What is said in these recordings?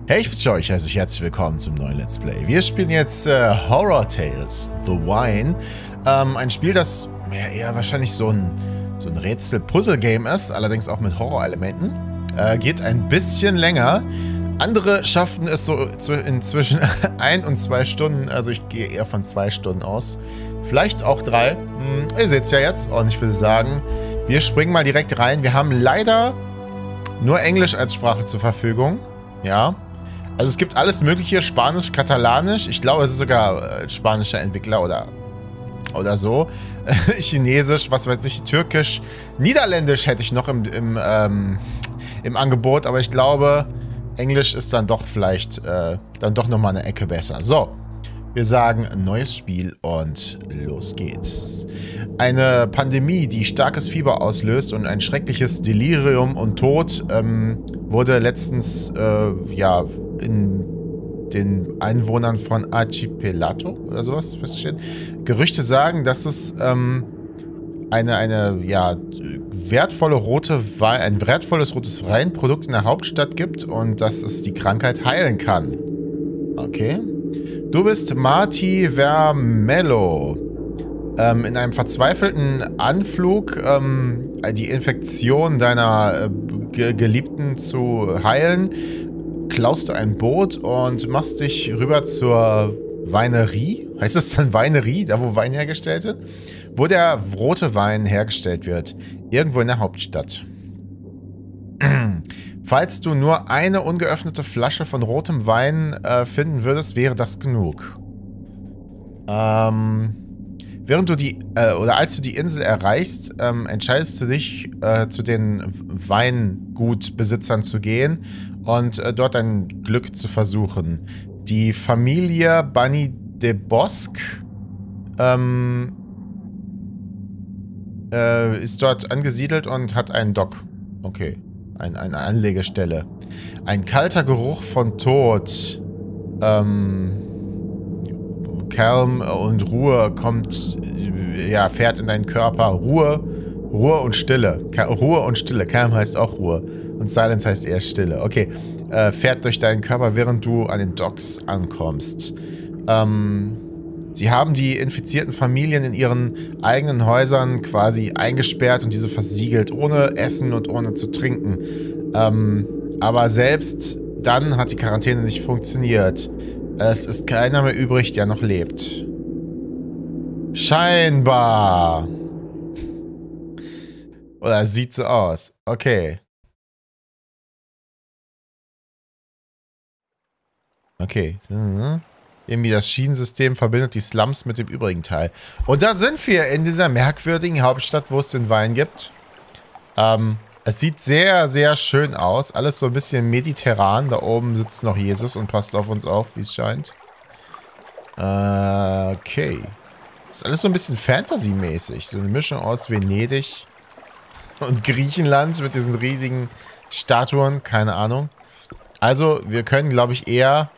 Hey, ich bin euch, also herzlich willkommen zum neuen Let's Play. Wir spielen jetzt Horror Tales The Wine. Ein Spiel, das eher wahrscheinlich so ein Rätsel-Puzzle-Game ist, allerdings auch mit Horrorelementen. Geht ein bisschen länger. Andere schaffen es so inzwischen 1 und 2 Stunden, also ich gehe eher von 2 Stunden aus. Vielleicht auch 3. Ihr seht es ja jetzt und ich würde sagen, wir springen mal direkt rein. Wir haben leider nur Englisch als Sprache zur Verfügung. Ja. Also es gibt alles mögliche, Spanisch, Katalanisch, ich glaube es ist sogar spanischer Entwickler oder so. Chinesisch, was weiß ich, Türkisch, Niederländisch hätte ich noch im Angebot, aber ich glaube, Englisch ist dann doch vielleicht dann doch nochmal eine Ecke besser. So, wir sagen neues Spiel und los geht's. Eine Pandemie, die starkes Fieber auslöst und ein schreckliches Delirium und Tod, wurde letztens, ja, in den Einwohnern von Archipelago oder sowas festgestellt. Gerüchte sagen, dass es eine wertvolle ein wertvolles rotes Weinprodukt in der Hauptstadt gibt und dass es die Krankheit heilen kann. Okay. Du bist Marty Vermello. In einem verzweifelten Anflug, die Infektion deiner Geliebten zu heilen, klaust du ein Boot und machst dich rüber zur Weinerie. Heißt das dann Weinerie, da wo Wein hergestellt wird? Wo der rote Wein hergestellt wird. Irgendwo in der Hauptstadt. Falls du nur eine ungeöffnete Flasche von rotem Wein finden würdest, wäre das genug. Während du als du die Insel erreichst, entscheidest du dich, zu den Weingutbesitzern zu gehen und dort dein Glück zu versuchen. Die Familie Bunny de Bosque ist dort angesiedelt und hat einen Dock. Okay, eine Anlegestelle. Ein kalter Geruch von Tod, Calm und Ruhe fährt in deinen Körper. Ruhe und Stille. Ruhe und Stille. Calm heißt auch Ruhe. Und Silence heißt eher Stille. Okay. Fährt durch deinen Körper, während du an den Docks ankommst. Sie haben die infizierten Familien in ihren eigenen Häusern quasi eingesperrt und diese versiegelt, ohne Essen und ohne zu trinken. Aber selbst dann hat die Quarantäne nicht funktioniert. Es ist keiner mehr übrig, der noch lebt. Scheinbar. Oder sieht so aus. Okay. Okay. Irgendwie das Schienensystem verbindet die Slums mit dem übrigen Teil. Und da sind wir in dieser merkwürdigen Hauptstadt, wo es den Wein gibt. Es sieht sehr, sehr schön aus. Alles so ein bisschen mediterran. Da oben sitzt noch Jesus und passt auf uns auf, wie es scheint. Okay. Ist alles so ein bisschen Fantasy-mäßig. So eine Mischung aus Venedig und Griechenland mit diesen riesigen Statuen. Keine Ahnung. Also, wir können, glaube ich, eher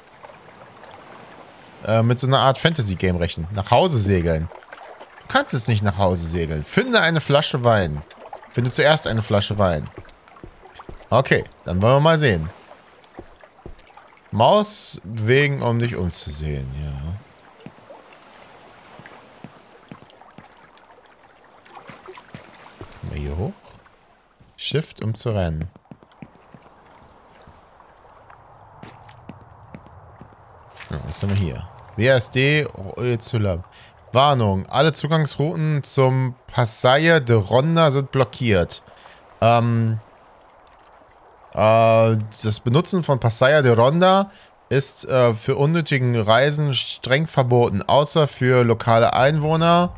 mit so einer Art Fantasy-Game rechnen. Nach Hause segeln. Du kannst jetzt nicht nach Hause segeln. Finde eine Flasche Wein. Finde zuerst eine Flasche Wein. Okay, dann wollen wir mal sehen. Maus bewegen, um dich umzusehen, ja. Kommen wir hier hoch. Shift, um zu rennen. Ja, was haben wir hier? WSD, Züller. Warnung, alle Zugangsrouten zum Passaia de Ronda sind blockiert. Das Benutzen von Passaia de Ronda ist für unnötigen Reisen streng verboten, außer für lokale Einwohner.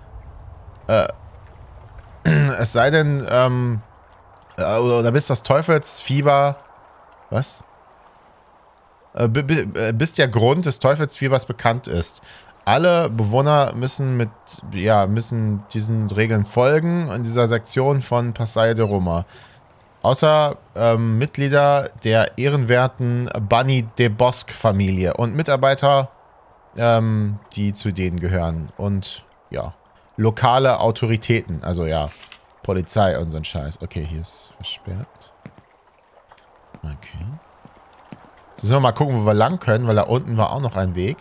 Es sei denn, oder bis das Teufelsfieber... Was? Bis der Grund des Teufelsfiebers bekannt ist. Alle Bewohner müssen diesen Regeln folgen in dieser Sektion von Passaia de Roma. Außer Mitglieder der ehrenwerten Bunny de Bosque Familie und Mitarbeiter, die zu denen gehören. Und ja, lokale Autoritäten, also ja, Polizei und so ein Scheiß. Okay, hier ist versperrt. Okay. Jetzt müssen wir mal gucken, wo wir lang können, weil da unten war auch noch ein Weg.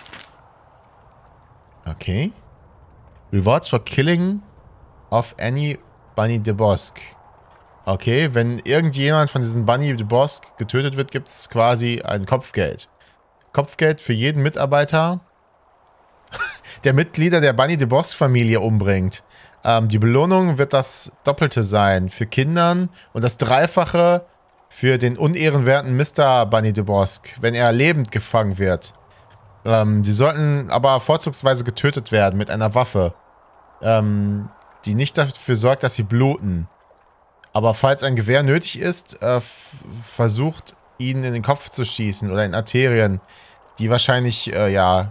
Okay. Rewards for killing of any Bunny de Bosque. Okay, wenn irgendjemand von diesen Bunny de Bosque getötet wird, gibt es quasi ein Kopfgeld. Kopfgeld für jeden Mitarbeiter, der Mitglieder der Bunny de Bosque Familie umbringt. Die Belohnung wird das Doppelte sein für Kindern und das Dreifache für den unehrenwerten Mr. Bunny de Bosque, wenn er lebend gefangen wird. Die sollten aber vorzugsweise getötet werden mit einer Waffe, die nicht dafür sorgt, dass sie bluten. Aber falls ein Gewehr nötig ist, versucht ihn in den Kopf zu schießen oder in Arterien, die wahrscheinlich, jede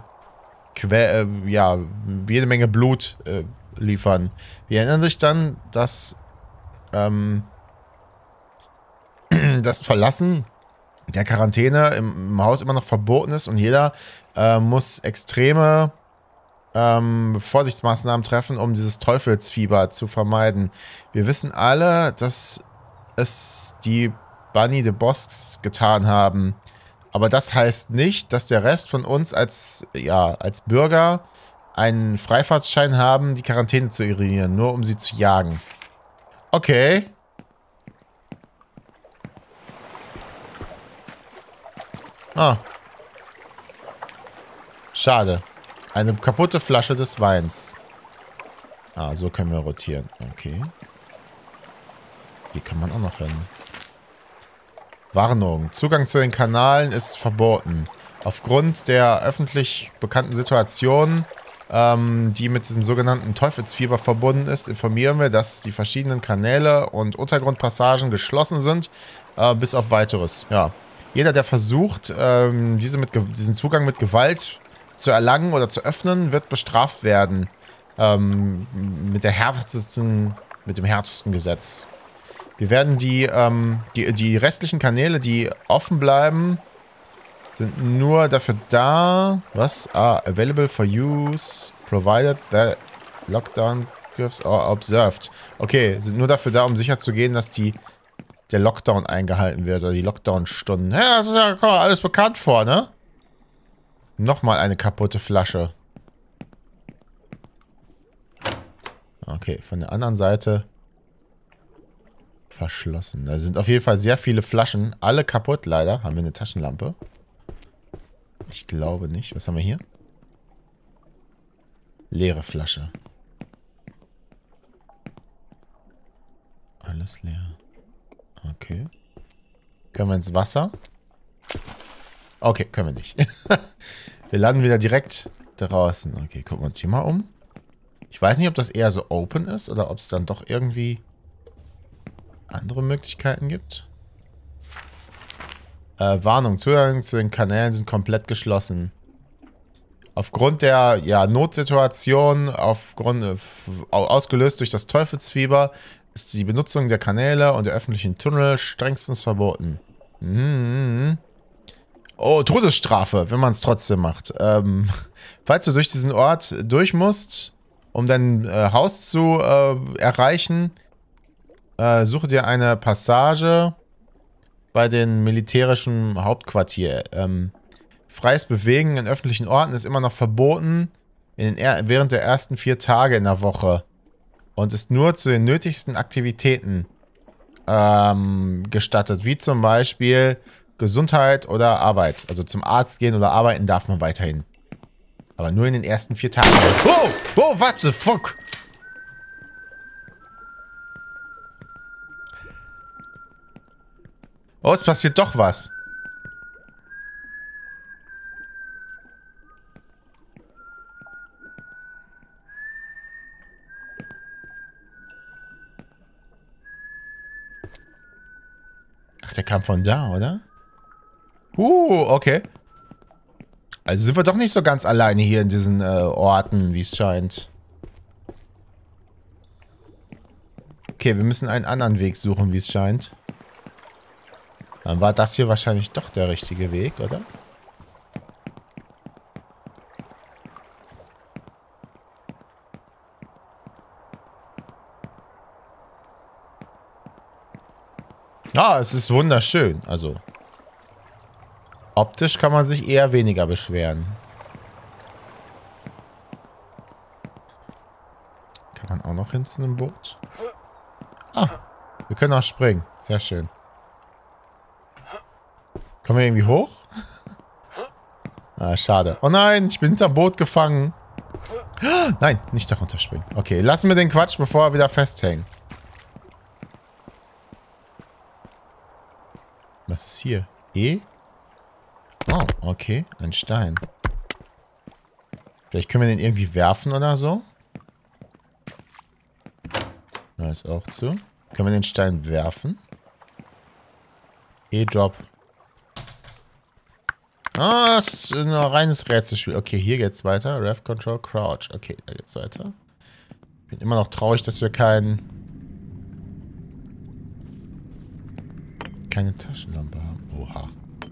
Menge Blut liefern. Wir erinnern sich dann, dass das Verlassen der Quarantäne im Haus immer noch verboten ist und jeder muss extreme Vorsichtsmaßnahmen treffen, um dieses Teufelsfieber zu vermeiden. Wir wissen alle, dass es die Bunny de Bosques getan haben. Aber das heißt nicht, dass der Rest von uns als Bürger einen Freifahrtsschein haben, die Quarantäne zu ignorieren, nur um sie zu jagen. Okay. Ah. Schade. Eine kaputte Flasche des Weins. Ah, so können wir rotieren. Okay. Hier kann man auch noch hin. Warnung. Zugang zu den Kanalen ist verboten. Aufgrund der öffentlich bekannten Situation, die mit diesem sogenannten Teufelsfieber verbunden ist, informieren wir, dass die verschiedenen Kanäle und Untergrundpassagen geschlossen sind, bis auf Weiteres. Ja. Jeder, der versucht, diesen Zugang mit Gewalt zu erlangen oder zu öffnen, wird bestraft werden. Mit dem härtesten Gesetz. Wir werden die restlichen Kanäle, die offen bleiben, sind nur dafür da, was? Available for use, provided the lockdown gifts are observed. Okay, sind nur dafür da, um sicherzugehen, dass der Lockdown eingehalten wird oder die Lockdown-Stunden. Ja, das ist ja alles bekannt vor, ne? Nochmal eine kaputte Flasche. Okay, von der anderen Seite verschlossen. Da sind auf jeden Fall sehr viele Flaschen. Alle kaputt, leider. Haben wir eine Taschenlampe? Ich glaube nicht. Was haben wir hier? Leere Flasche. Alles leer. Okay. Können wir ins Wasser? Okay, können wir nicht. Wir landen wieder direkt draußen. Okay, gucken wir uns hier mal um. Ich weiß nicht, ob das eher so open ist oder ob es dann doch irgendwie andere Möglichkeiten gibt. Warnung, Zugang zu den Kanälen sind komplett geschlossen. Aufgrund der Notsituation, ausgelöst durch das Teufelsfieber, ist die Benutzung der Kanäle und der öffentlichen Tunnel strengstens verboten. Oh, Todesstrafe, wenn man es trotzdem macht. Falls du durch diesen Ort durch musst, um dein Haus zu erreichen, suche dir eine Passage bei den militärischen Hauptquartier. Freies Bewegen in öffentlichen Orten ist immer noch verboten während der ersten 4 Tage in der Woche und ist nur zu den nötigsten Aktivitäten gestattet, wie zum Beispiel Gesundheit oder Arbeit. Also zum Arzt gehen oder arbeiten darf man weiterhin. Aber nur in den ersten 4 Tagen. Oh, what the fuck? Oh, es passiert doch was. Ach, der kam von da, oder? Okay. Also sind wir doch nicht so ganz alleine hier in diesen Orten, wie es scheint. Okay, wir müssen einen anderen Weg suchen, wie es scheint. Dann war das hier wahrscheinlich doch der richtige Weg, oder? Ah, es ist wunderschön. Also, Optisch kann man sich eher weniger beschweren. Kann man auch noch hin zu einem Boot? Ah, wir können auch springen. Sehr schön. Kommen wir irgendwie hoch? Ah, schade. Oh nein, ich bin hinterm Boot gefangen. Nein, nicht darunter springen. Okay, lassen wir den Quatsch, bevor wir wieder festhängen. Was ist hier? E? Oh, okay. Ein Stein. Vielleicht können wir den irgendwie werfen oder so. Da ist auch zu. Können wir den Stein werfen? E-Drop. Ah, das ist ein reines Rätselspiel. Okay, hier geht's weiter. Rev Control Crouch. Okay, da geht's weiter. Bin immer noch traurig, dass wir keine Taschenlampe haben. Oha.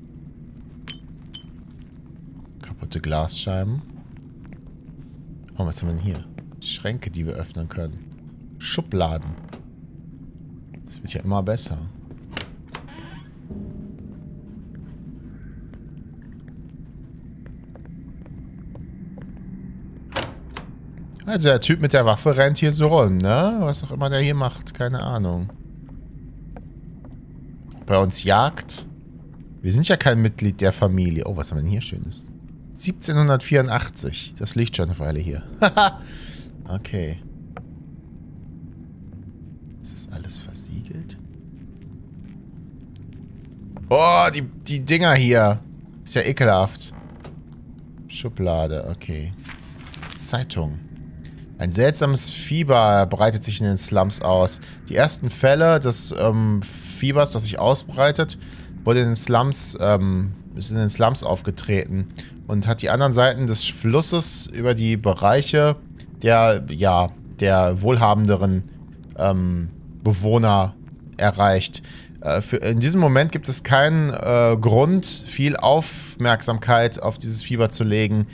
Kaputte Glasscheiben. Oh, was haben wir denn hier? Schränke, die wir öffnen können. Schubladen. Das wird ja immer besser. Also der Typ mit der Waffe rennt hier so rum, ne? Was auch immer der hier macht, keine Ahnung. Bei uns jagt. Wir sind ja kein Mitglied der Familie. Oh, was haben wir denn hier Schönes? 1784. Das liegt schon eine Weile hier. Okay. Ist das alles versiegelt? Oh, die Dinger hier. Ist ja ekelhaft. Schublade, okay. Zeitung. Ein seltsames Fieber breitet sich in den Slums aus. Die ersten Fälle des Fiebers, das sich ausbreitet, wurde in den Slums, ist in den Slums aufgetreten und hat die anderen Seiten des Flusses über die Bereiche der wohlhabenderen Bewohner erreicht. In diesem Moment gibt es keinen Grund, viel Aufmerksamkeit auf dieses Fieber zu legen.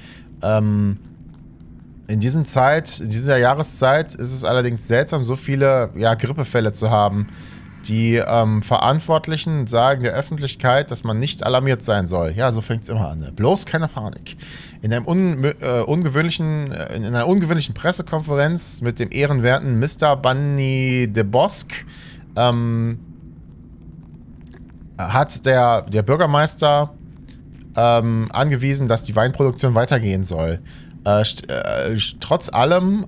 In dieser Jahreszeit ist es allerdings seltsam, so viele Grippefälle zu haben. Die Verantwortlichen sagen der Öffentlichkeit, dass man nicht alarmiert sein soll. Ja, so fängt es immer an. Ne? Bloß keine Panik. In einer ungewöhnlichen Pressekonferenz mit dem ehrenwerten Mr. Bunny de Bosque hat der Bürgermeister angewiesen, dass die Weinproduktion weitergehen soll. Trotz allem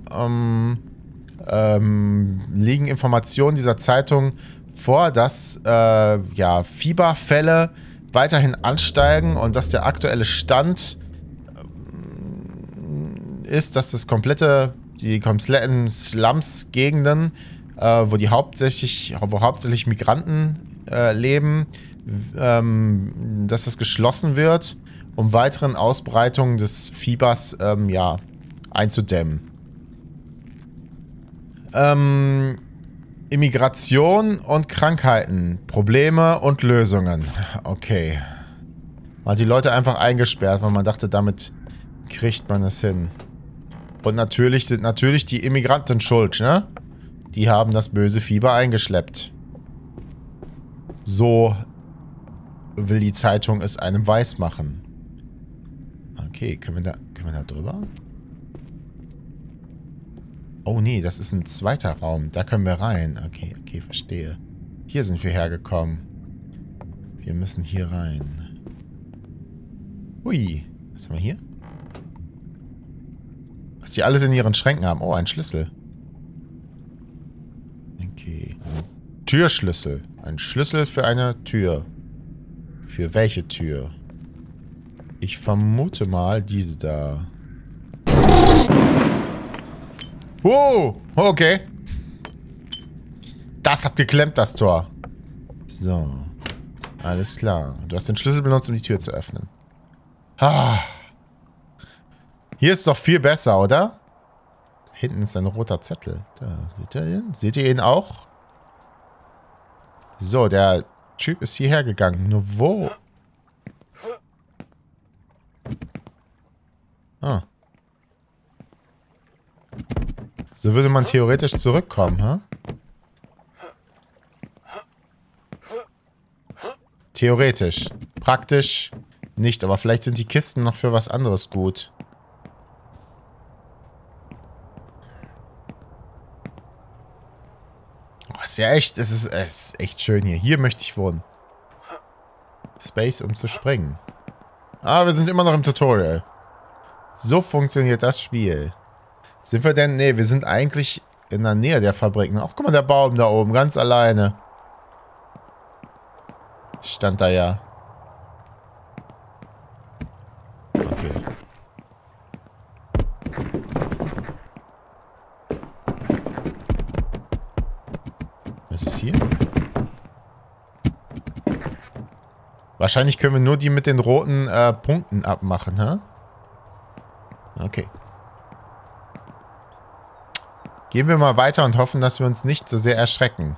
liegen Informationen dieser Zeitung vor, dass Fieberfälle weiterhin ansteigen und dass der aktuelle Stand ist, dass die kompletten Slums-Gegenden, wo hauptsächlich Migranten leben, dass das geschlossen wird, um weiteren Ausbreitungen des Fiebers einzudämmen. Immigration und Krankheiten, Probleme und Lösungen. Okay. Man hat die Leute einfach eingesperrt, weil man dachte, damit kriegt man es hin. Und natürlich sind die Immigranten schuld, ne? Die haben das böse Fieber eingeschleppt. So will die Zeitung es einem weismachen. Okay, können wir da drüber? Oh nee, das ist ein zweiter Raum. Da können wir rein. Okay, verstehe. Hier sind wir hergekommen. Wir müssen hier rein. Hui. Was haben wir hier? Was die alles in ihren Schränken haben. Oh, ein Schlüssel. Okay. Ein Türschlüssel. Ein Schlüssel für eine Tür. Für welche Tür? Ich vermute mal diese da. Wow, okay. Das hat geklemmt, das Tor. So. Alles klar. Du hast den Schlüssel benutzt, um die Tür zu öffnen. Ah. Hier ist es doch viel besser, oder? Hinten ist ein roter Zettel. Da, seht ihr ihn? Seht ihr ihn auch? So, der Typ ist hierher gegangen. Nur wo? Ah. So würde man theoretisch zurückkommen, ha? Theoretisch. Praktisch nicht. Aber vielleicht sind die Kisten noch für was anderes gut. Oh, ist ja echt, es ist echt schön hier. Hier möchte ich wohnen. Space, um zu springen. Ah, wir sind immer noch im Tutorial. So funktioniert das Spiel. Sind wir denn? Nee, wir sind eigentlich in der Nähe der Fabriken. Ach, guck mal, der Baum da oben, ganz alleine. Stand da ja. Okay. Was ist hier? Wahrscheinlich können wir nur die mit den roten Punkten abmachen, hä? Okay. Gehen wir mal weiter und hoffen, dass wir uns nicht so sehr erschrecken.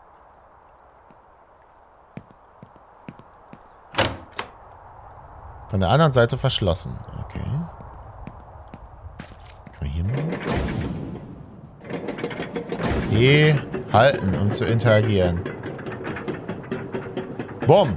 Von der anderen Seite verschlossen. Okay. Was können wir hier machen? E halten, um zu interagieren. Bumm!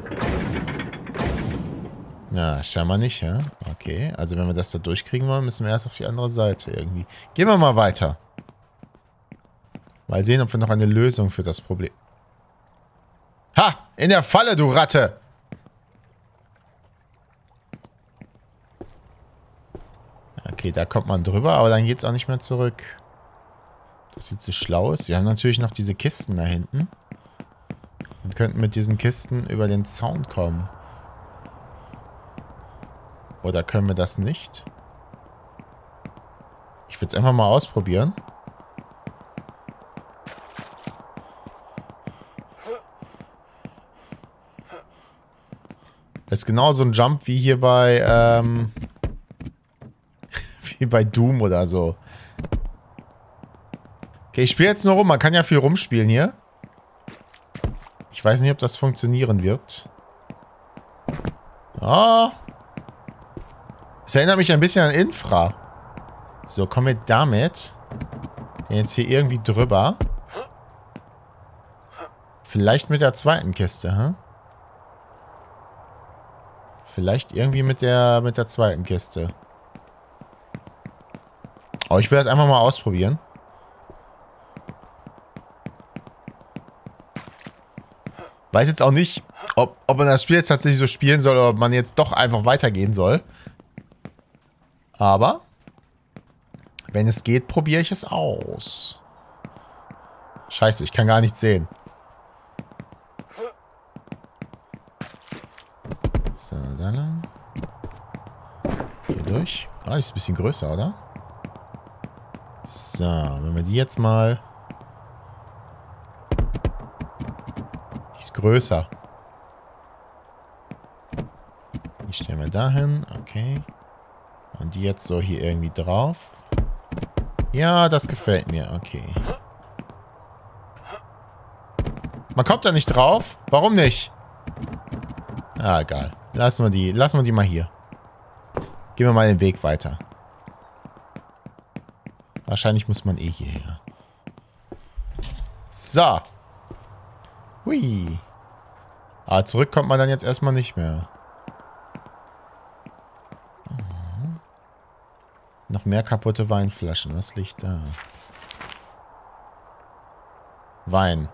Na, scheinbar nicht, ja? Okay, also wenn wir das da durchkriegen wollen, müssen wir erst auf die andere Seite irgendwie. Gehen wir mal weiter. Mal sehen, ob wir noch eine Lösung für das Problem... Ha! In der Falle, du Ratte! Okay, da kommt man drüber, aber dann geht es auch nicht mehr zurück. Das sieht so schlau aus. Wir haben natürlich noch diese Kisten da hinten. Und könnten mit diesen Kisten über den Zaun kommen. Oder können wir das nicht? Ich würde es einfach mal ausprobieren. Das ist genau so ein Jump wie hier bei, wie bei Doom oder so. Okay, ich spiele jetzt nur rum. Man kann ja viel rumspielen hier. Ich weiß nicht, ob das funktionieren wird. Oh. Das erinnert mich ein bisschen an Infra. So, kommen wir damit jetzt hier irgendwie drüber. Vielleicht mit der zweiten Kiste, hä? Vielleicht irgendwie mit der zweiten Kiste. Aber ich will das einfach mal ausprobieren. Weiß jetzt auch nicht, ob man das Spiel jetzt tatsächlich so spielen soll oder ob man jetzt doch einfach weitergehen soll. Aber wenn es geht, probiere ich es aus. Scheiße, ich kann gar nichts sehen. So, da lang. Hier durch. Ah, die ist ein bisschen größer, oder? So, wenn wir die jetzt mal... Die ist größer. Die stellen wir da hin. Okay. Und die jetzt so hier irgendwie drauf. Ja, das gefällt mir. Okay. Man kommt da nicht drauf. Warum nicht? Ah, egal. Lassen wir die mal hier. Gehen wir mal den Weg weiter. Wahrscheinlich muss man eh hierher. So. Hui. Aber zurück kommt man dann jetzt erstmal nicht mehr. Noch mehr kaputte Weinflaschen. Was liegt da? Wein.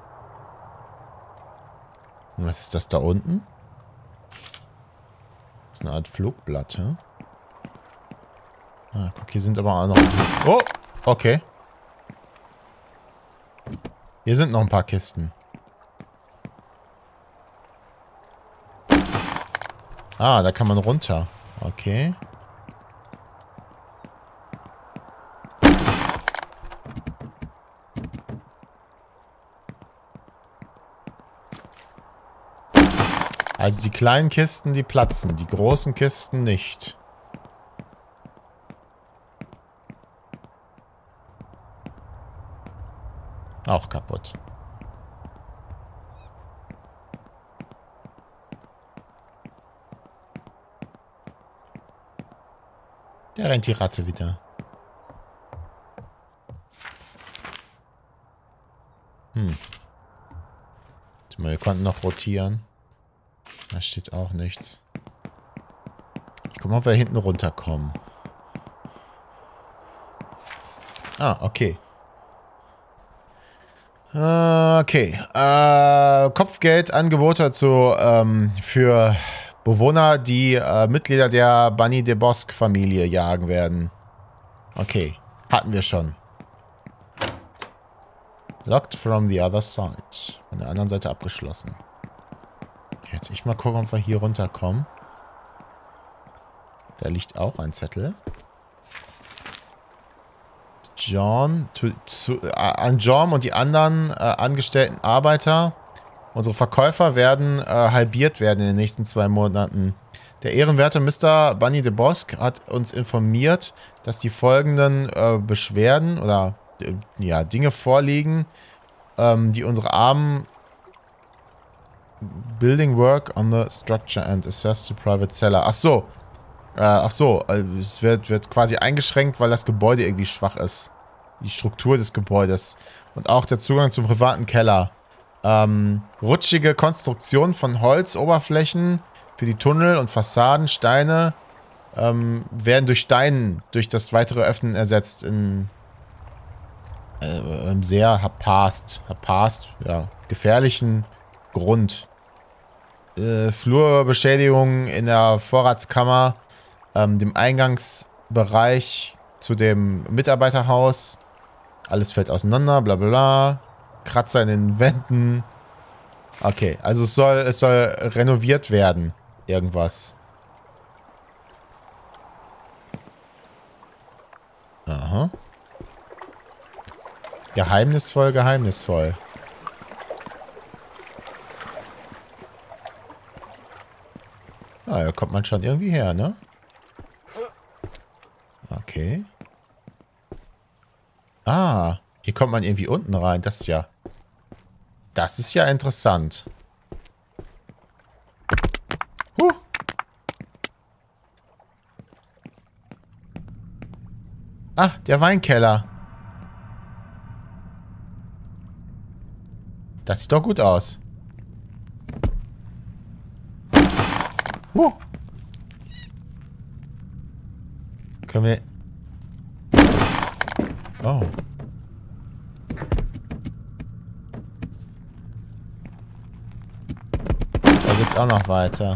Und was ist das da unten? So eine Art Flugblatt, hä? Ah, guck, hier sind aber auch noch... Oh! Okay. Hier sind noch ein paar Kisten. Ah, da kann man runter. Okay. Also die kleinen Kisten, die platzen. Die großen Kisten nicht. Auch kaputt. Da rennt die Ratte wieder. Wir konnten noch rotieren. Da steht auch nichts. Guck mal, ob wir hinten runterkommen. Ah, okay. Okay. Kopfgeldangebote für Bewohner, die Mitglieder der Bunny de Bosque-Familie jagen werden. Okay. Hatten wir schon. Locked from the other side. Von der anderen Seite abgeschlossen. Okay, jetzt ich mal gucken, ob wir hier runterkommen. Da liegt auch ein Zettel. John, an John und die anderen angestellten Arbeiter. Unsere Verkäufer werden halbiert werden in den nächsten 2 Monaten. Der ehrenwerte Mr. Bunny de Bosque hat uns informiert, dass die folgenden Beschwerden oder ja, Dinge vorliegen, die unsere armen Building work on the structure and assess to private seller. Ach so, es wird quasi eingeschränkt, weil das Gebäude irgendwie schwach ist. Die Struktur des Gebäudes. Und auch der Zugang zum privaten Keller. Rutschige Konstruktion von Holzoberflächen für die Tunnel und Fassaden, Steine, werden durch Steinen durch das weitere Öffnen ersetzt in sehr hapast, ja, gefährlichen Grund. Flurbeschädigungen in der Vorratskammer, dem Eingangsbereich zu dem Mitarbeiterhaus. Alles fällt auseinander, bla bla bla. Kratzer in den Wänden. Okay, also es soll renoviert werden. Irgendwas. Aha. Geheimnisvoll, geheimnisvoll. Ah, da kommt man schon irgendwie her, ne? Okay. Ah, hier kommt man irgendwie unten rein. Das ist ja interessant. Ah, der Weinkeller. Das sieht doch gut aus. Können wir... Oh. Da geht's auch noch weiter.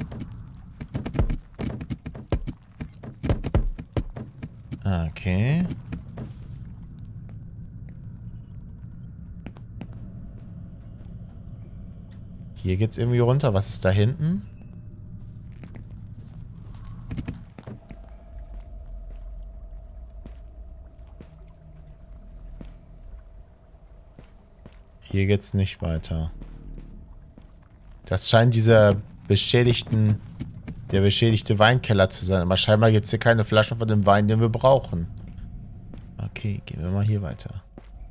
Okay. Hier geht's irgendwie runter. Was ist da hinten? Hier geht's nicht weiter. Das scheint der beschädigte Weinkeller zu sein. Aber scheinbar gibt es hier keine Flaschen von dem Wein, den wir brauchen. Okay, gehen wir mal hier weiter.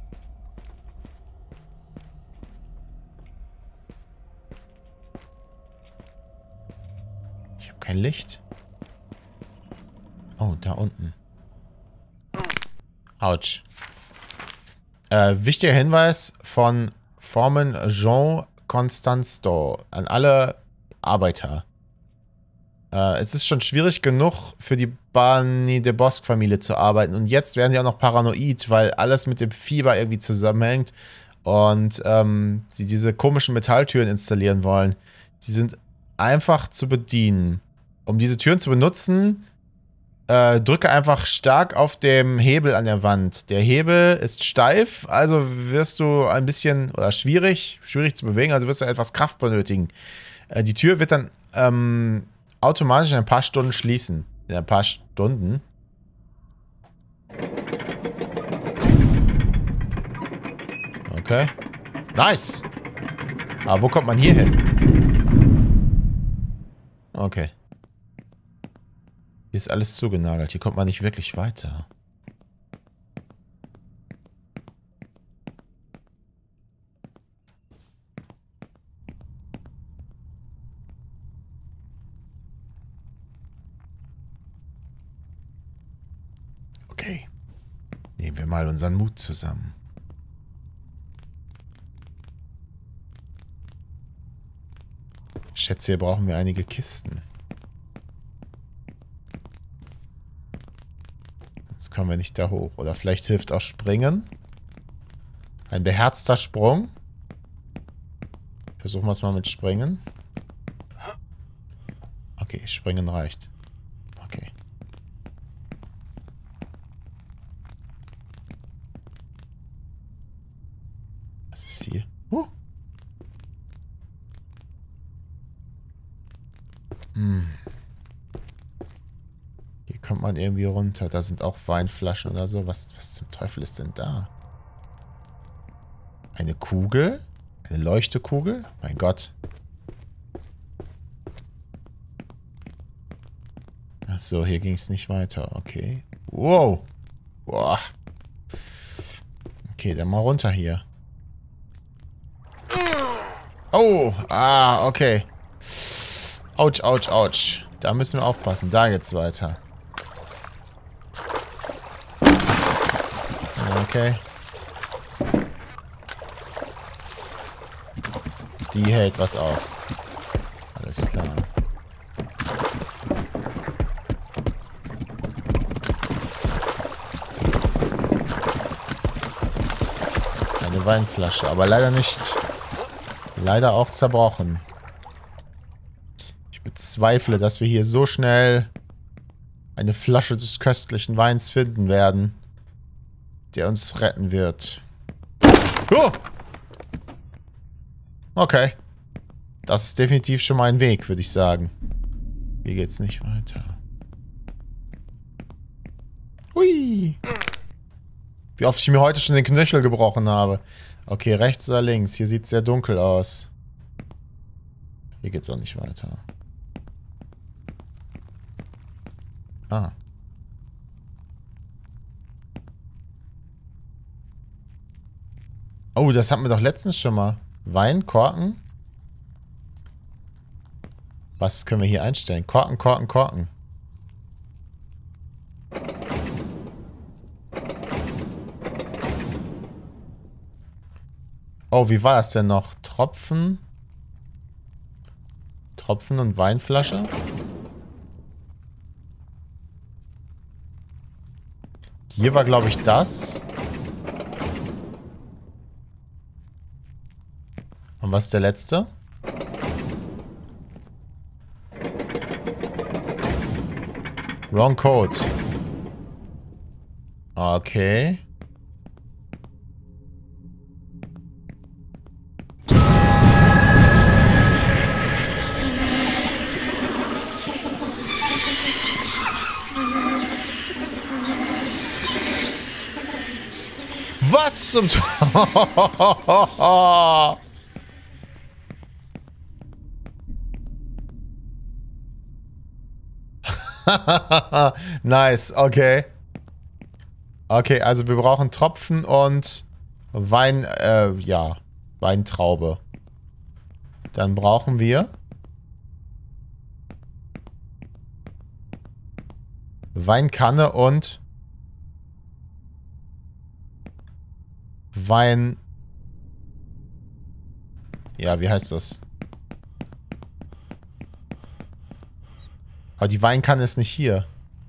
Ich habe kein Licht. Oh, da unten. Autsch. Wichtiger Hinweis von Foreman Jean Constansto an alle Arbeiter. Es ist schon schwierig genug für die Bunny de Bosque-Familie zu arbeiten. Und jetzt werden sie auch noch paranoid, weil alles mit dem Fieber irgendwie zusammenhängt. Und sie diese komischen Metalltüren installieren wollen. Die sind einfach zu bedienen. Um diese Türen zu benutzen, drücke einfach stark auf dem Hebel an der Wand. Der Hebel ist steif, also wirst du ein bisschen, oder schwierig zu bewegen, also wirst du etwas Kraft benötigen. Die Tür wird dann automatisch in ein paar Stunden schließen. In ein paar Stunden. Okay. Nice! Aber wo kommt man hier hin? Okay. Hier ist alles zugenagelt. Hier kommt man nicht wirklich weiter. Okay. Nehmen wir mal unseren Mut zusammen. Ich schätze, hier brauchen wir einige Kisten. kommen wir nicht da hoch. Oder vielleicht hilft auch Springen. Ein beherzter Sprung. Versuchen wir es mal mit Springen. Okay, Springen reicht. Okay. Was ist hier? Hier kommt man irgendwie runter. Da sind auch Weinflaschen oder so. Was zum Teufel ist denn da? Eine Kugel? Eine Leuchtekugel? Mein Gott. Achso, hier ging es nicht weiter. Okay. Wow. Boah. Okay, dann mal runter hier. Oh. Ah, okay. Autsch, autsch, autsch. Da müssen wir aufpassen. Da geht's weiter. Okay. Die hält was aus. Alles klar. Eine Weinflasche, aber leider nicht. Leider auch zerbrochen. Ich bezweifle, dass wir hier so schnell eine Flasche des köstlichen Weins finden werden, der uns retten wird. Oh! Okay. Das ist definitiv schon mal ein Weg, würde ich sagen. Hier geht's nicht weiter. Hui! Wie oft ich mir heute schon den Knöchel gebrochen habe. Okay, rechts oder links? Hier sieht es sehr dunkel aus. Hier geht's auch nicht weiter. Ah. Oh, das hatten wir doch letztens schon mal. Wein, Korken. Was können wir hier einstellen? Korken, Korken, Korken. Oh, wie war das denn noch? Tropfen. Tropfen und Weinflasche. Hier war, glaube ich, das. Und was ist der letzte? Wrong Code. Okay. Was zum Nice, okay. Okay, also wir brauchen Tropfen und Wein, ja, Weintraube. Dann brauchen wir Weinkanne und Wein... Ja, wie heißt das? Aber die Weinkanne ist nicht hier.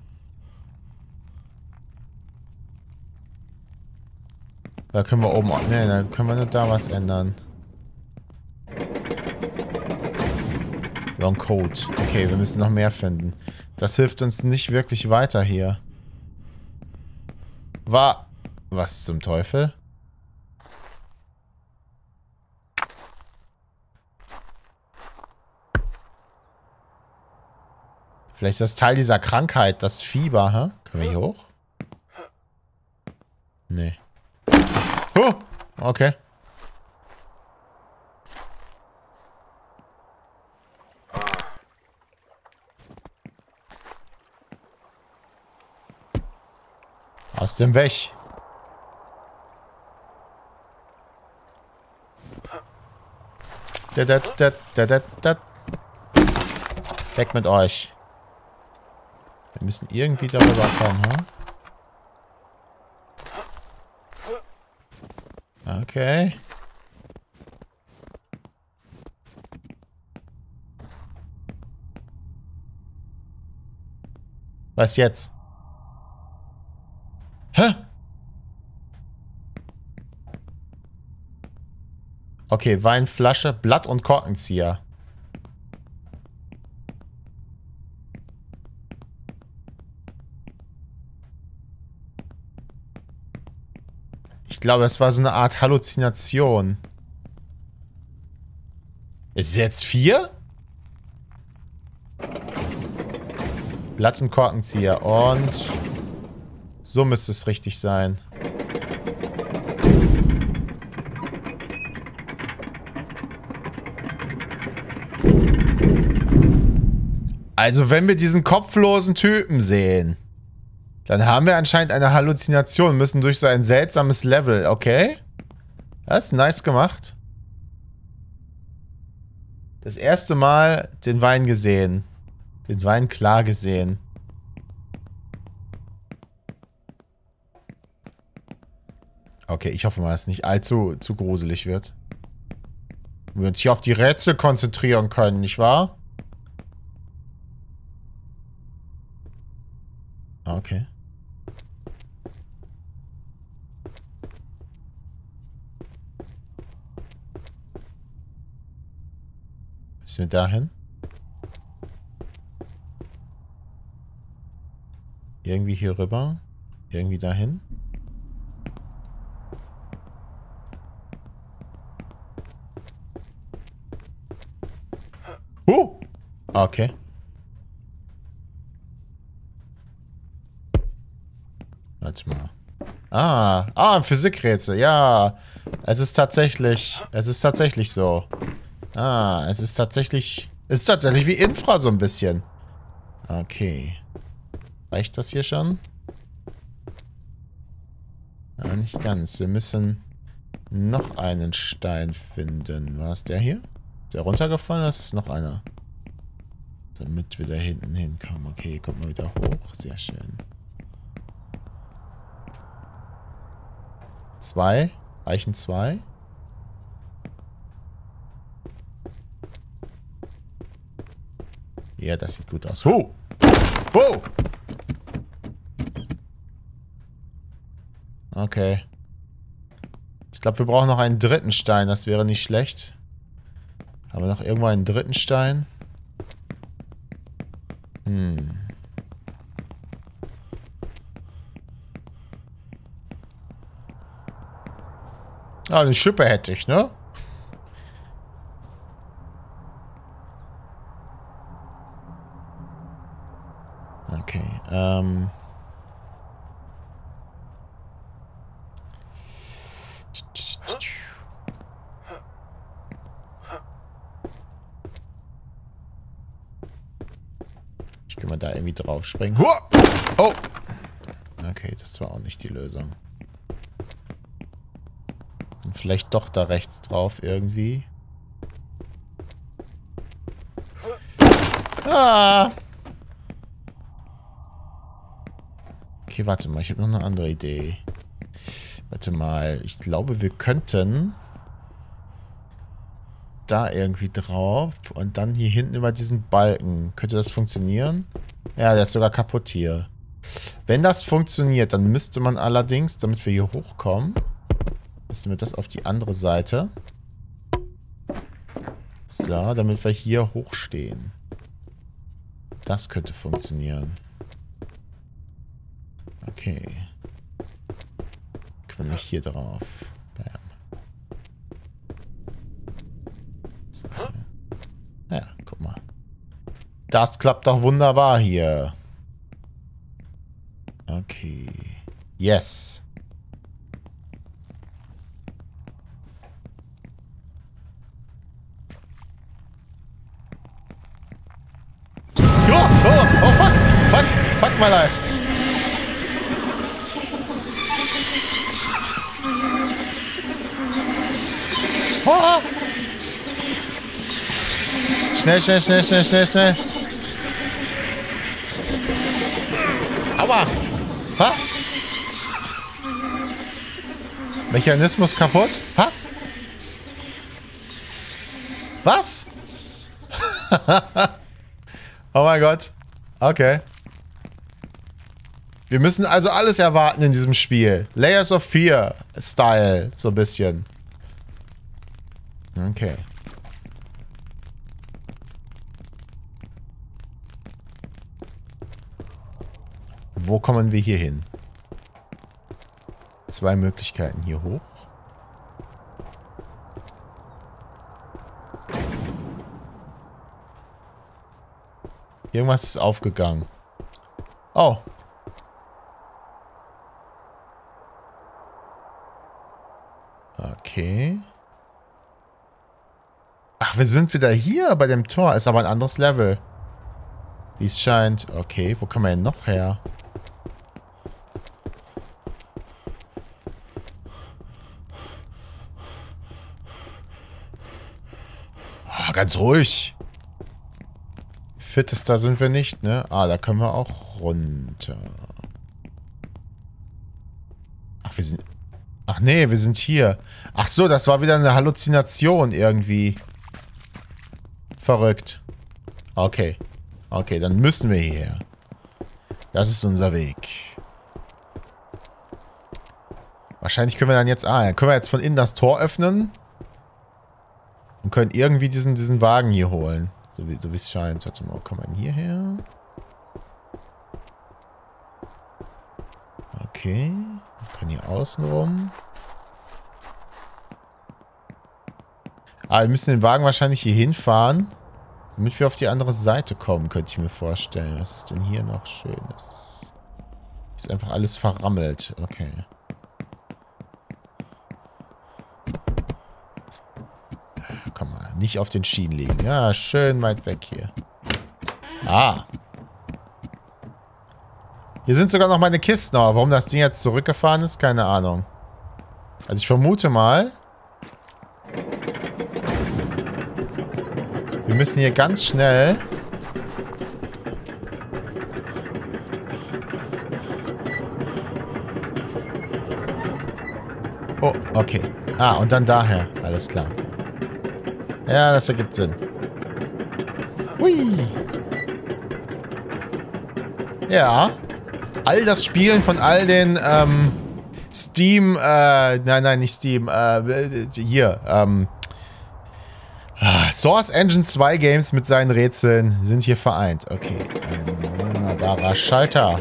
Da können wir oben... Ne, da können wir nur da was ändern. Wrong Code. Okay, wir müssen noch mehr finden. Das hilft uns nicht wirklich weiter hier. Was zum Teufel? Vielleicht ist das Teil dieser Krankheit, das Fieber, hä? Können wir hier hoch? Nee. Oh, okay. Aus dem Weg. Weg mit euch. Wir müssen irgendwie darüber kommen, hm? Okay. Was jetzt? Okay, Weinflasche, Blatt und Korkenzieher. Ich glaube, es war so eine Art Halluzination. Ist es jetzt 4? Blatt und Korkenzieher. Und so müsste es richtig sein. Also, wenn wir diesen kopflosen Typen sehen, dann haben wir anscheinend eine Halluzination, müssen durch so ein seltsames Level, okay? Das ist nice gemacht. Das erste Mal den Wein gesehen. Den Wein klar gesehen. Okay, ich hoffe mal, dass es nicht allzu gruselig wird. Wir uns hier auf die Rätsel konzentrieren können, nicht wahr? Okay. Müssen wir dahin? Irgendwie hier rüber? Irgendwie dahin? Okay. Warte mal. Ein Physikrätsel. Ja. Es ist tatsächlich so. Es ist tatsächlich wie Infra so ein bisschen. Okay. Reicht das hier schon? Ja, nicht ganz. Wir müssen noch einen Stein finden. War es der hier? Ist der runtergefallen? Das ist noch einer. Damit wir da hinten hinkommen. Okay, kommt mal wieder hoch. Sehr schön. 2. Reichen 2. Ja, das sieht gut aus. Oh! Oh! Okay. Ich glaube, wir brauchen noch einen dritten Stein. Das wäre nicht schlecht. Haben wir noch irgendwo einen dritten Stein? Eine Schippe hätte ich, ne? Okay, ich kann mal da irgendwie drauf springen. Oh! Okay, das war auch nicht die Lösung. Und vielleicht doch da rechts drauf irgendwie. Okay, warte mal, ich habe noch eine andere Idee. Warte mal, ich glaube, wir könnten da irgendwie drauf und dann hier hinten über diesen Balken. Könnte das funktionieren? Ja, der ist sogar kaputt hier. Wenn das funktioniert, dann müsste man allerdings, damit wir hier hochkommen, müssen wir das auf die andere Seite. So, damit wir hier hochstehen. Das könnte funktionieren. Okay. Können wir hier drauf. Bam. So. Ja, guck mal. Das klappt doch wunderbar hier. Okay. Yes. Oh, fuck. Fuck my life. Oh. Schnell. Aua. Ha? Mechanismus kaputt? Was? Was? Oh mein Gott. Okay. Wir müssen also alles erwarten in diesem Spiel. Layers of Fear Style, so ein bisschen. Okay. Wo kommen wir hier hin? 2 Möglichkeiten. Hier hoch. Irgendwas ist aufgegangen. Oh. Okay. Ach, wir sind wieder hier bei dem Tor. Ist aber ein anderes Level. Wie es scheint. Okay, wo kann man denn noch her? Oh, ganz ruhig. Fittester sind wir nicht, ne? Ah, da können wir auch runter. Ach, wir sind... Ach nee, wir sind hier. Ach so, das war wieder eine Halluzination irgendwie. Verrückt. Okay. Okay, dann müssen wir hierher. Das ist unser Weg. Wahrscheinlich können wir dann jetzt... Ah, dann können wir jetzt von innen das Tor öffnen. Und können irgendwie diesen Wagen hier holen. So wie es scheint. Warte mal, kommt man hierher? Okay. Wir können hier außen rum. Ah, wir müssen den Wagen wahrscheinlich hier hinfahren. Damit wir auf die andere Seite kommen, könnte ich mir vorstellen. Was ist denn hier noch Schönes? Ist einfach alles verrammelt. Okay. Komm mal, nicht auf den Schienen liegen. Ja, schön weit weg hier. Ah. Hier sind sogar noch meine Kisten. Aber warum das Ding jetzt zurückgefahren ist, keine Ahnung. Also ich vermute mal... Wir müssen hier ganz schnell... Oh, okay. Ah, und dann daher. Alles klar. Ja, das ergibt Sinn. Hui. Ja. All das Spielen von all den, Steam, nein, nicht Steam, hier, Source Engine 2 Games mit seinen Rätseln sind hier vereint. Okay, ein wunderbarer Schalter.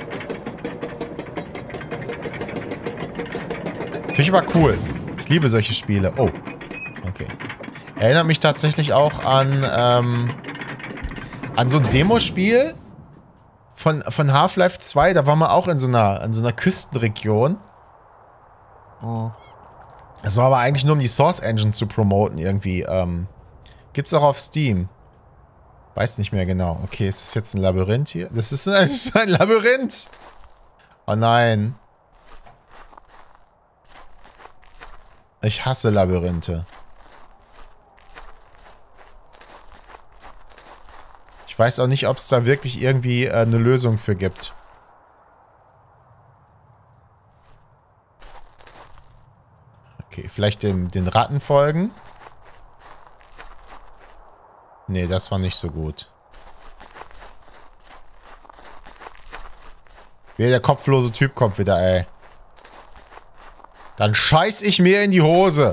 Finde ich aber cool. Ich liebe solche Spiele. Oh, okay. Erinnert mich tatsächlich auch an so ein Demospiel von Half-Life 2. Da waren wir auch in so einer Küstenregion. Oh. Das war aber eigentlich nur, um die Source Engine zu promoten irgendwie. Gibt's auch auf Steam. Weiß nicht mehr genau. Okay, ist das jetzt ein Labyrinth hier? Das ist ein Labyrinth! Oh nein. Ich hasse Labyrinthe. Ich weiß auch nicht, ob es da wirklich irgendwie eine Lösung für gibt. Okay, vielleicht den Ratten folgen. Nee, das war nicht so gut. Der kopflose Typ kommt wieder, ey. Dann scheiß ich mir in die Hose.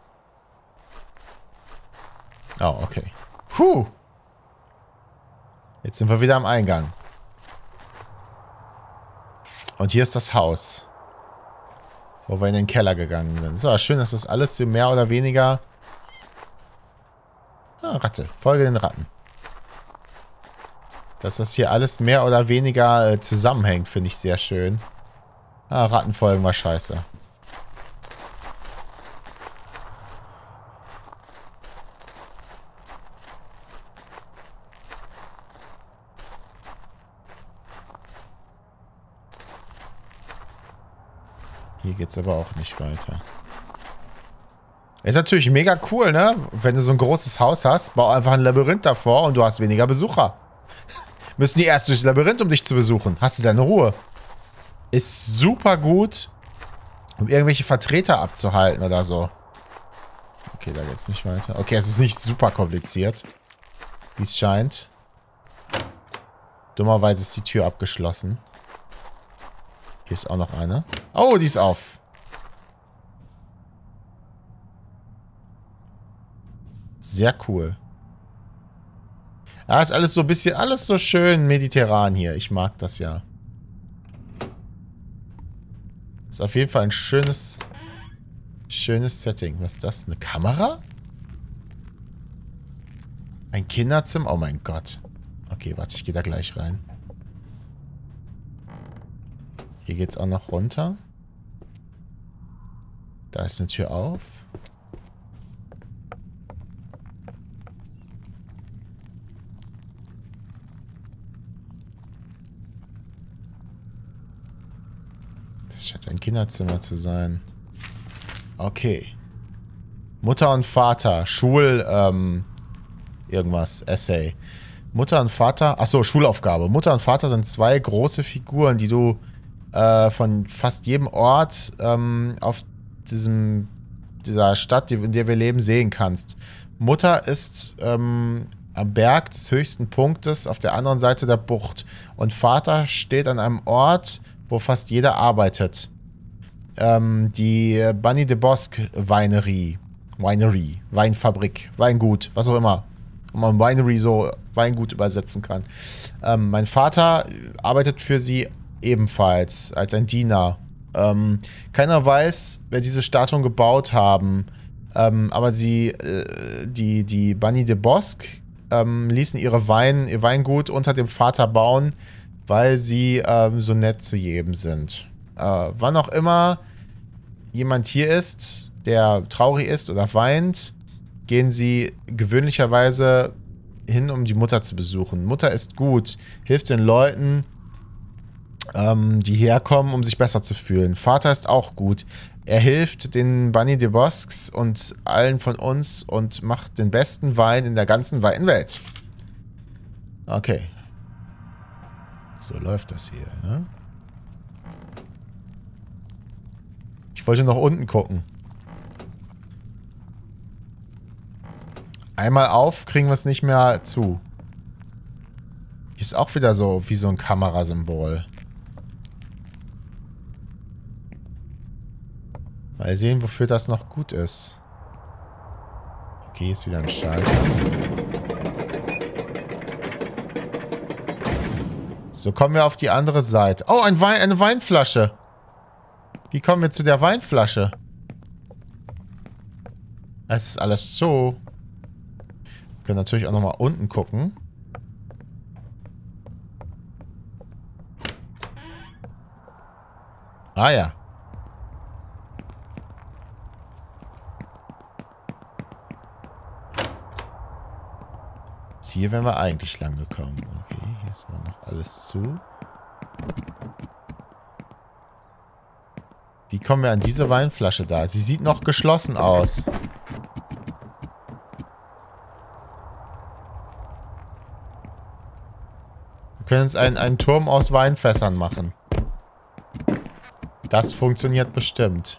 Oh, okay. Puh. Jetzt sind wir wieder am Eingang. Und hier ist das Haus. Wo wir in den Keller gegangen sind. So, schön, dass das alles so mehr oder weniger... Ah, Ratte. Folge den Ratten. Dass das hier alles mehr oder weniger zusammenhängt, finde ich sehr schön. Ah, Rattenfolgen war scheiße. Hier geht's aber auch nicht weiter. Ist natürlich mega cool, ne? Wenn du so ein großes Haus hast, bau einfach ein Labyrinth davor und du hast weniger Besucher. Müssen die erst durchs Labyrinth, um dich zu besuchen. Hast du deine Ruhe. Ist super gut, um irgendwelche Vertreter abzuhalten oder so. Okay, da geht's nicht weiter. Okay, es ist nicht super kompliziert, wie es scheint. Dummerweise ist die Tür abgeschlossen. Hier ist auch noch eine. Oh, die ist auf. Sehr cool. Ja, ist alles so ein bisschen, alles so schön mediterran hier. Ich mag das ja. Ist auf jeden Fall ein schönes Setting. Was ist das? Eine Kamera? Ein Kinderzimmer? Oh mein Gott. Okay, warte, ich gehe da gleich rein. Hier geht's auch noch runter. Da ist eine Tür auf. Das scheint ein Kinderzimmer zu sein. Okay. Mutter und Vater. Irgendwas. Essay. Mutter und Vater. Achso, Schulaufgabe. Mutter und Vater sind zwei große Figuren, die du von fast jedem Ort auf dieser Stadt, in der wir leben, sehen kannst. Mutter ist am Berg des höchsten Punktes auf der anderen Seite der Bucht. Und Vater steht an einem Ort, wo fast jeder arbeitet. Die Bunny de Bosque Winery, Weinfabrik, Weingut, was auch immer. Wenn man Winery so Weingut übersetzen kann. Mein Vater arbeitet für sie ebenfalls als ein Diener. Keiner weiß, wer diese Statuen gebaut haben. Aber die Bunny de Bosque ließen ihr Weingut unter dem Vater bauen, weil sie so nett zu jedem sind. Wann auch immer jemand hier ist, der traurig ist oder weint, gehen sie gewöhnlicherweise hin, um die Mutter zu besuchen. Mutter ist gut, hilft den Leuten, die herkommen, um sich besser zu fühlen. Vater ist auch gut. Er hilft den Bunny de Bosques und allen von uns und macht den besten Wein in der ganzen Weinwelt. Okay. So läuft das hier, ne? Ich wollte noch unten gucken. Einmal auf, kriegen wir es nicht mehr zu. Hier ist auch wieder so, wie so ein Kamerasymbol. Mal sehen, wofür das noch gut ist. Okay, hier ist wieder ein Schalter. So, kommen wir auf die andere Seite. Oh, eine Weinflasche. Wie kommen wir zu der Weinflasche? Es ist alles zu. Wir können natürlich auch nochmal unten gucken. Ah ja. Hier wären wir eigentlich lang gekommen. Okay, hier ist aber noch alles zu. Wie kommen wir an diese Weinflasche da? Sie sieht noch geschlossen aus. Wir können uns einen Turm aus Weinfässern machen. Das funktioniert bestimmt.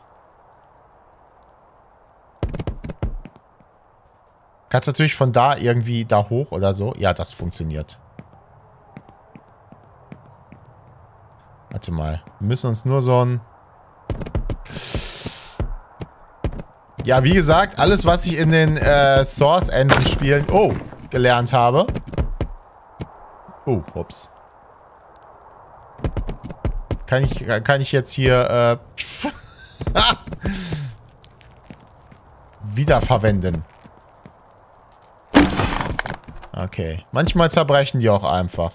Kannst natürlich von da irgendwie da hoch oder so. Ja, das funktioniert. Warte mal. Wir müssen uns nur so ein... Ja, wie gesagt, alles, was ich in den Source Engine Spielen gelernt habe. Oh, ups. Kann ich jetzt hier wiederverwenden. Okay. Manchmal zerbrechen die auch einfach.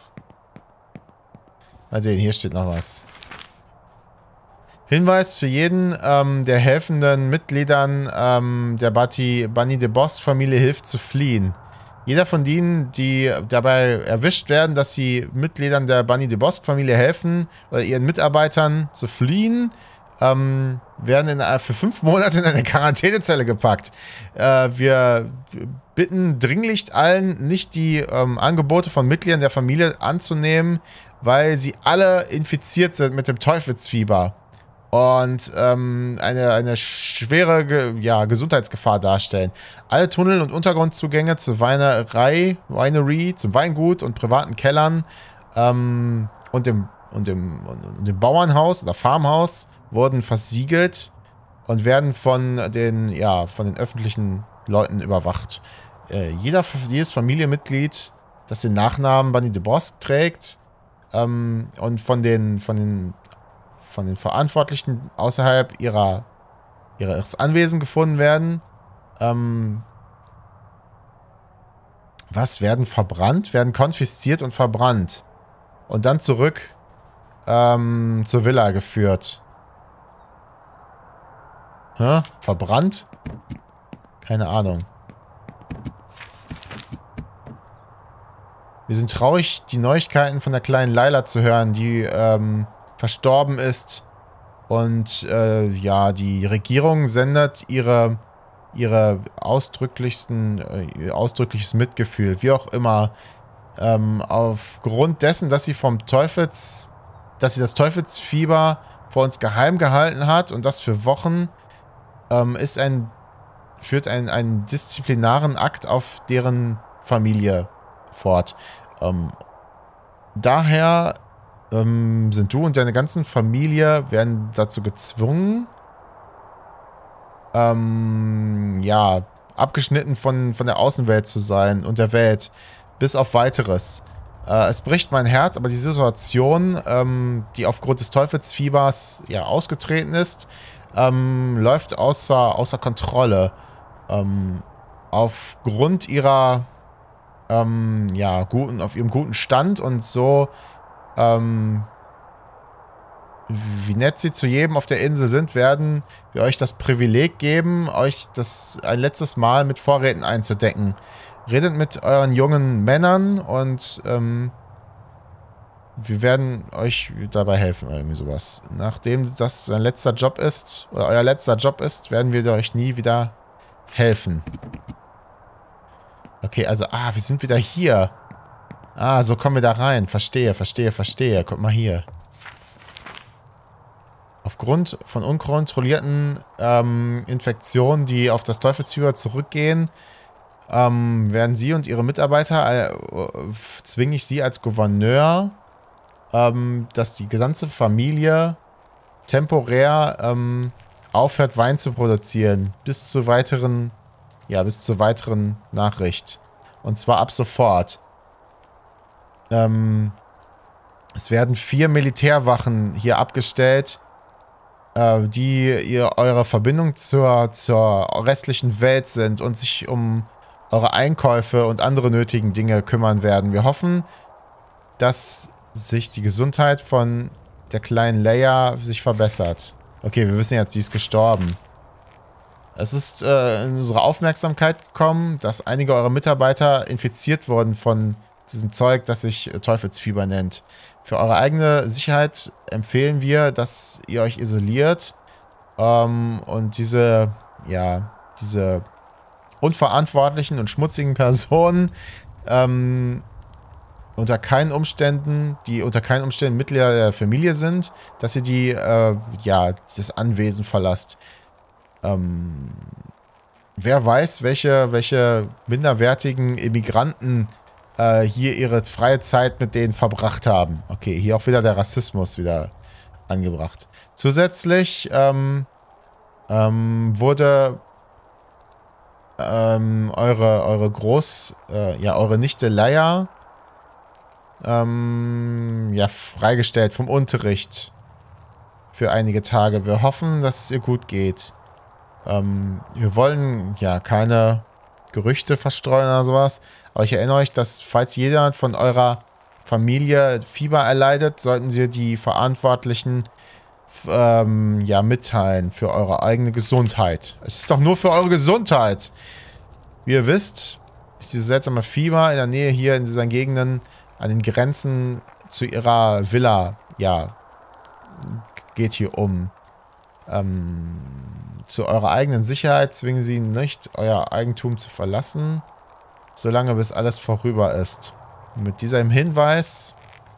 Mal sehen, hier steht noch was. Hinweis für jeden der helfenden Mitgliedern der Bunny de Bosque Familie hilft zu fliehen. Jeder von denen, die dabei erwischt werden, dass sie Mitgliedern der Bunny de Bosque Familie helfen oder ihren Mitarbeitern zu fliehen, werden für 5 Monate in eine Quarantänezelle gepackt. Wir bitten dringlich allen, nicht die Angebote von Mitgliedern der Familie anzunehmen, weil sie alle infiziert sind mit dem Teufelsfieber und eine schwere Gesundheitsgefahr darstellen. Alle Tunnel- und Untergrundzugänge zur Winery, zum Weingut und privaten Kellern und dem Bauernhaus oder Farmhaus wurden versiegelt und werden von den öffentlichen Leuten überwacht. jedes Familienmitglied, das den Nachnamen Bunny DeBosk trägt, und von den Verantwortlichen außerhalb ihres Anwesens gefunden werden. Was? Werden verbrannt? Werden konfisziert und verbrannt. Und dann zurück zur Villa geführt. Hä? Verbrannt? Keine Ahnung. Wir sind traurig, die Neuigkeiten von der kleinen Layla zu hören, die verstorben ist. Und ja, die Regierung sendet ihr ausdrückliches Mitgefühl, wie auch immer, aufgrund dessen, dass sie das Teufelsfieber vor uns geheim gehalten hat und das für Wochen, führt einen disziplinaren Akt auf deren Familie fort. Daher sind du und deine ganzen Familie werden dazu gezwungen, ja, abgeschnitten von der Außenwelt zu sein und der Welt, bis auf Weiteres. Es bricht mein Herz, aber die Situation, die aufgrund des Teufelsfiebers ja ausgetreten ist, läuft außer Kontrolle. Aufgrund ihrer ja, auf ihrem guten Stand und so, wie nett sie zu jedem auf der Insel sind, werden wir euch das Privileg geben, euch ein letztes Mal mit Vorräten einzudecken. Redet mit euren jungen Männern und wir werden euch dabei helfen, irgendwie sowas. Nachdem das sein letzter Job ist, oder euer letzter Job ist, werden wir euch nie wieder helfen. Okay, also, wir sind wieder hier. So kommen wir da rein. Verstehe. Guck mal hier. Aufgrund von unkontrollierten Infektionen, die auf das Teufelsfieber zurückgehen, werden sie und ihre Mitarbeiter, zwinge ich sie als Gouverneur, dass die gesamte Familie temporär aufhört, Wein zu produzieren, bis zur weiteren Nachricht. Und zwar ab sofort. Es werden 4 Militärwachen hier abgestellt, die eure Verbindung zur restlichen Welt sind und sich um eure Einkäufe und andere nötigen Dinge kümmern werden. Wir hoffen, dass sich die Gesundheit von der kleinen Leia sich verbessert. Okay, wir wissen jetzt, die ist gestorben. Es ist in unsere Aufmerksamkeit gekommen, dass einige eurer Mitarbeiter infiziert wurden von diesem Zeug, das sich Teufelsfieber nennt. Für eure eigene Sicherheit empfehlen wir, dass ihr euch isoliert und diese unverantwortlichen und schmutzigen Personen unter keinen Umständen Mitglieder der Familie sind, dass ihr das Anwesen verlasst. Wer weiß, welche minderwertigen Immigranten hier ihre freie Zeit mit denen verbracht haben. Okay, hier auch wieder der Rassismus wieder angebracht. Zusätzlich wurde eure Nichte Leia freigestellt vom Unterricht für einige Tage. Wir hoffen, dass es ihr gut geht. Wir wollen ja keine Gerüchte verstreuen oder sowas, aber ich erinnere euch, dass falls jeder von eurer Familie Fieber erleidet, sollten sie die Verantwortlichen mitteilen für eure eigene Gesundheit. Es ist doch nur für eure Gesundheit. Wie ihr wisst, ist dieses seltsame Fieber in der Nähe hier in diesen Gegenden an den Grenzen zu ihrer Villa, geht hier um. Zu eurer eigenen Sicherheit zwingen sie nicht, euer Eigentum zu verlassen, solange bis alles vorüber ist. Und mit diesem Hinweis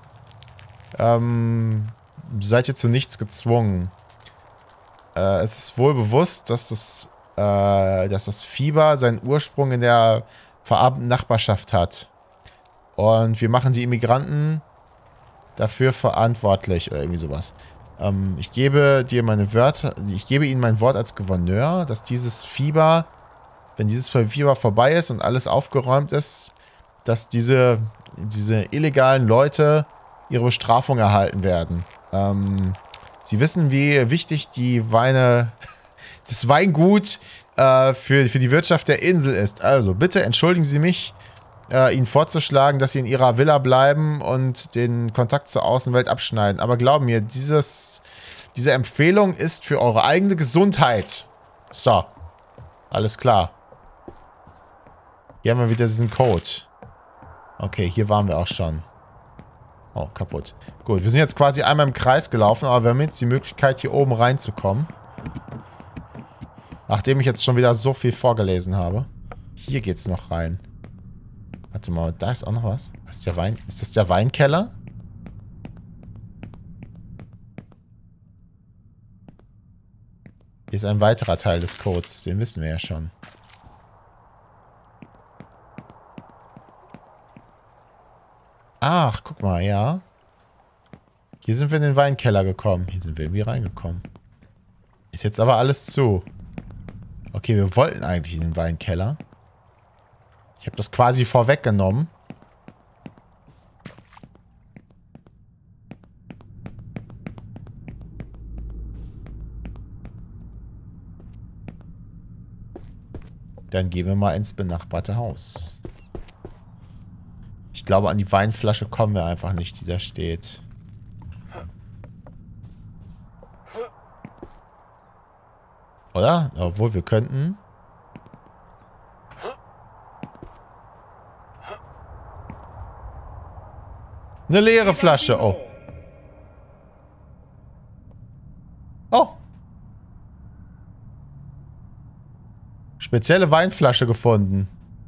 seid ihr zu nichts gezwungen. Es ist wohl bewusst, dass das Fieber seinen Ursprung in der verarmten Nachbarschaft hat. Und wir machen die Immigranten dafür verantwortlich oder irgendwie sowas. Ich gebe ihnen mein Wort als Gouverneur, dass dieses Fieber wenn dieses Fieber vorbei ist und alles aufgeräumt ist, dass diese illegalen Leute ihre Bestrafung erhalten werden. Sie wissen, wie wichtig die Weine, das Weingut für die Wirtschaft der Insel ist. Also, bitte entschuldigen Sie mich, Ihnen vorzuschlagen, dass Sie in Ihrer Villa bleiben und den Kontakt zur Außenwelt abschneiden. Aber glauben mir, diese Empfehlung ist für eure eigene Gesundheit. So. Alles klar. Hier haben wir wieder diesen Code. Okay, hier waren wir auch schon. Oh, kaputt. Gut, wir sind jetzt quasi einmal im Kreis gelaufen, aber wir haben jetzt die Möglichkeit, hier oben reinzukommen. Nachdem ich jetzt schon wieder so viel vorgelesen habe. Hier geht's noch rein. Warte mal, da ist auch noch was. Was ist der Wein? Ist das der Weinkeller? Hier ist ein weiterer Teil des Codes. Den wissen wir ja schon. Ach, guck mal, ja. Hier sind wir in den Weinkeller gekommen. Hier sind wir irgendwie reingekommen. Ist jetzt aber alles zu. Okay, wir wollten eigentlich in den Weinkeller. Ich habe das quasi vorweggenommen. Dann gehen wir mal ins benachbarte Haus. Ich glaube, an die Weinflasche kommen wir einfach nicht, die da steht. Oder? Obwohl, wir könnten. Eine leere Flasche. Oh. Oh. Spezielle Weinflasche gefunden.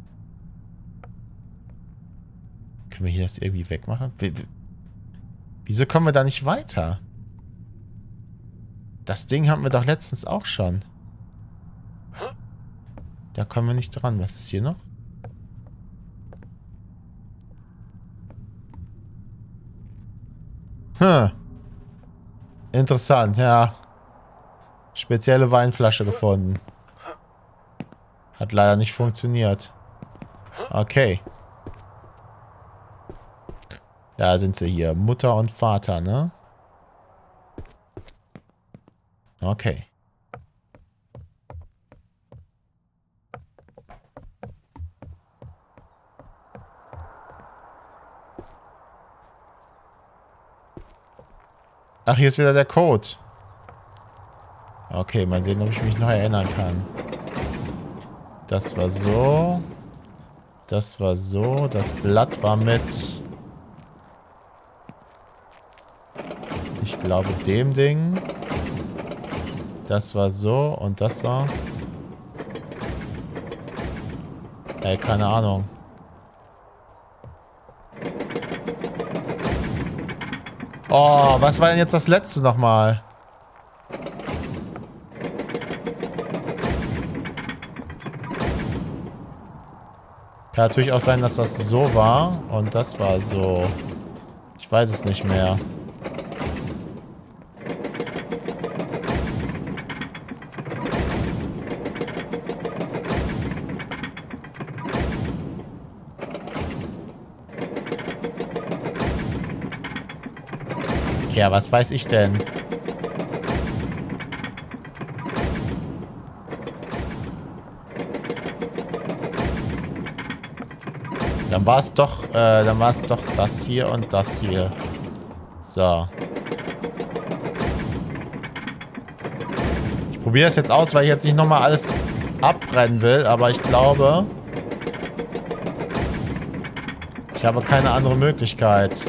Können wir hier das irgendwie wegmachen? Wieso kommen wir da nicht weiter? Das Ding hatten wir doch letztens auch schon. Da kommen wir nicht dran. Was ist hier noch? Interessant, ja. Spezielle Weinflasche gefunden. Hat leider nicht funktioniert. Okay. Da sind sie hier. Mutter und Vater, ne? Okay. Ach, hier ist wieder der Code. Okay, mal sehen, ob ich mich noch erinnern kann. Das war so. Das war so. Das Blatt war mit... Ich glaube, dem Ding. Das war so und das war... keine Ahnung. Oh, was war denn jetzt das letzte nochmal? Kann natürlich auch sein, dass das so war und das war so. Ich weiß es nicht mehr. Ja, was weiß ich denn? Dann war es doch das hier und das hier. So. Ich probiere das jetzt aus, weil ich jetzt nicht nochmal alles abbrennen will, aber ich glaube, ich habe keine andere Möglichkeit.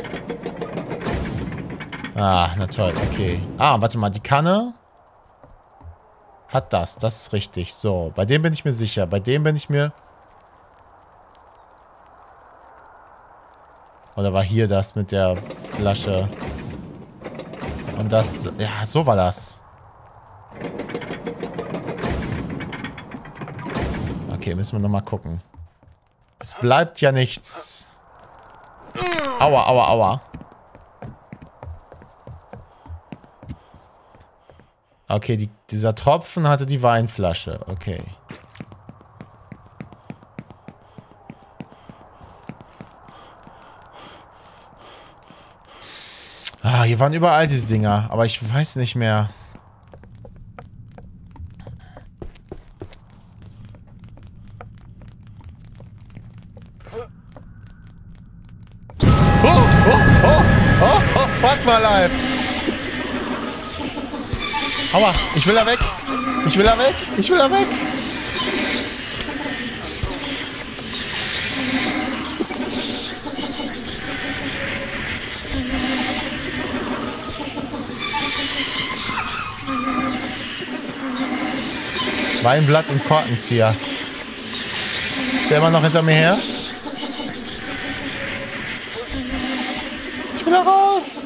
Ah, na toll, okay. Ah, warte mal, die Kanne hat das. Das ist richtig. So, bei dem bin ich mir sicher. Bei dem bin ich mir... Oder war hier das mit der Flasche? Und das... Ja, so war das. Okay, müssen wir nochmal gucken. Es bleibt ja nichts. Aua, aua, aua. Okay, dieser Tropfen hatte die Weinflasche. Okay. Ah, hier waren überall diese Dinger, aber ich weiß nicht mehr. Oh, fuck my life. Aua, ich will da weg. Ich will da weg. Ich will da weg. Weinblatt und Korkenzieher. Ist der immer noch hinter mir her? Ich will da raus.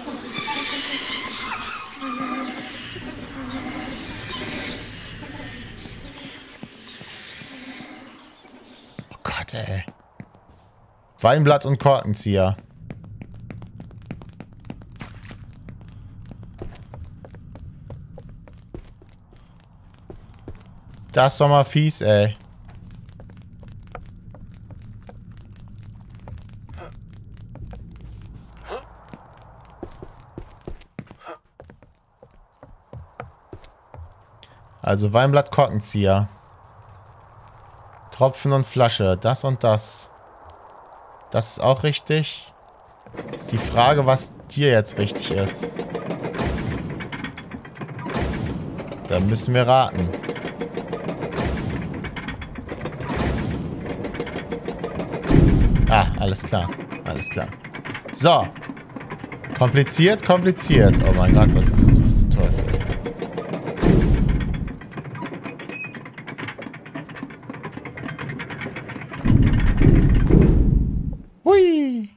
Oh Gott, ey. Weinblatt und Korkenzieher. Das war mal fies, ey. Also Weinblatt, Korkenzieher. Tropfen und Flasche. Das und das. Das ist auch richtig. Ist die Frage, was dir jetzt richtig ist. Da müssen wir raten. Ah, alles klar. Alles klar. So. Kompliziert, kompliziert. Oh mein Gott, was ist das? Was zum Teufel? Hui.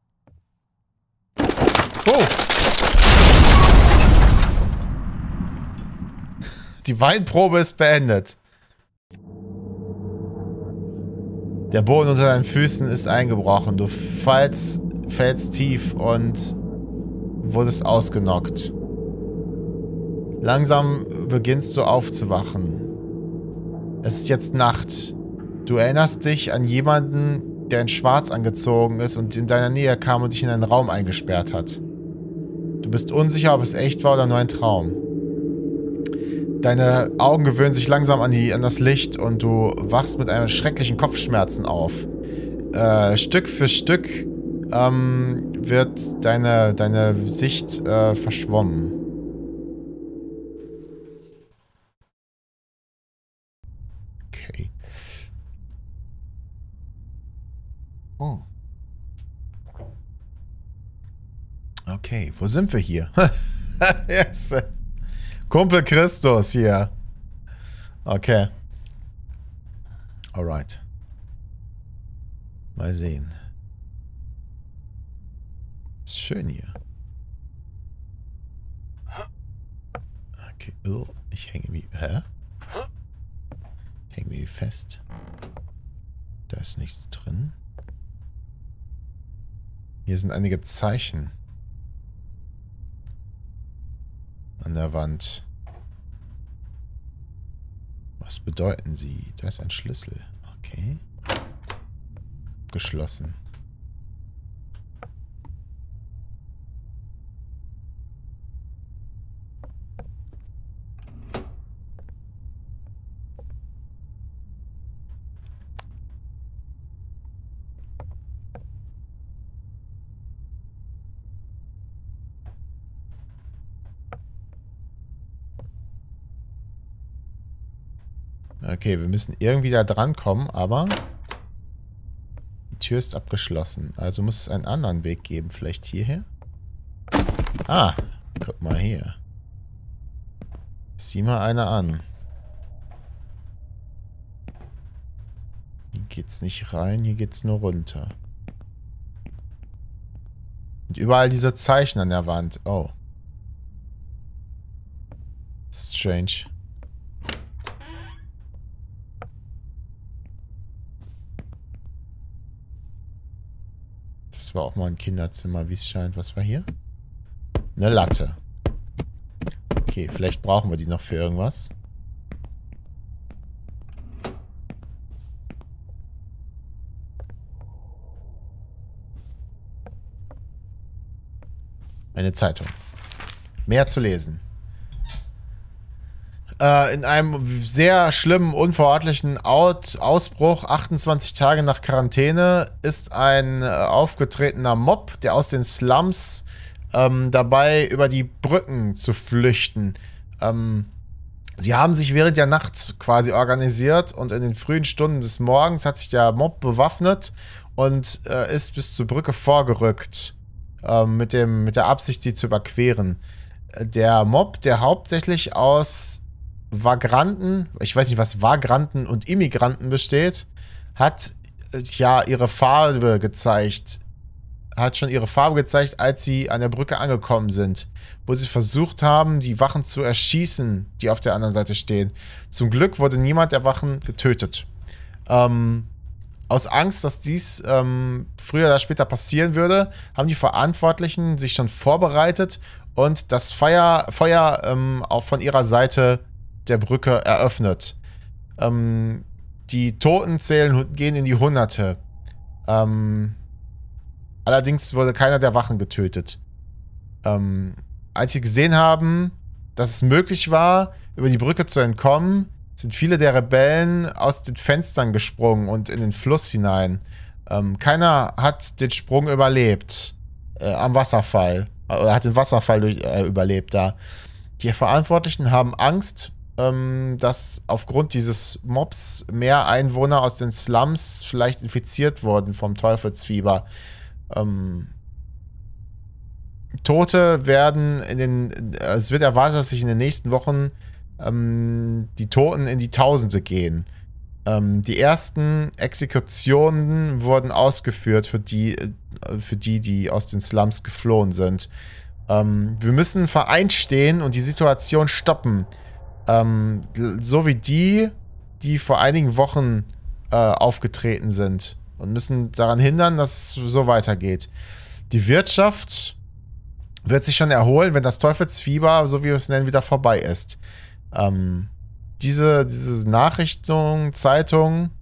Oh. Die Weinprobe ist beendet. Der Boden unter deinen Füßen ist eingebrochen. Du fällst tief und wurdest ausgenockt. Langsam beginnst du aufzuwachen. Es ist jetzt Nacht. Du erinnerst dich an jemanden, der in Schwarz angezogen ist und in deiner Nähe kam und dich in einen Raum eingesperrt hat. Du bist unsicher, ob es echt war oder nur ein Traum. Deine Augen gewöhnen sich langsam an das Licht und du wachst mit einem schrecklichen Kopfschmerzen auf. Stück für Stück wird deine Sicht verschwommen. Okay. Oh. Okay, wo sind wir hier? Yes. Kumpel Christus hier. Okay. Alright. Mal sehen. Ist schön hier. Okay. Oh, ich hänge wie... Hä? Ich hänge wie fest. Da ist nichts drin. Hier sind einige Zeichen. An der Wand. Was bedeuten sie? Da ist ein Schlüssel. Okay. Geschlossen. Okay, wir müssen irgendwie da dran kommen, aber die Tür ist abgeschlossen. Also muss es einen anderen Weg geben. Vielleicht hierher? Ah, guck mal hier. Sieh mal einer an. Hier geht's nicht rein, hier geht's nur runter. Und überall diese Zeichen an der Wand. Oh. Strange. Das war auch mal ein Kinderzimmer, wie es scheint. Was war hier? Eine Latte. Okay, vielleicht brauchen wir die noch für irgendwas. Eine Zeitung. Mehr zu lesen. In einem sehr schlimmen, unverortlichen Ausbruch, 28 Tage nach Quarantäne, ist ein aufgetretener Mob, der aus den Slums dabei über die Brücken zu flüchten. Sie haben sich während der Nacht quasi organisiert und in den frühen Stunden des Morgens hat sich der Mob bewaffnet und ist bis zur Brücke vorgerückt, mit der Absicht, sie zu überqueren. Der Mob, der hauptsächlich aus Vagranten, ich weiß nicht, was Vagranten und Immigranten besteht, hat ja ihre Farbe gezeigt. Hat schon ihre Farbe gezeigt, als sie an der Brücke angekommen sind, wo sie versucht haben, die Wachen zu erschießen, die auf der anderen Seite stehen. Zum Glück wurde niemand der Wachen getötet. Aus Angst, dass dies früher oder später passieren würde, haben die Verantwortlichen sich schon vorbereitet und das Feuer auch von ihrer Seite der Brücke eröffnet. Die Toten gehen in die Hunderte. Allerdings wurde keiner der Wachen getötet. Als sie gesehen haben, dass es möglich war, über die Brücke zu entkommen, sind viele der Rebellen aus den Fenstern gesprungen und in den Fluss hinein. Keiner hat den Sprung überlebt am Wasserfall. Oder hat den Wasserfall überlebt da. Die Verantwortlichen haben Angst, dass aufgrund dieses Mobs mehr Einwohner aus den Slums vielleicht infiziert wurden vom Teufelsfieber. Tote werden es wird erwartet, dass sich in den nächsten Wochen die Toten in die Tausende gehen. Die ersten Exekutionen wurden ausgeführt für die aus den Slums geflohen sind. Wir müssen vereint stehen und die Situation stoppen. So wie die vor einigen Wochen aufgetreten sind. Und müssen daran hindern, dass es so weitergeht. Die Wirtschaft wird sich schon erholen, wenn das Teufelsfieber, so wie wir es nennen, wieder vorbei ist. Diese Nachrichtung, Zeitung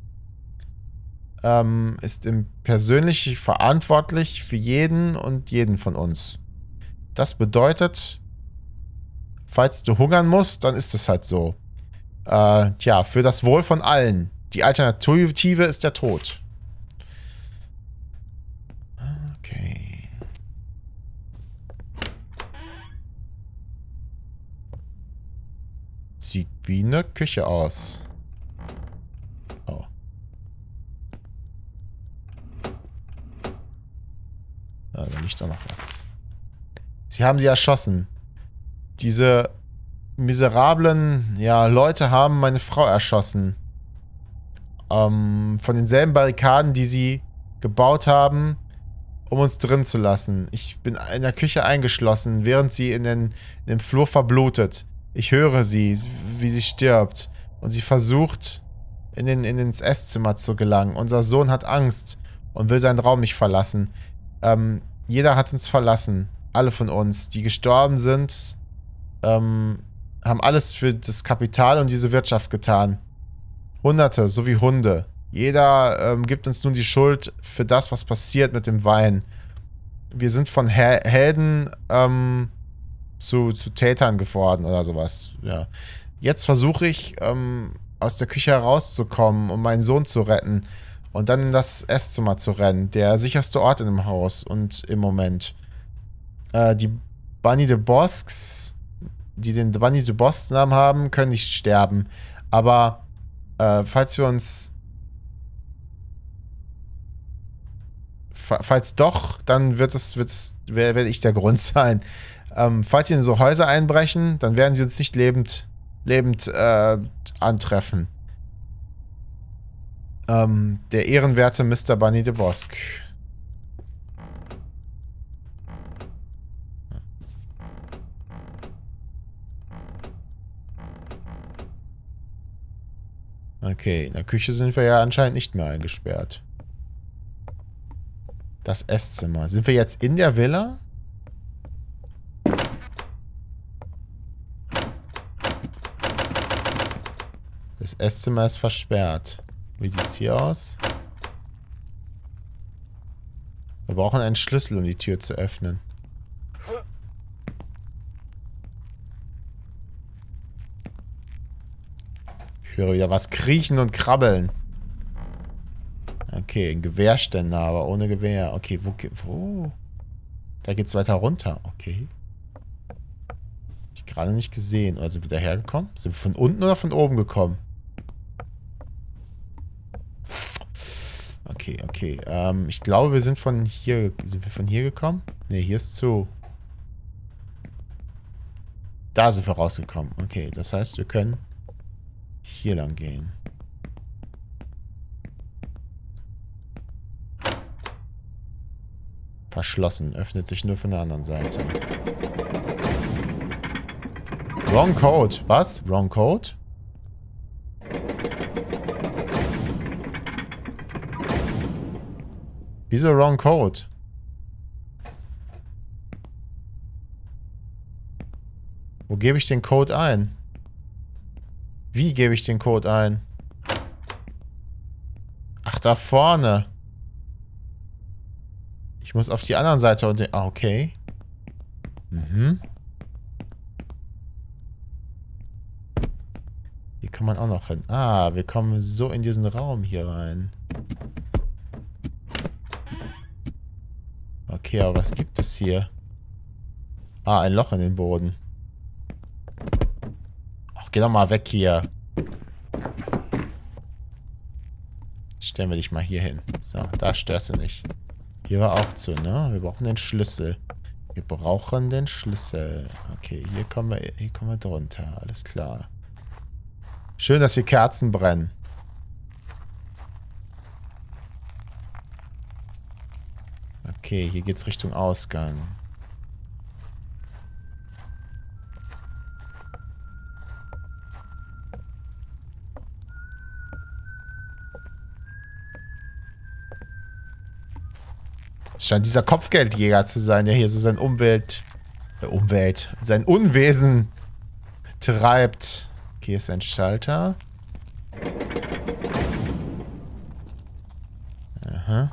ist persönlich verantwortlich für jeden und jeden von uns. Das bedeutet, falls du hungern musst, dann ist es halt so. Tja, für das Wohl von allen. Die Alternative ist der Tod. Okay. Sieht wie eine Küche aus. Oh. Da liegt doch noch was. Sie haben sie erschossen. Diese miserablen, ja, Leute haben meine Frau erschossen. Von denselben Barrikaden, die sie gebaut haben, um uns drin zu lassen. Ich bin in der Küche eingeschlossen, während sie in dem Flur verblutet. Ich höre sie, wie sie stirbt. Und sie versucht, ins Esszimmer zu gelangen. Unser Sohn hat Angst und will seinen Raum nicht verlassen. Jeder hat uns verlassen. Alle von uns, die gestorben sind, haben alles für das Kapital und diese Wirtschaft getan. Hunderte, so wie Hunde. Jeder gibt uns nun die Schuld für das, was passiert mit dem Wein. Wir sind von Helden zu Tätern geworden oder sowas. Ja. Jetzt versuche ich, aus der Küche herauszukommen, um meinen Sohn zu retten. Und dann in das Esszimmer zu rennen. Der sicherste Ort in dem Haus und im Moment. Die Bunny de Bosques, die den Bunny de Bosques Namen haben, können nicht sterben. Aber falls doch, dann werde ich der Grund sein. Falls sie in so Häuser einbrechen, dann werden sie uns nicht lebend antreffen. Der ehrenwerte Mr. Bunny de Bosque. Okay, in der Küche sind wir ja anscheinend nicht mehr eingesperrt. Das Esszimmer. Sind wir jetzt in der Villa? Das Esszimmer ist versperrt. Wie sieht's hier aus? Wir brauchen einen Schlüssel, um die Tür zu öffnen. höre wieder was kriechen und krabbeln. Okay, ein Gewehrständer, aber ohne Gewehr. Okay, wo? Da geht's weiter runter. Okay. Hab ich gerade nicht gesehen. Oder sind wir da hergekommen? Sind wir von unten oder von oben gekommen? Okay, okay. Ich glaube, wir sind von hier... Sind wir von hier gekommen? Ne, hier ist zu. Da sind wir rausgekommen. Okay, das heißt, wir können hier lang gehen. Verschlossen. Öffnet sich nur von der anderen Seite. Wrong Code. Was? Wrong Code? Wieso Wrong Code? Wo gebe ich den Code ein? Wie gebe ich den Code ein? Ach, da vorne. Ich muss auf die anderen Seite und den... Ah, okay. Mhm. Hier kann man auch noch hin. Ah, wir kommen so in diesen Raum hier rein. Okay, aber was gibt es hier? Ah, ein Loch in den Boden. Ach, geh doch mal weg hier. Stellen wir dich mal hier hin. So, da störst du nicht. Hier war auch zu, ne? Wir brauchen den Schlüssel. Wir brauchen den Schlüssel. Okay, hier kommen wir drunter. Alles klar. Schön, dass hier Kerzen brennen. Okay, hier geht's Richtung Ausgang. Es scheint dieser Kopfgeldjäger zu sein, der hier so sein sein Unwesen treibt. Okay, hier ist ein Schalter. Aha.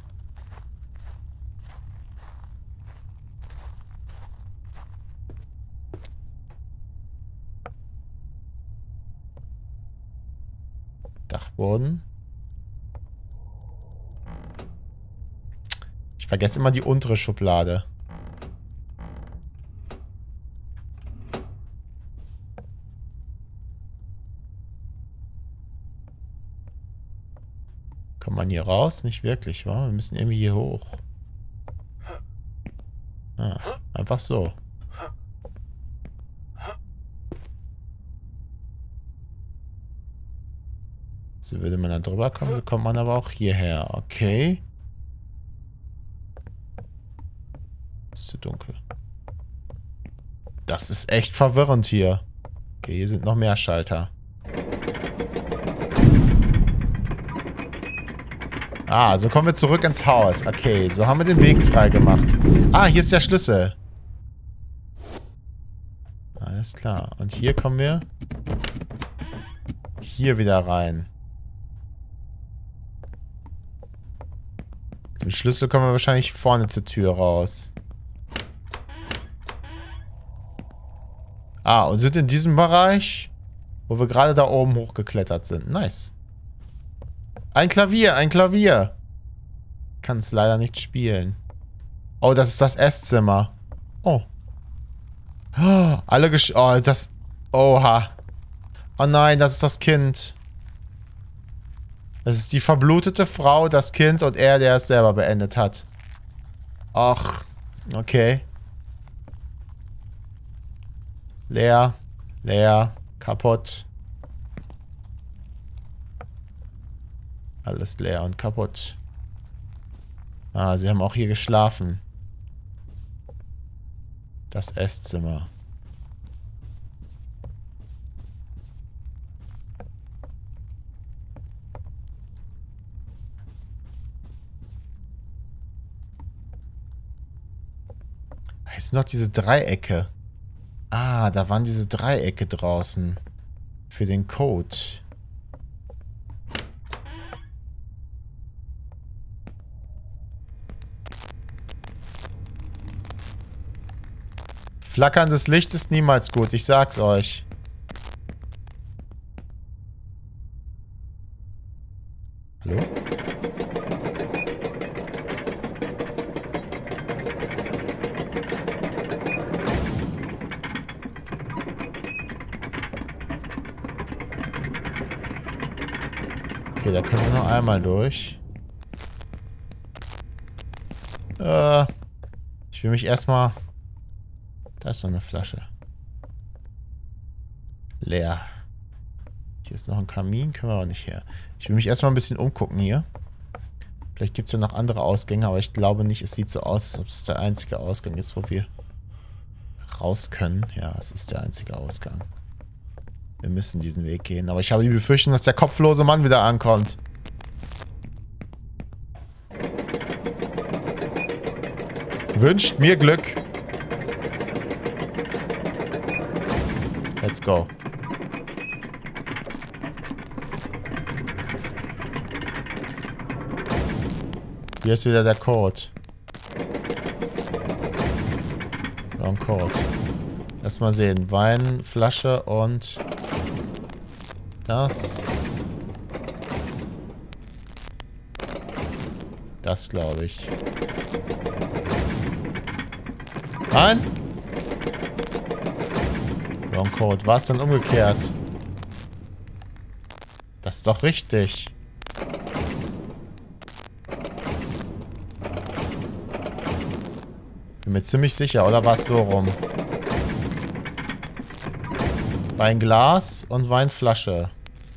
Dachboden. Ich vergesse immer die untere Schublade. Kommt man hier raus? Nicht wirklich, wa? Wir müssen irgendwie hier hoch. Ah, einfach so. So würde man da drüber kommen, so kommt man aber auch hierher. Okay. Ist zu dunkel. Das ist echt verwirrend hier. Okay, hier sind noch mehr Schalter. Ah, so kommen wir zurück ins Haus. Okay, so haben wir den Weg frei gemacht. Ah, hier ist der Schlüssel. Alles klar. Und hier kommen wir hier wieder rein. Mit dem Schlüssel kommen wir wahrscheinlich vorne zur Tür raus. Ah, und sind in diesem Bereich, wo wir gerade da oben hochgeklettert sind. Nice. Ein Klavier, ein Klavier. Kann es leider nicht spielen. Oh, das ist das Esszimmer. Oh. Oh, alle oh, das... Oha. Oh nein, das ist das Kind. Das ist die verblutete Frau, das Kind und er, der es selber beendet hat. Ach, okay. Leer, leer, kaputt. Alles leer und kaputt. Ah, sie haben auch hier geschlafen. Das Esszimmer. Es sind noch diese Dreiecke. Ah, da waren diese Dreiecke draußen. Für den Code. Flackerndes Licht ist niemals gut, ich sag's euch. Okay, da können wir nur einmal durch. Ich will mich erstmal... Da ist noch eine Flasche. Leer. Hier ist noch ein Kamin, können wir aber nicht her. Ich will mich erstmal ein bisschen umgucken hier. Vielleicht gibt es ja noch andere Ausgänge, aber ich glaube nicht, es sieht so aus, als ob es der einzige Ausgang ist, wo wir raus können. Ja, es ist der einzige Ausgang. Wir müssen diesen Weg gehen, aber ich habe die Befürchtung, dass der kopflose Mann wieder ankommt. Wünscht mir Glück. Let's go. Hier ist wieder der Code. Wrong Code. Lass mal sehen. Wein, Flasche und das. Das glaube ich. Nein? Wrong Code. War es dann umgekehrt? Das ist doch richtig. Bin mir ziemlich sicher, oder war es so rum? Weinglas und Weinflasche.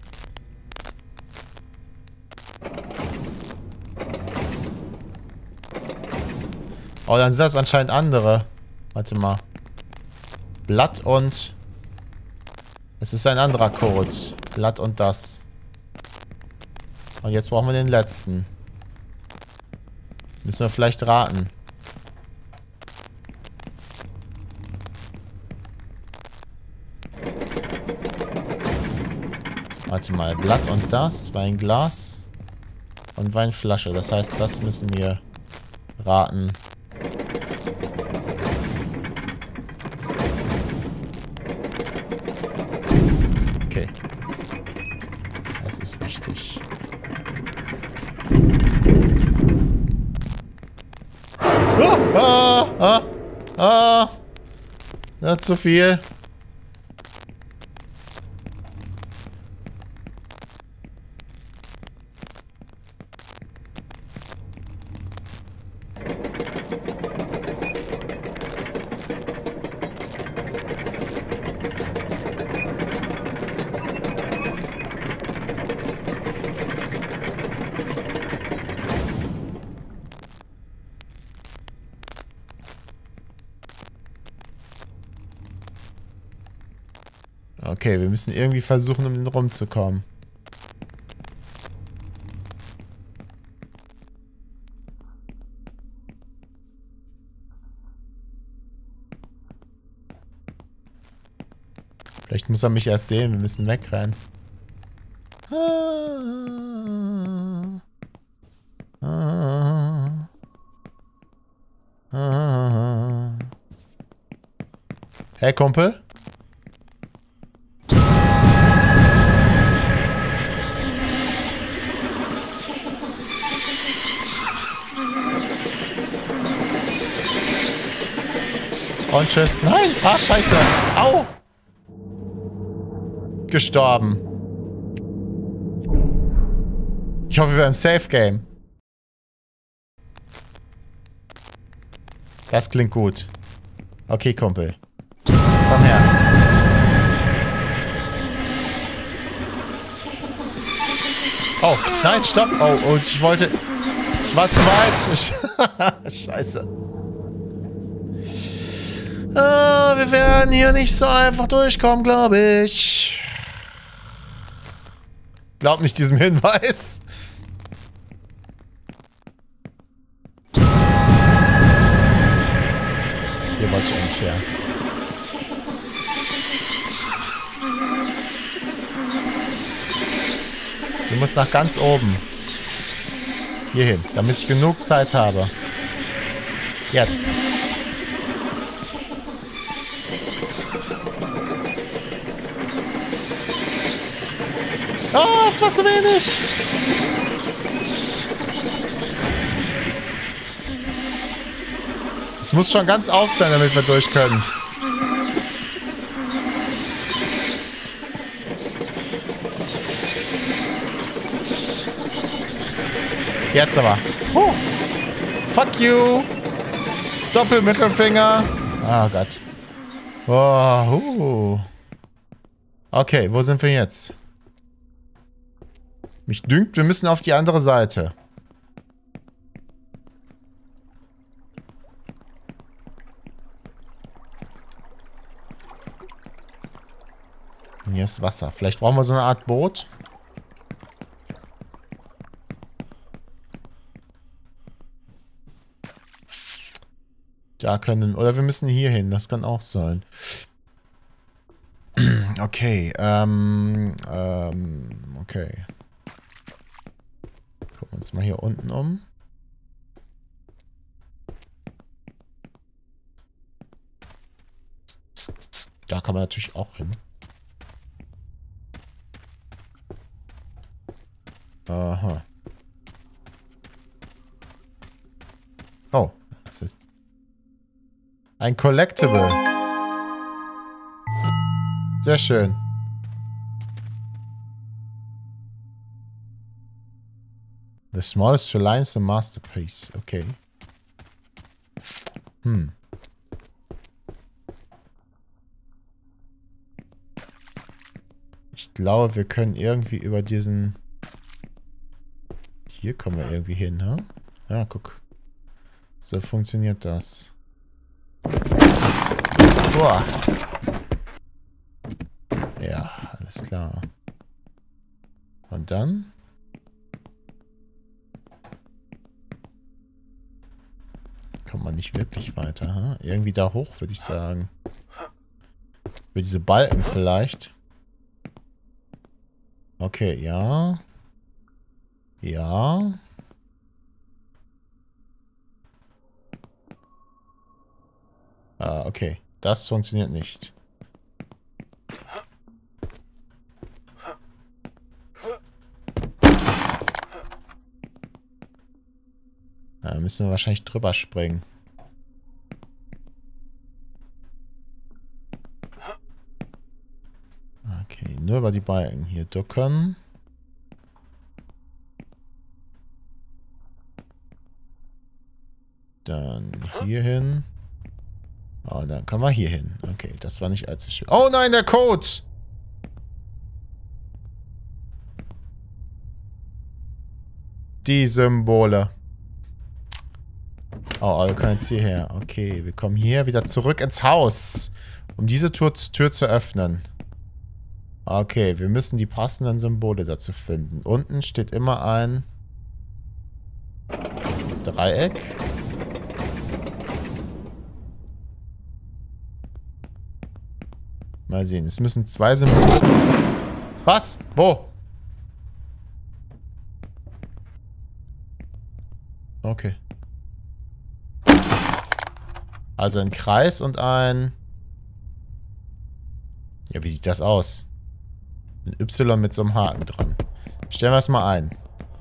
Oh, dann sind das anscheinend andere. Warte mal. Blatt und... Es ist ein anderer Code. Blatt und das. Und jetzt brauchen wir den letzten. Müssen wir vielleicht raten. Warte mal, Blatt und das, Weinglas und Weinflasche. Das heißt, das müssen wir raten. Okay. Das ist richtig. Ja, zu viel. Okay, wir müssen irgendwie versuchen, um den rumzukommen. Vielleicht muss er mich erst sehen, wir müssen wegrennen. Hey, Kumpel? Und tschüss. Nein! Ah, scheiße! Au! Gestorben. Ich hoffe, wir haben Safe Game. Das klingt gut. Okay, Kumpel. Komm her. Oh, nein, stopp. Oh, und ich wollte... Ich war zu weit. Scheiße. Wir werden hier nicht so einfach durchkommen, glaube ich. Glaub nicht diesem Hinweis. Hier wollte ich eigentlich her. Du musst nach ganz oben. Hier hin, damit ich genug Zeit habe. Jetzt. Oh, es war zu wenig. Es muss schon ganz auf sein, damit wir durch können. Jetzt aber. Fuck you. Doppelmittelfinger. Oh Gott. Oh, okay, wo sind wir jetzt? Mich dünkt, wir müssen auf die andere Seite. Hier ist Wasser. Vielleicht brauchen wir so eine Art Boot. Da können... Oder wir müssen hier hin. Das kann auch sein. Okay. Okay. Gucken wir uns mal hier unten um. Da kann man natürlich auch hin. Aha. Oh, das ist ein Collectible. Sehr schön. The smallest feline is a masterpiece. Okay. Ich glaube, wir können irgendwie über diesen... Hier kommen wir irgendwie hin, ha? Ja, guck. So funktioniert das. Boah. Ja, alles klar. Und dann? Kommt man nicht wirklich weiter, ha? Irgendwie da hoch, würde ich sagen. Über diese Balken vielleicht. Okay, ja. Ja. Ah, okay. Das funktioniert nicht. Da müssen wir wahrscheinlich drüber springen. Okay, nur über die Balken hier ducken. Dann hier hin. Oh, dann können wir hier hin. Okay, das war nicht allzu schwer. Oh nein, der Code! Die Symbole. Oh, wir können jetzt hierher. Okay, wir kommen hier wieder zurück ins Haus. Um diese Tür zu öffnen. Okay, wir müssen die passenden Symbole dazu finden. Unten steht immer ein Dreieck. Mal sehen, es müssen 2 Symbole... Was? Wo? Okay. Also ein Kreis und ein... Ja, wie sieht das aus? Ein Y mit so einem Haken dran. Stellen wir es mal ein.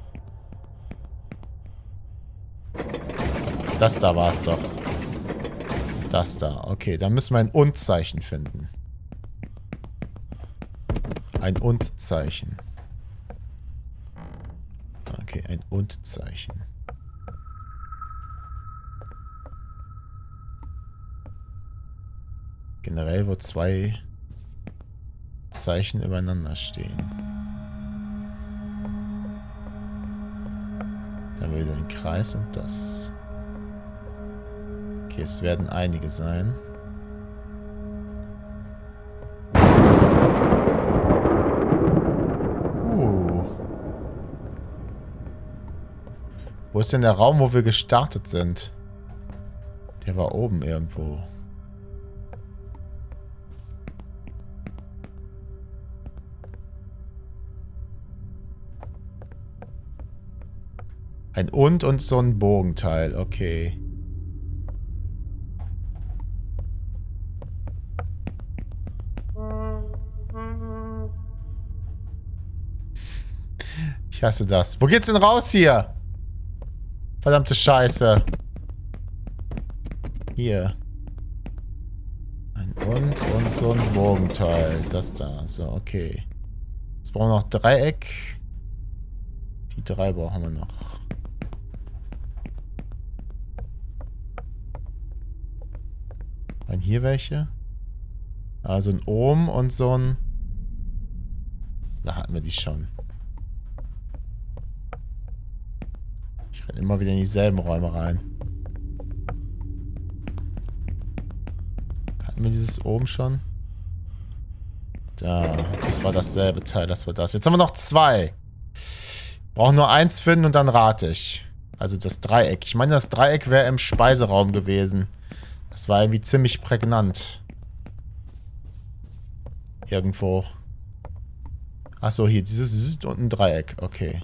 Das da war es doch. Das da. Okay, dann müssen wir ein Und-Zeichen finden. Ein Und-Zeichen. Okay, ein Und-Zeichen. Generell, wo 2 Zeichen übereinander stehen. Dann wieder ein Kreis und das. Okay, es werden einige sein. Wo ist denn der Raum, wo wir gestartet sind? Der war oben irgendwo. Ein und so ein Bogenteil. Okay. Ich hasse das. Wo geht's denn raus hier? Verdammte Scheiße. Hier. Ein und so ein Bogenteil. Das da. So, okay. Jetzt brauchen wir noch Dreieck. Die 3 brauchen wir noch. Waren hier welche? Also ein Ohm und so ein... Da hatten wir die schon. Ich renne immer wieder in dieselben Räume rein. Hatten wir dieses Ohm schon? Da, das war dasselbe Teil, das war das. Jetzt haben wir noch 2. Brauchen nur 1 finden und dann rate ich. Also das Dreieck. Ich meine, das Dreieck wäre im Speiseraum gewesen. Das war irgendwie ziemlich prägnant. Irgendwo. Achso, hier, dieses ist und ein Dreieck. Okay.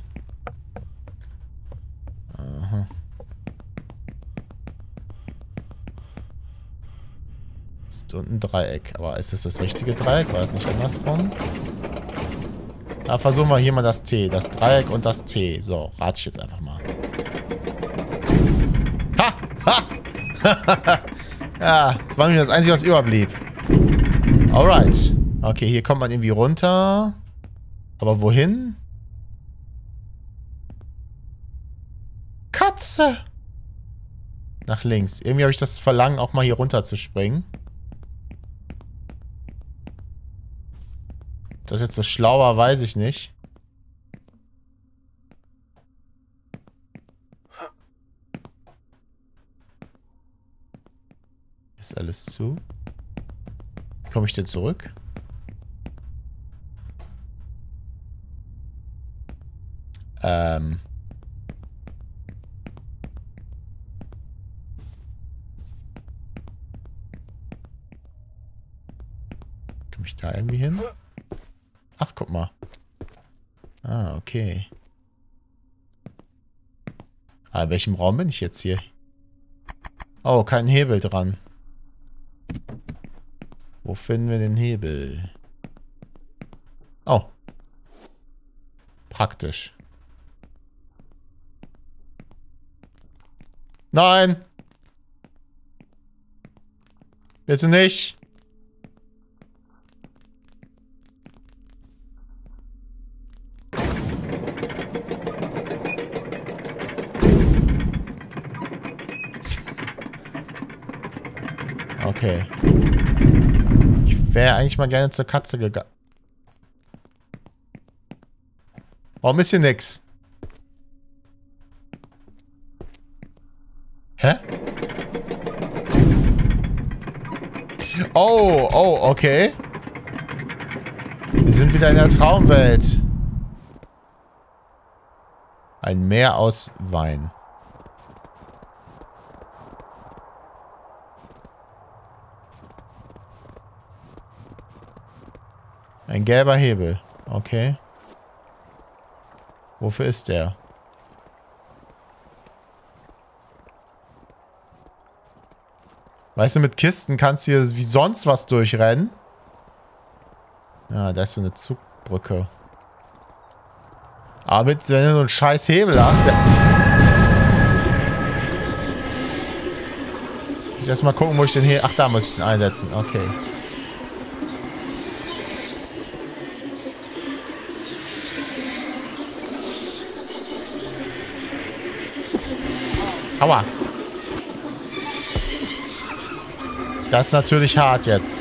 Aha. Ist und ein Dreieck. Aber ist das richtige Dreieck? War es nicht andersrum? Da versuchen wir hier mal das T. Das Dreieck und das T. So, rate ich jetzt einfach mal. Ha! Ha! Ja, das war mir das Einzige, was überblieb. Alright. Okay, hier kommt man irgendwie runter. Aber wohin? Katze! Nach links. Irgendwie habe ich das Verlangen, auch mal hier runter zu springen. Das ist jetzt so schlauer, weiß ich nicht. Ist alles zu? Wie komme ich denn zurück? Komme ich da irgendwie hin? Ach, guck mal. Ah, okay. Ah, in welchem Raum bin ich jetzt hier? Oh, kein Hebel dran. Wo finden wir den Hebel? Oh. Praktisch. Nein! Bitte nicht! Okay. Ich wäre eigentlich mal gerne zur Katze gegangen. Warum ist hier nix? Hä? Oh, oh, okay. Wir sind wieder in der Traumwelt. Ein Meer aus Wein. Ein gelber Hebel. Okay. Wofür ist der? Weißt du, mit Kisten kannst du hier wie sonst was durchrennen. Ja, da ist so eine Zugbrücke. Aber wenn du so einen scheiß Hebel hast, der... Ich muss erstmal gucken, wo ich den Hebel... Ach, da muss ich den einsetzen. Okay. Aua. Das ist natürlich hart jetzt.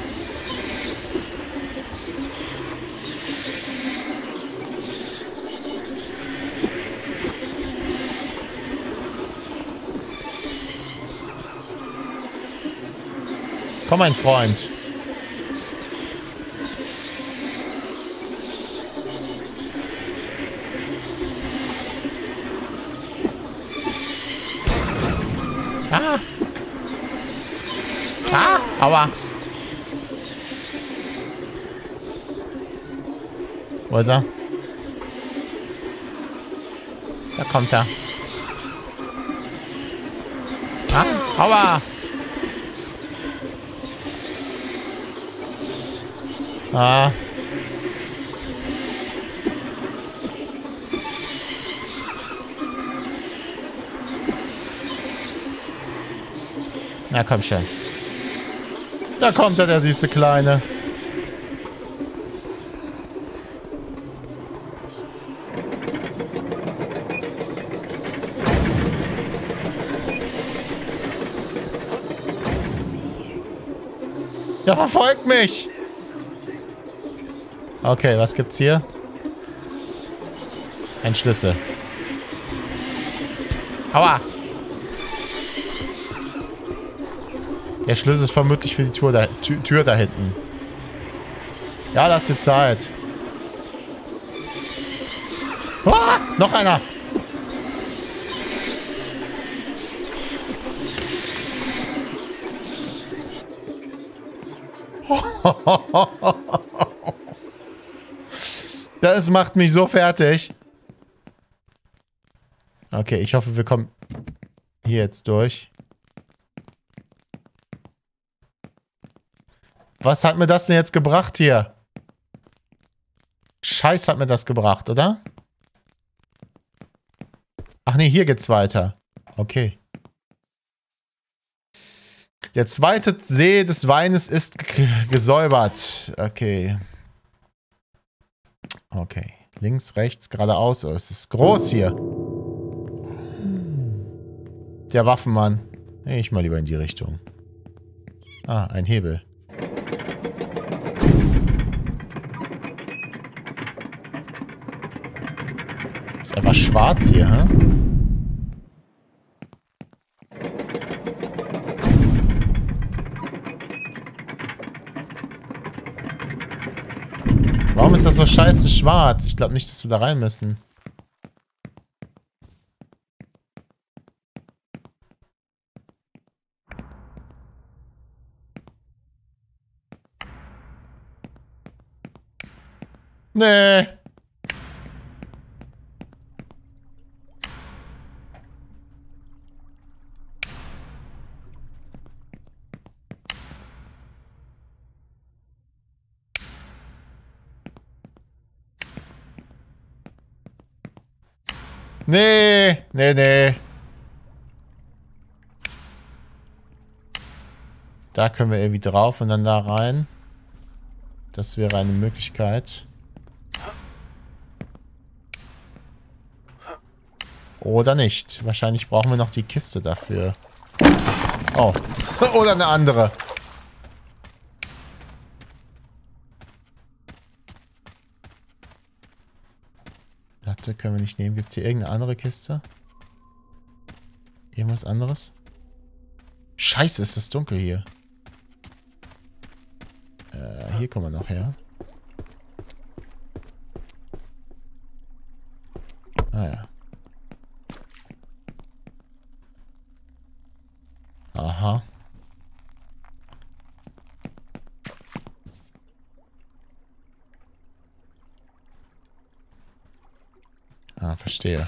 Komm, mein Freund. Ah. Ah, aua. Wo ist er? Da kommt er. Ah, aua. Ah. Na komm schon. Da kommt er, der süße Kleine. Ja, verfolgt mich! Okay, was gibt's hier? Ein Schlüssel. Aua! Der Schlüssel ist vermutlich für die Tür da hinten. Ja, lass dir Zeit. Ah, noch einer! Das macht mich so fertig. Okay, ich hoffe, wir kommen hier jetzt durch. Was hat mir das denn jetzt gebracht hier? Scheiß hat mir das gebracht, oder? Ach nee, hier geht's weiter. Okay. Der zweite See des Weines ist gesäubert. Okay. Okay. Links, rechts, geradeaus. Oh, es ist groß hier. Der Waffenmann. Nee, ich mal lieber in die Richtung. Ah, ein Hebel. Ist einfach schwarz hier, hä? Warum ist das so scheiße schwarz? Ich glaube nicht, dass wir da rein müssen. Nee. Nee, nee, nee. Da können wir irgendwie drauf und dann da rein. Das wäre eine Möglichkeit. Oder nicht. Wahrscheinlich brauchen wir noch die Kiste dafür. Oh. Oder eine andere. Latte können wir nicht nehmen. Gibt es hier irgendeine andere Kiste? Irgendwas anderes? Scheiße, ist das dunkel hier. Hier kommen wir noch her. Ah ja. Aha. Ah, verstehe.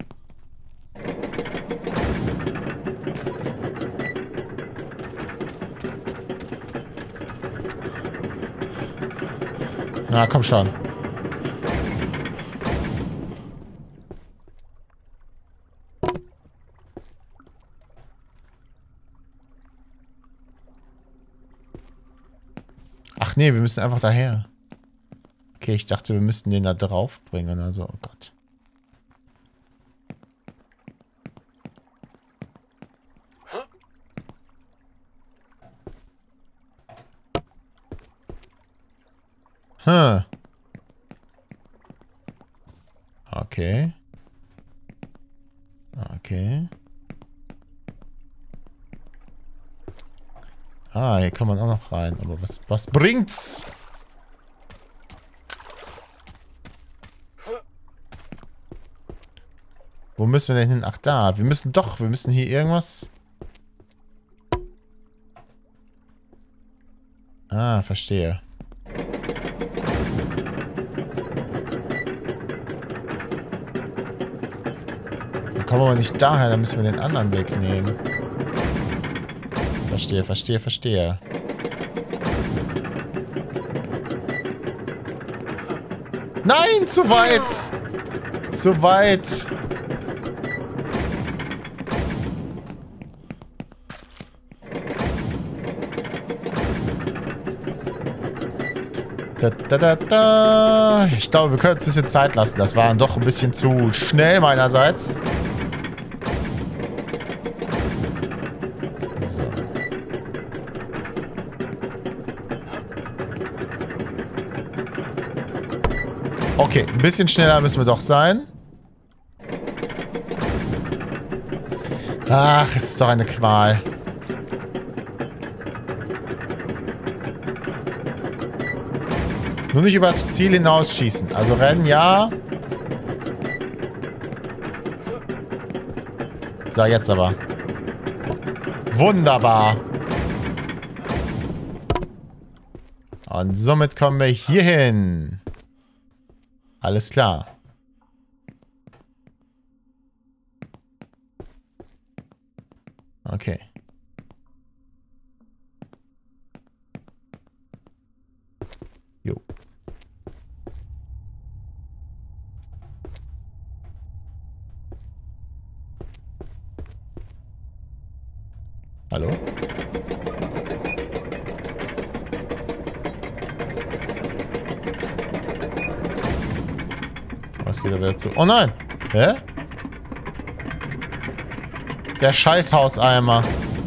Na, komm schon. Ach nee, wir müssen einfach daher. Okay, ich dachte, wir müssten den da drauf bringen. Also, oh Gott. Hm. Okay. Okay. Ah, hier kann man auch noch rein. Aber was bringt's? Wo müssen wir denn hin? Ach, da. Wir müssen hier irgendwas... Ah, verstehe. Dann kommen wir nicht daher, dann müssen wir den anderen Weg nehmen. Verstehe, verstehe, verstehe. Nein, zu weit! Zu weit! Da. Ich glaube, wir können uns ein bisschen Zeit lassen. Das war dann doch ein bisschen zu schnell meinerseits. So. Okay, ein bisschen schneller müssen wir doch sein. Ach, es ist doch eine Qual. Nur nicht über das Ziel hinausschießen. Also rennen, ja. So, jetzt aber. Wunderbar. Und somit kommen wir hier hin. Alles klar. Okay. Jo. Hallo? Was geht da wieder zu? Oh nein! Hä? Der Scheißhauseimer.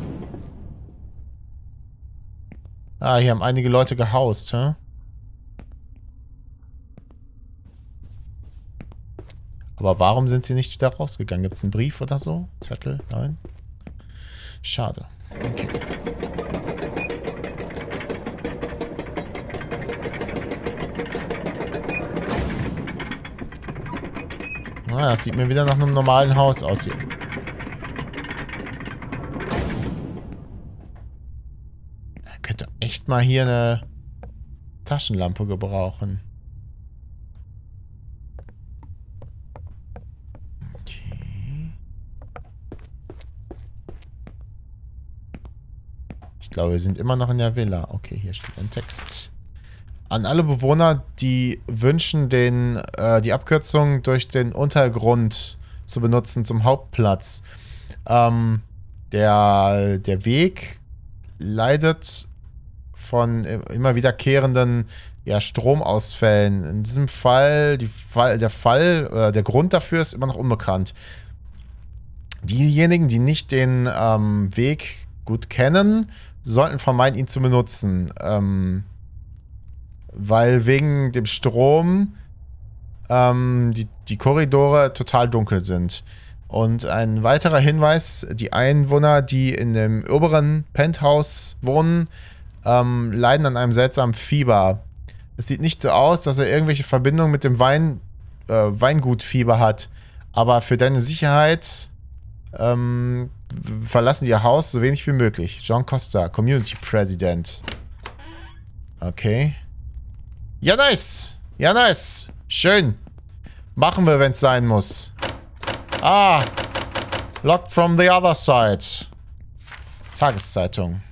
Ah, hier haben einige Leute gehaust, hä? Aber warum sind sie nicht wieder rausgegangen? Gibt es einen Brief oder so? Zettel? Nein? Schade. Okay. Ah, das sieht mir wieder nach einem normalen Haus aus hier. Er könnte echt mal hier eine Taschenlampe gebrauchen. Okay. Ich glaube, wir sind immer noch in der Villa. Okay, hier steht ein Text. An alle Bewohner, die wünschen, die Abkürzung durch den Untergrund zu benutzen zum Hauptplatz. Der Weg leidet von immer wiederkehrenden Stromausfällen. In diesem Fall, der Grund dafür ist immer noch unbekannt. Diejenigen, die nicht den Weg gut kennen, sollten vermeiden, ihn zu benutzen. Weil wegen dem Strom die Korridore total dunkel sind. Und ein weiterer Hinweis, die Einwohner, die in dem oberen Penthouse wohnen, leiden an einem seltsamen Fieber. Es sieht nicht so aus, dass er irgendwelche Verbindungen mit dem Weingutfieber hat. Aber für deine Sicherheit verlassen die ihr Haus so wenig wie möglich. John Costa, Community President. Okay. Ja, nice. Ja, nice. Schön. Machen wir, wenn es sein muss. Ah. Locked from the other side. Tageszeitung.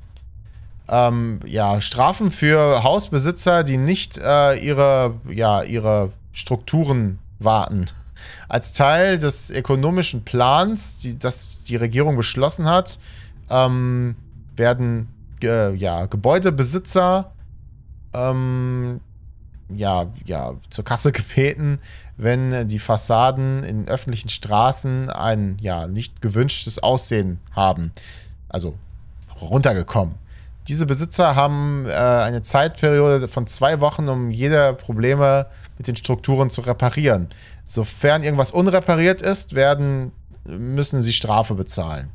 Ja, Strafen für Hausbesitzer, die nicht ihre Strukturen warten. Als Teil des ökonomischen Plans, das die Regierung beschlossen hat, werden Gebäudebesitzer zur Kasse gebeten, wenn die Fassaden in öffentlichen Straßen ein nicht gewünschtes Aussehen haben. Also runtergekommen. Diese Besitzer haben eine Zeitperiode von 2 Wochen, um jede Probleme mit den Strukturen zu reparieren. Sofern irgendwas unrepariert ist, müssen sie Strafe bezahlen.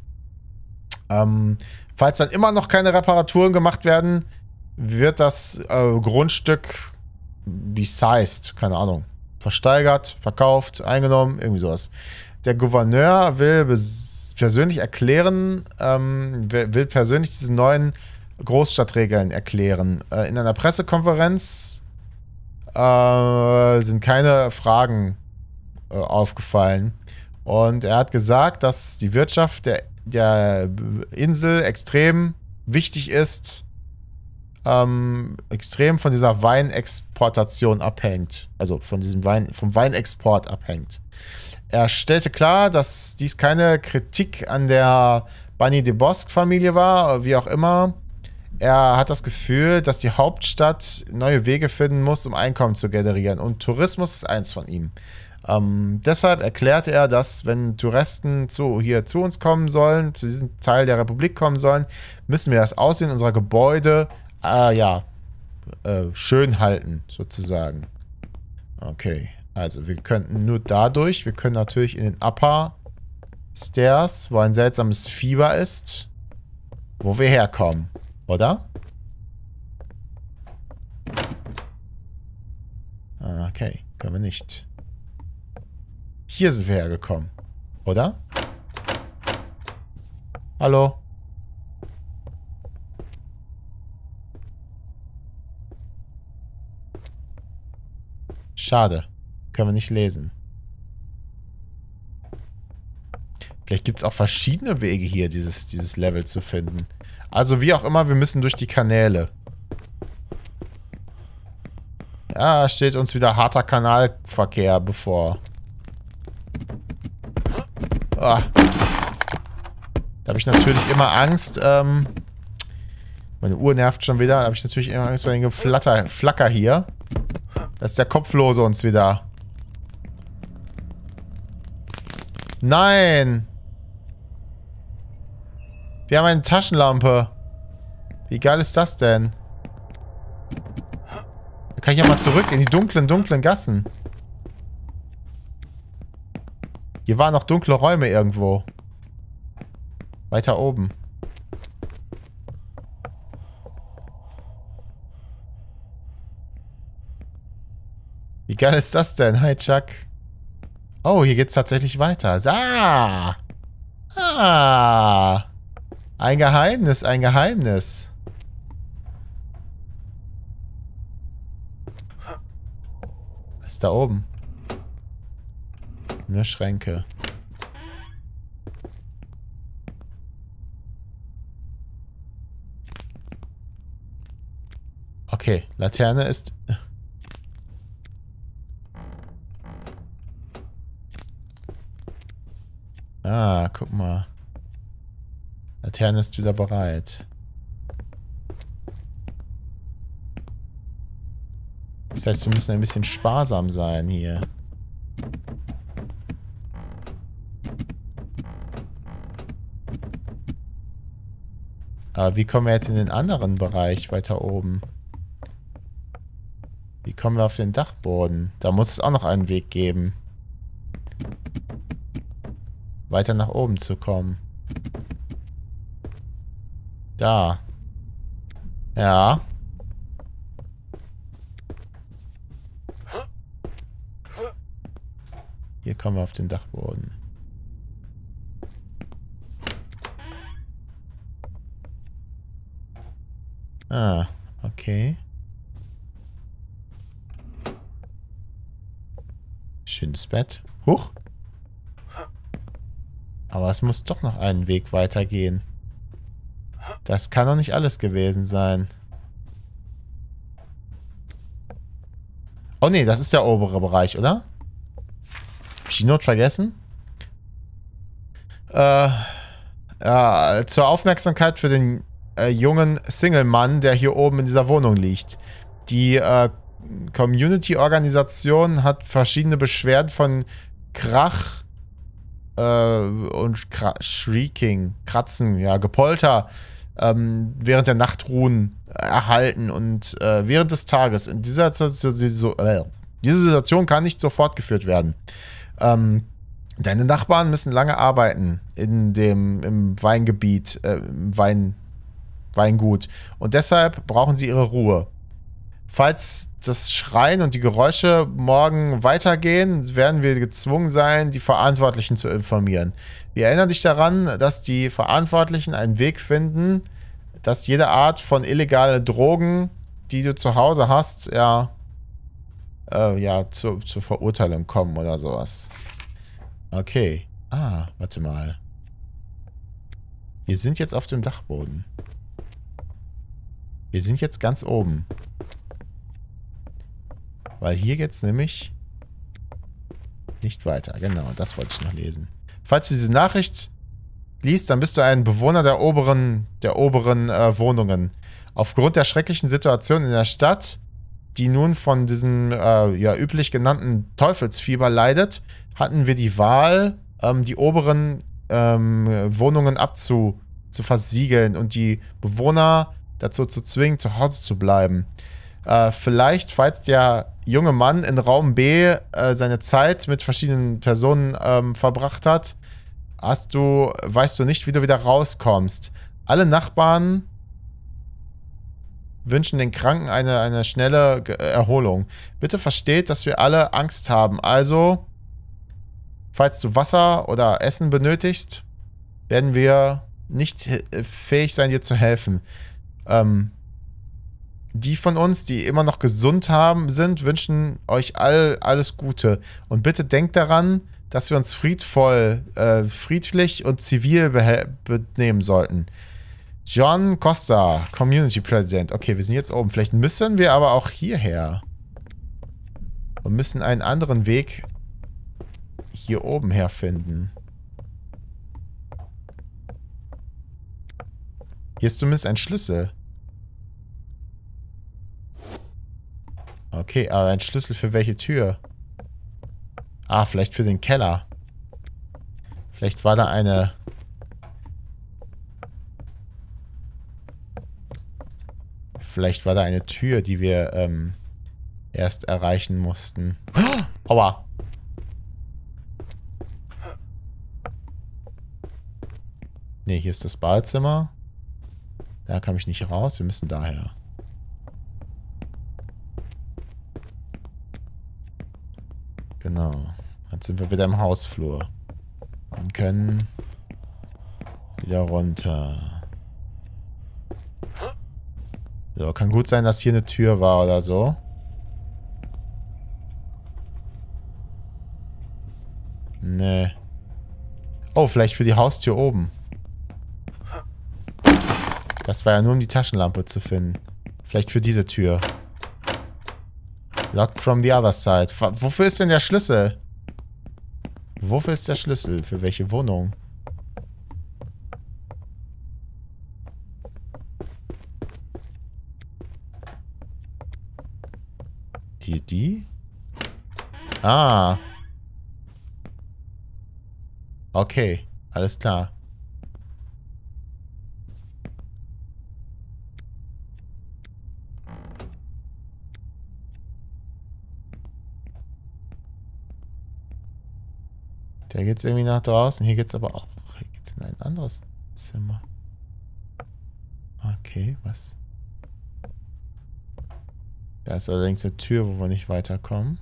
Falls dann immer noch keine Reparaturen gemacht werden, wird das Grundstück resized, keine Ahnung, versteigert, verkauft, eingenommen, irgendwie sowas. Der Gouverneur will persönlich diese neuen Großstadtregeln erklären. In einer Pressekonferenz sind keine Fragen aufgefallen. Und er hat gesagt, dass die Wirtschaft der Insel extrem wichtig ist, extrem von dieser Weinexportation abhängt. Also vom Weinexport abhängt. Er stellte klar, dass dies keine Kritik an der Bani de Bosque-Familie war, wie auch immer. Er hat das Gefühl, dass die Hauptstadt neue Wege finden muss, um Einkommen zu generieren. Und Tourismus ist eins von ihm. Deshalb erklärte er, dass wenn Touristen hier zu uns kommen sollen, zu diesem Teil der Republik kommen sollen, müssen wir das Aussehen unserer Gebäude schön halten, sozusagen. Okay, also wir könnten nur dadurch, wir können natürlich in den Upper Stairs, wo ein seltsames Fieber ist, wo wir herkommen, oder? Okay, können wir nicht. Hier sind wir hergekommen, oder? Hallo? Schade. Können wir nicht lesen. Vielleicht gibt es auch verschiedene Wege hier, dieses Level zu finden. Also wie auch immer, wir müssen durch die Kanäle. Ja, steht uns wieder harter Kanalverkehr bevor. Oh. Da habe ich natürlich immer Angst. Meine Uhr nervt schon wieder. Da habe ich natürlich immer Angst vor dem Flacker hier. Da ist der Kopflose uns wieder. Nein! Wir haben eine Taschenlampe. Wie geil ist das denn? Da kann ich ja mal zurück in die dunklen Gassen. Hier waren noch dunkle Räume irgendwo. Weiter oben. Wie geil ist das denn? Hi, Chuck. Oh, hier geht's tatsächlich weiter. Ah! Ah! Ein Geheimnis, ein Geheimnis. Was ist da oben? Nur Schränke. Okay, Laterne ist... Ah, guck mal. Laterne ist wieder bereit. Das heißt, wir müssen ein bisschen sparsam sein hier. Aber wie kommen wir jetzt in den anderen Bereich weiter oben? Wie kommen wir auf den Dachboden? Da muss es auch noch einen Weg geben. Weiter nach oben zu kommen. Da. Ja. Hier kommen wir auf den Dachboden. Ah, okay. Schönes Bett. Huch. Aber es muss doch noch einen Weg weitergehen. Das kann doch nicht alles gewesen sein. Oh nee, das ist der obere Bereich, oder? Hab ich die Not vergessen? Ja, zur Aufmerksamkeit für den jungen Single-Mann, der hier oben in dieser Wohnung liegt. Die Community-Organisation hat verschiedene Beschwerden von Krach und Shrieking, Kratzen, ja, Gepolter während der Nachtruhen erhalten und während des Tages. In diese Situation kann nicht so fortgeführt werden. Deine Nachbarn müssen lange arbeiten im Weingebiet, im Weingut. Und deshalb brauchen sie ihre Ruhe. Falls das Schreien und die Geräusche morgen weitergehen, werden wir gezwungen sein, die Verantwortlichen zu informieren. Wir erinnern dich daran, dass die Verantwortlichen einen Weg finden, dass jede Art von illegale Drogen, die du zu Hause hast, ja, zur Verurteilung kommen oder sowas. Okay. Ah, warte mal. Wir sind jetzt auf dem Dachboden. Wir sind jetzt ganz oben. Weil hier geht's nämlich nicht weiter. Genau, das wollte ich noch lesen. Falls du diese Nachricht liest, dann bist du ein Bewohner der oberen Wohnungen. Aufgrund der schrecklichen Situation in der Stadt, die nun von diesem üblich genannten Teufelsfieber leidet, hatten wir die Wahl, die oberen Wohnungen zu versiegeln und die Bewohner dazu zu zwingen, zu Hause zu bleiben. Vielleicht, falls der junge Mann in Raum B seine Zeit mit verschiedenen Personen verbracht hat, weißt du nicht, wie du wieder rauskommst. Alle Nachbarn wünschen den Kranken eine schnelle Erholung. Bitte versteht, dass wir alle Angst haben. Also, falls du Wasser oder Essen benötigst, werden wir nicht fähig sein, dir zu helfen. Die von uns, die immer noch gesund sind, wünschen euch alles Gute. Und bitte denkt daran, dass wir uns friedlich und zivil benehmen sollten. John Costa, Community President. Okay, wir sind jetzt oben. Vielleicht müssen wir aber auch hierher. Und müssen einen anderen Weg hier oben herfinden. Hier ist zumindest ein Schlüssel. Okay, aber ein Schlüssel für welche Tür? Ah, vielleicht für den Keller. Vielleicht war da eine... Vielleicht war da eine Tür, die wir erst erreichen mussten. Aua. Ne, hier ist das Badezimmer. Da kam ich nicht raus. Wir müssen daher. Genau. Jetzt sind wir wieder im Hausflur. Und können wieder runter. So, kann gut sein, dass hier eine Tür war oder so. Nee. Oh, vielleicht für die Haustür oben. Das war ja nur, um die Taschenlampe zu finden. Vielleicht für diese Tür. Locked from the other side. Wofür ist denn der Schlüssel? Wofür ist der Schlüssel? Für welche Wohnung? Die? Ah. Okay, alles klar. Da geht's irgendwie nach draußen. Hier geht's aber auch. Hier geht's in ein anderes Zimmer. Okay, was? Da ist allerdings eine Tür, wo wir nicht weiterkommen.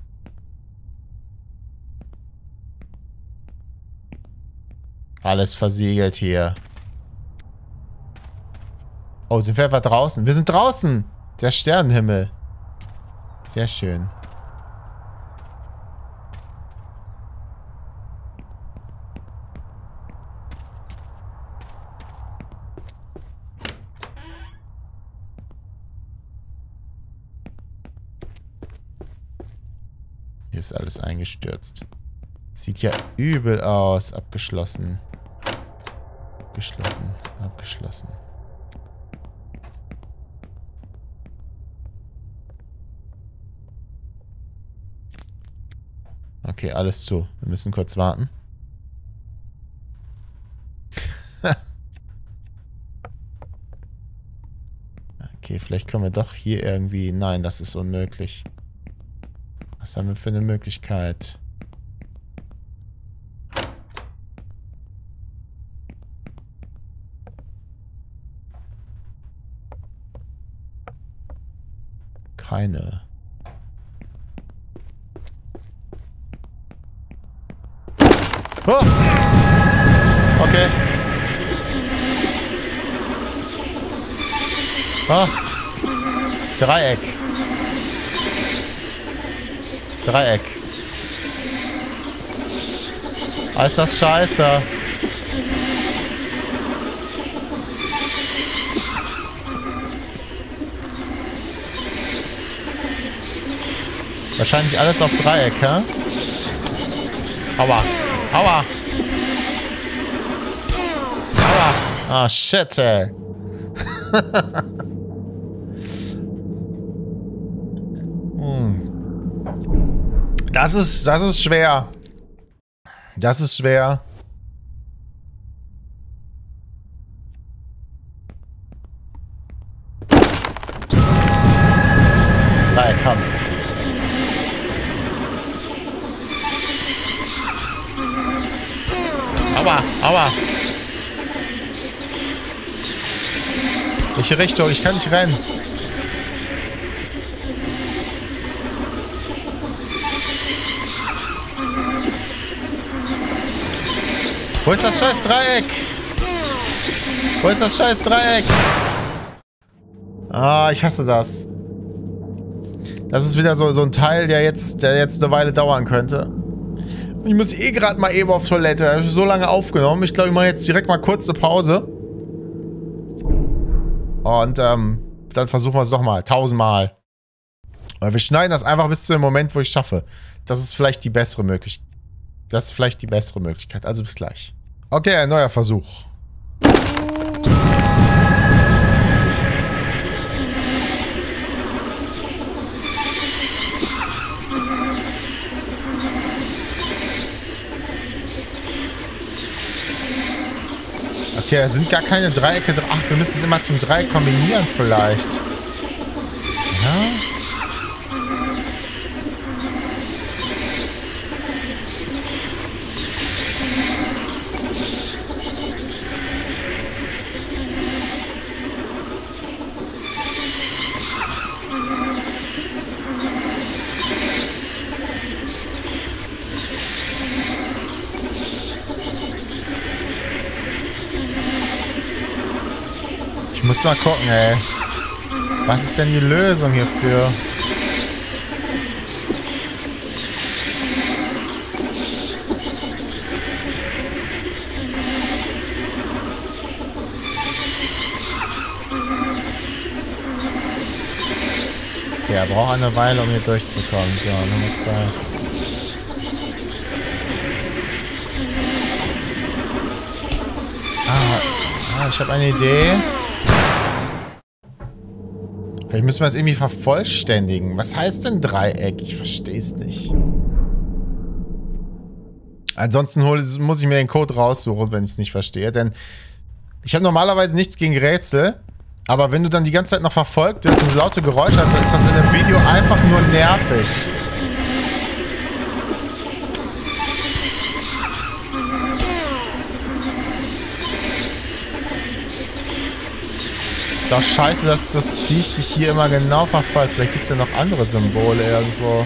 Alles versiegelt hier. Oh, sind wir etwa draußen? Wir sind draußen! Der Sternenhimmel. Sehr schön. Hier ist alles eingestürzt. Sieht ja übel aus. Abgeschlossen. Abgeschlossen. Abgeschlossen. Okay, alles zu. Wir müssen kurz warten. Okay, vielleicht können wir doch hier irgendwie... Nein, das ist unmöglich. Was haben wir für eine Möglichkeit? Keine. Oh! Okay. Oh. Dreieck. Dreieck. Ah, ist das scheiße. Wahrscheinlich alles auf Dreieck, hä? Aua. Aua. Aua. Ah, shit, ey. Das ist schwer. Das ist schwer. Nein, komm. Aua, aua. Welche Richtung? Ich kann nicht rennen. Wo ist das scheiß Dreieck? Wo ist das scheiß Dreieck? Ah, ich hasse das. Das ist wieder so ein Teil, der jetzt eine Weile dauern könnte. Ich muss eh gerade mal eben auf Toilette. Ich habe so lange aufgenommen. Ich glaube, ich mache jetzt direkt mal kurz eine Pause. Und dann versuchen wir es nochmal. 1000-mal. Weil wir schneiden das einfach bis zu dem Moment, wo ich es schaffe. Das ist vielleicht die bessere Möglichkeit. Also bis gleich. Okay, ein neuer Versuch. Okay, es sind gar keine Dreiecke. Ach, wir müssen es immer zum Dreieck kombinieren vielleicht. Ja? Ich muss mal gucken, ey. Was ist denn die Lösung hierfür? Okay, er braucht eine Weile, um hier durchzukommen. So, Nummer 2. Ich habe eine Idee. Vielleicht müssen wir es irgendwie vervollständigen. Was heißt denn Dreieck? Ich verstehe es nicht. Ansonsten muss ich mir den Code raussuchen, wenn ich es nicht verstehe. Denn ich habe normalerweise nichts gegen Rätsel. Aber wenn du dann die ganze Zeit noch verfolgt wirst und laute Geräusche hast, dann ist das in dem Video einfach nur nervig. Ist auch scheiße, dass das Viech dich hier immer genau verfolgt. Vielleicht gibt es ja noch andere Symbole irgendwo.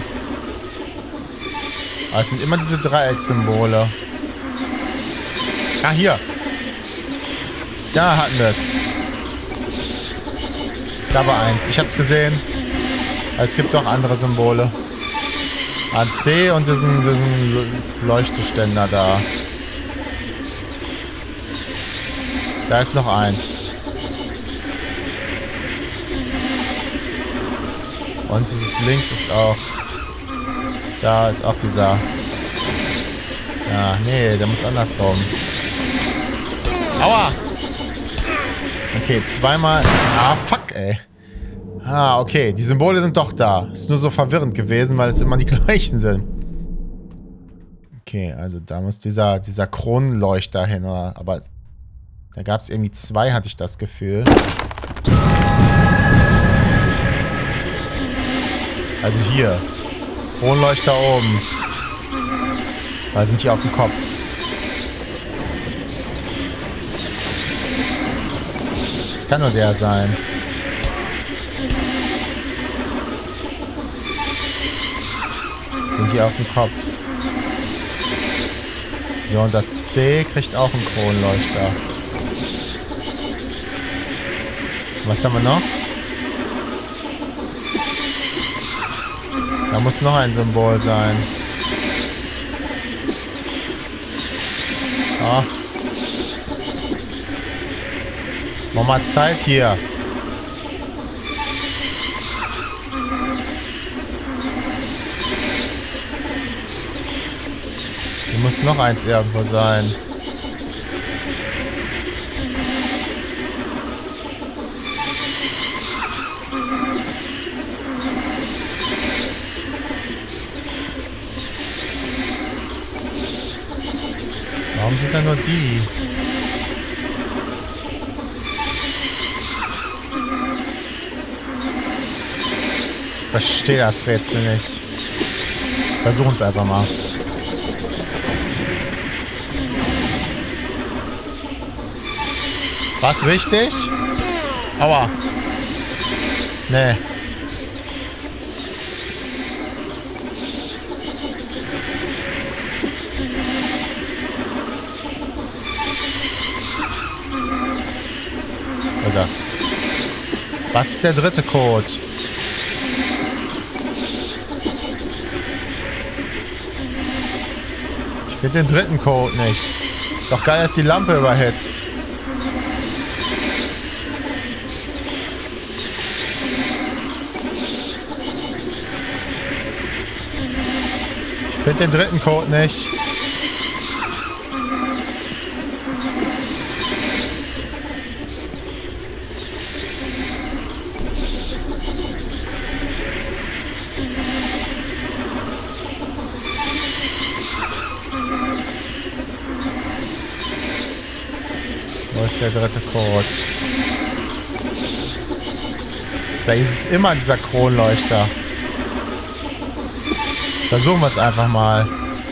Aber es sind immer diese Dreieckssymbole. Ah, hier. Da hatten wir es. Da war eins. Ich hab's gesehen. Es gibt doch andere Symbole. AC und diesen Leuchteständer da. Da ist noch eins. Und dieses links ist auch... Da ist auch dieser... Ja, nee, der muss andersrum. Aua! Okay, zweimal... Ah, fuck, ey. Ah, okay, die Symbole sind doch da. Ist nur so verwirrend gewesen, weil es immer die gleichen sind. Okay, also da muss dieser Kronleuchter hin, oder? Aber da gab es irgendwie zwei, hatte ich das Gefühl. Also hier. Kronleuchter oben. Weil sind die auf dem Kopf. Das kann nur der sein. Sind die auf dem Kopf. So, und das C kriegt auch einen Kronleuchter. Was haben wir noch? Da muss noch ein Symbol sein. Oh. Mach mal Zeit hier. Hier muss noch eins irgendwo sein. Warum sind da nur die? Ich verstehe das Rätsel nicht. Versuchen es einfach mal. War's richtig? Aua. Nee. Oder? Was ist der dritte Code? Ich finde den dritten Code nicht. Ist doch geil, dass die Lampe überhitzt. Ich finde den dritten Code nicht. Wo ist der dritte Code? Vielleicht ist es immer dieser Kronleuchter. Versuchen wir es einfach mal.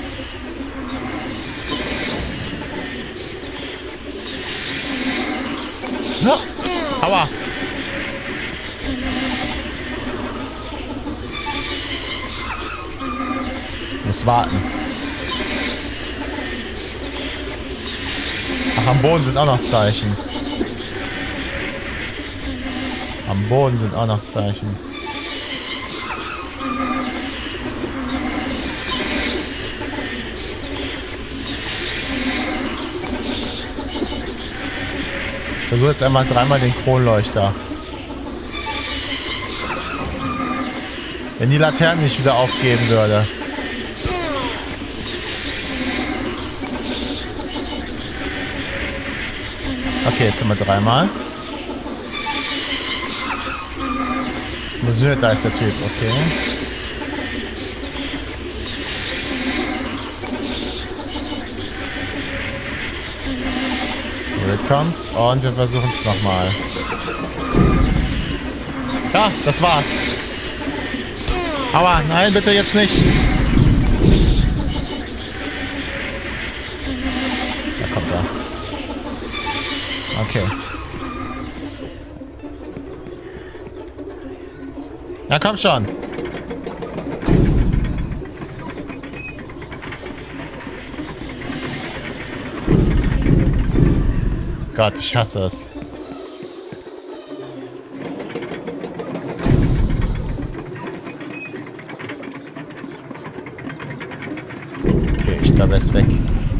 Ja. Aua. Muss warten. Ach, am Boden sind auch noch Zeichen. Am Boden sind auch noch Zeichen. Ich versuche jetzt einmal dreimal den Kronleuchter. Wenn die Laterne nicht wieder aufgeben würde. Okay, jetzt sind wir dreimal. Da ist der Typ, okay. Here it comes. Und wir versuchen es nochmal. Ja, das war's. Aua, nein, bitte jetzt nicht. Da kommt er. Okay. Na komm schon. Gott, ich hasse es. Okay, ich glaube, er ist weg.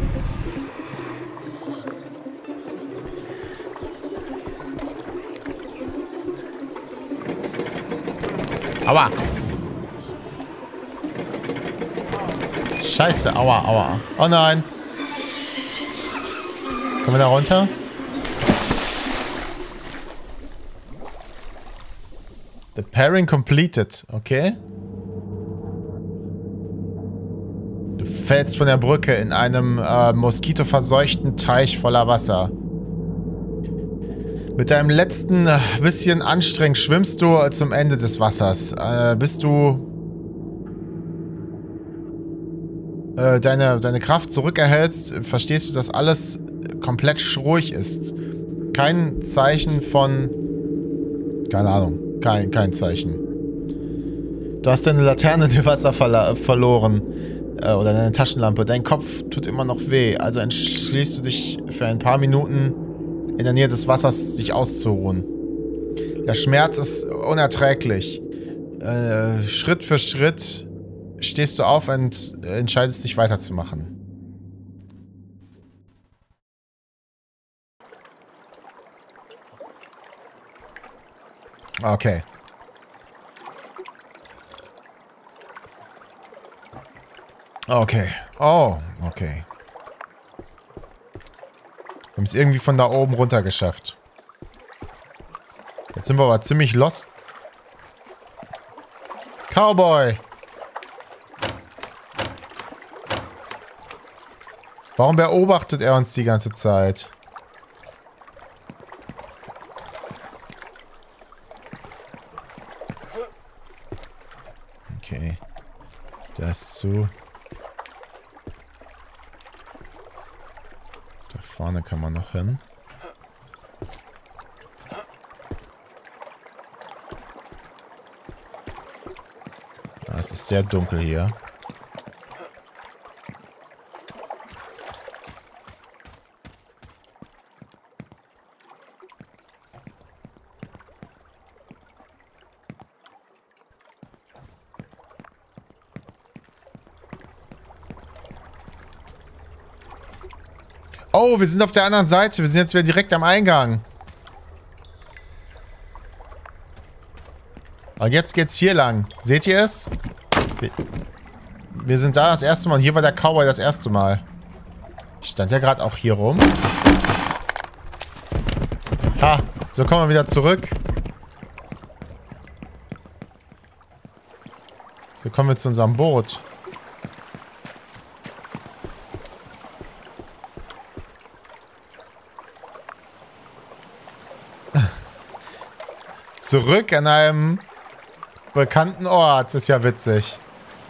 Aua. Scheiße, aua, aua. Oh nein. Kommen wir da runter? The pairing completed. Okay. Du fällst von der Brücke in einem moskitoverseuchten Teich voller Wasser. Mit deinem letzten bisschen anstrengend schwimmst du zum Ende des Wassers. Bis du deine Kraft zurückerhältst, verstehst du, dass alles komplett ruhig ist. Kein Zeichen von... Keine Ahnung. Kein Zeichen. Du hast deine Laterne im Wasser verloren. Oder deine Taschenlampe. Dein Kopf tut immer noch weh. Also entschließt du dich für ein paar Minuten in der Nähe des Wassers sich auszuruhen. Der Schmerz ist unerträglich. Schritt für Schritt stehst du auf und entscheidest dich weiterzumachen. Okay. Okay. Oh, okay. Wir haben es irgendwie von da oben runter geschafft. Jetzt sind wir aber ziemlich lost. Cowboy! Warum beobachtet er uns die ganze Zeit? Okay. Das ist zu. Da vorne kann man noch hin. es ist sehr dunkel hier. Oh, wir sind auf der anderen Seite. Wir sind jetzt wieder direkt am Eingang. Und jetzt geht's hier lang. Seht ihr es? Wir sind da das erste Mal. Und hier war der Cowboy das erste Mal. Stand ja gerade auch hier rum. Ha, so kommen wir wieder zurück. So kommen wir zu unserem Boot. Zurück an einem bekannten Ort. Ist ja witzig.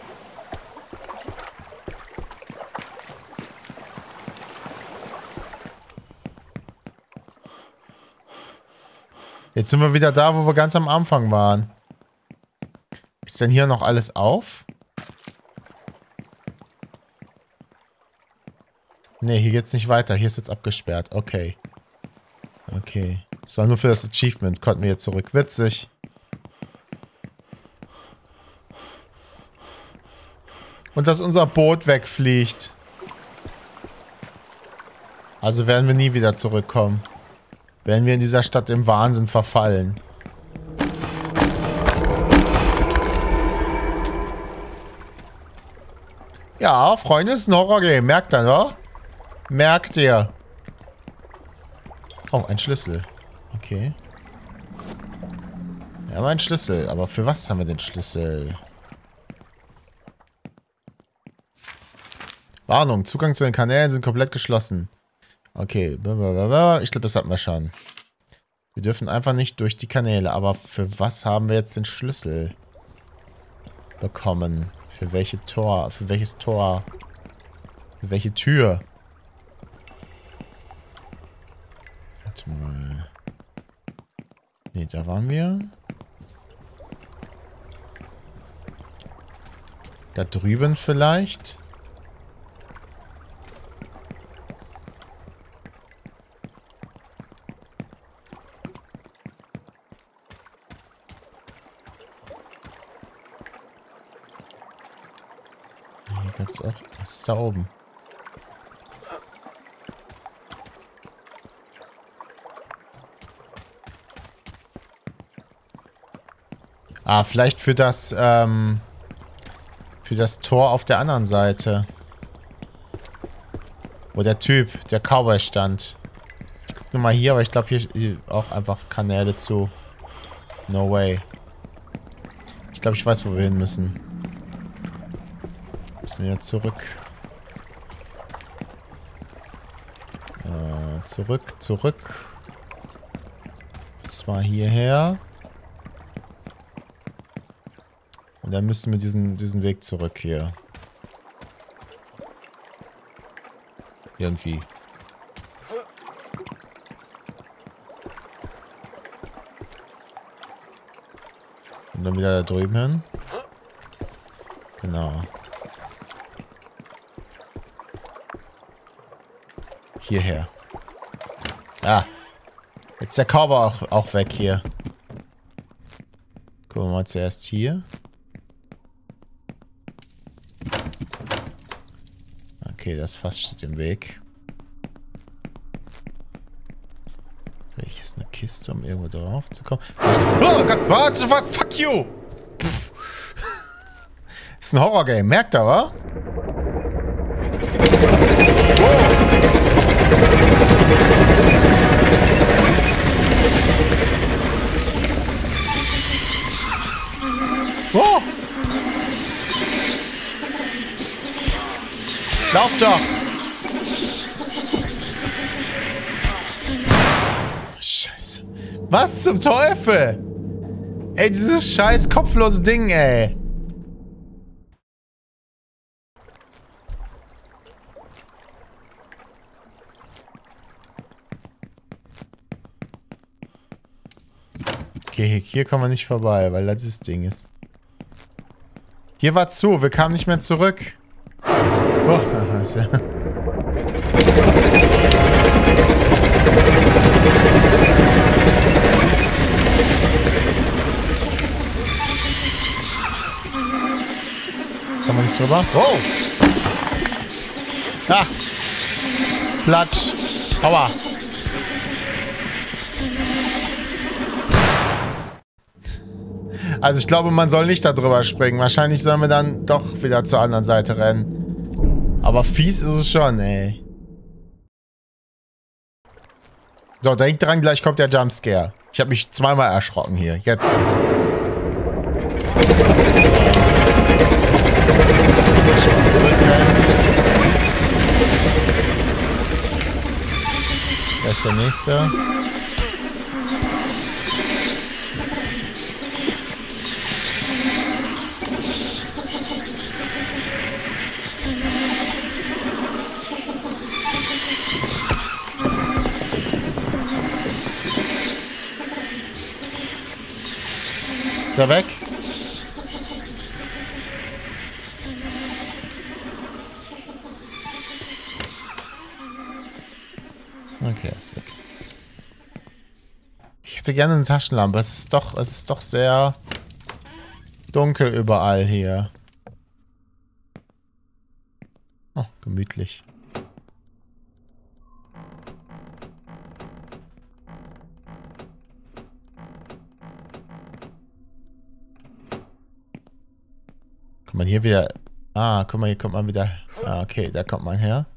Jetzt sind wir wieder da, wo wir ganz am Anfang waren. Ist denn hier noch alles auf? Ne, hier geht's nicht weiter. Hier ist jetzt abgesperrt. Okay. Okay. Das war nur für das Achievement. Konnten wir jetzt zurück. Witzig. Und dass unser Boot wegfliegt. Also werden wir nie wieder zurückkommen. Werden wir in dieser Stadt im Wahnsinn verfallen. Ja, Freunde, ist ein Horror-Game. Merkt ihr, oder? Merkt ihr. Oh, ein Schlüssel. Okay. Wir haben einen Schlüssel. Aber für was haben wir den Schlüssel? Warnung. Zugang zu den Kanälen sind komplett geschlossen. Okay. Ich glaube, das hatten wir schon. Wir dürfen einfach nicht durch die Kanäle. Aber für was haben wir jetzt den Schlüssel bekommen? Für welche Tor? Für welches Tor? Für welche Tür? Warte mal. Ne, da waren wir. Da drüben vielleicht. Hier gab es auch. Was ist da oben? Ah, vielleicht für das Tor auf der anderen Seite. Wo der Typ, der Cowboy stand. Ich guck nur mal hier, aber ich glaube hier auch einfach Kanäle zu. No way. Ich glaube, ich weiß, wo wir hin müssen. Müssen wir zurück. Zurück. Und zwar hierher. Und dann müssen wir diesen Weg zurück hier. Irgendwie. Und dann wieder da drüben hin. Genau. Hierher. Ah. Jetzt ist der Cowboy auch weg hier. Gucken wir mal zuerst hier. Okay, das Fass steht im Weg. Vielleicht ist eine Kiste, um irgendwo drauf zu kommen. Oh Gott, what the fuck? Fuck you! Das ist ein Horror-Game, merkt ihr, wa? Oh! Lauf doch! Scheiße. Was zum Teufel? Ey, dieses scheiß kopflose Ding, ey. Okay, hier kommen wir nicht vorbei, weil das Ding ist. Hier war zu, wir kamen nicht mehr zurück. Oh, ja. Kann man nicht drüber? Oh! Ah! Platsch! Aua! Also ich glaube, man soll nicht da drüber springen. Wahrscheinlich sollen wir dann doch wieder zur anderen Seite rennen. Aber fies ist es schon, ey. So, denkt dran, gleich kommt der Jumpscare. Ich habe mich zweimal erschrocken hier. Jetzt. Da ist der nächste. Ist er weg? Okay, er ist weg. Ich hätte gerne eine Taschenlampe. Es ist doch sehr dunkel überall hier. Oh, gemütlich. Kann man hier wieder... Ah, guck mal, hier kommt man wieder... Ah, okay, da kommt man her.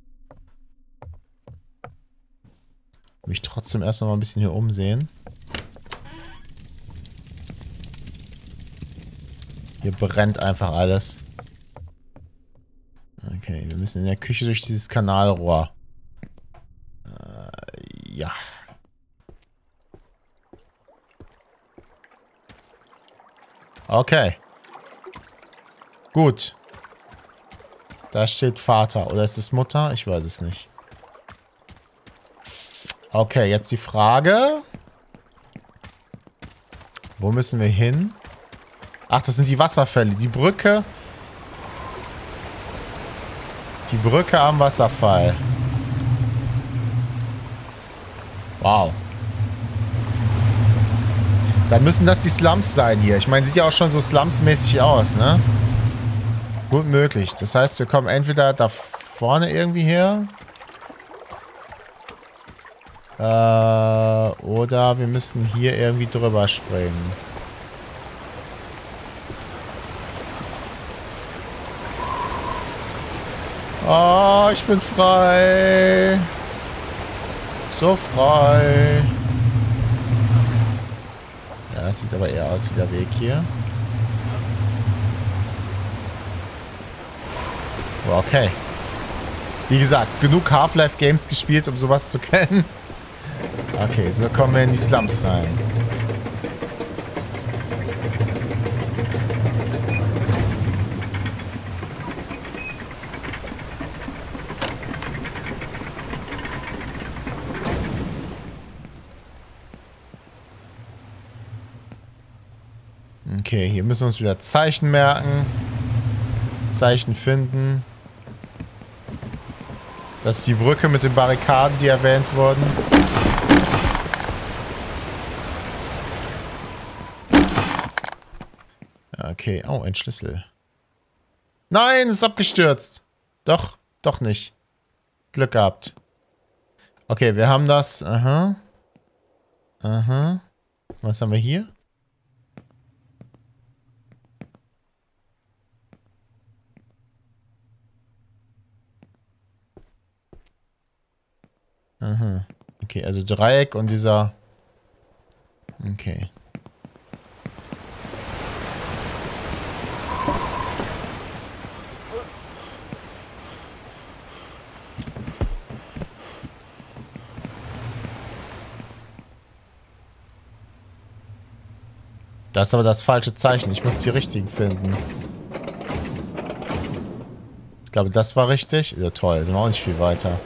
Mich trotzdem erst noch mal ein bisschen hier umsehen. Hier brennt einfach alles. Okay, wir müssen in der Küche durch dieses Kanalrohr. Ja. Okay. Gut. Da steht Vater. Oder ist es Mutter? Ich weiß es nicht. Okay, jetzt die Frage. Wo müssen wir hin? Ach, das sind die Wasserfälle. Die Brücke. Die Brücke am Wasserfall. Wow. Dann müssen das die Slums sein hier. Ich meine, sieht ja auch schon so Slums-mäßig aus, ne? Gut möglich. Das heißt, wir kommen entweder da vorne irgendwie her. Oder wir müssen hier irgendwie drüber springen. Oh, ich bin frei. So frei. Ja, sieht aber eher aus wie der Weg hier. Okay. Wie gesagt, genug Half-Life-Games gespielt, um sowas zu kennen. Okay, so kommen wir in die Slums rein. Okay, hier müssen wir uns wieder Zeichen merken. Zeichen finden. Das ist die Brücke mit den Barrikaden, die erwähnt wurden. Okay, oh, ein Schlüssel. Nein, es ist abgestürzt. Doch, doch nicht. Glück gehabt. Okay, wir haben das. Aha. Aha. Was haben wir hier? Aha. Okay, also Dreieck und dieser... Okay. Das ist aber das falsche Zeichen. Ich muss die richtigen finden. Ich glaube, das war richtig. Ja, toll. Sind wir auch nicht viel weiter.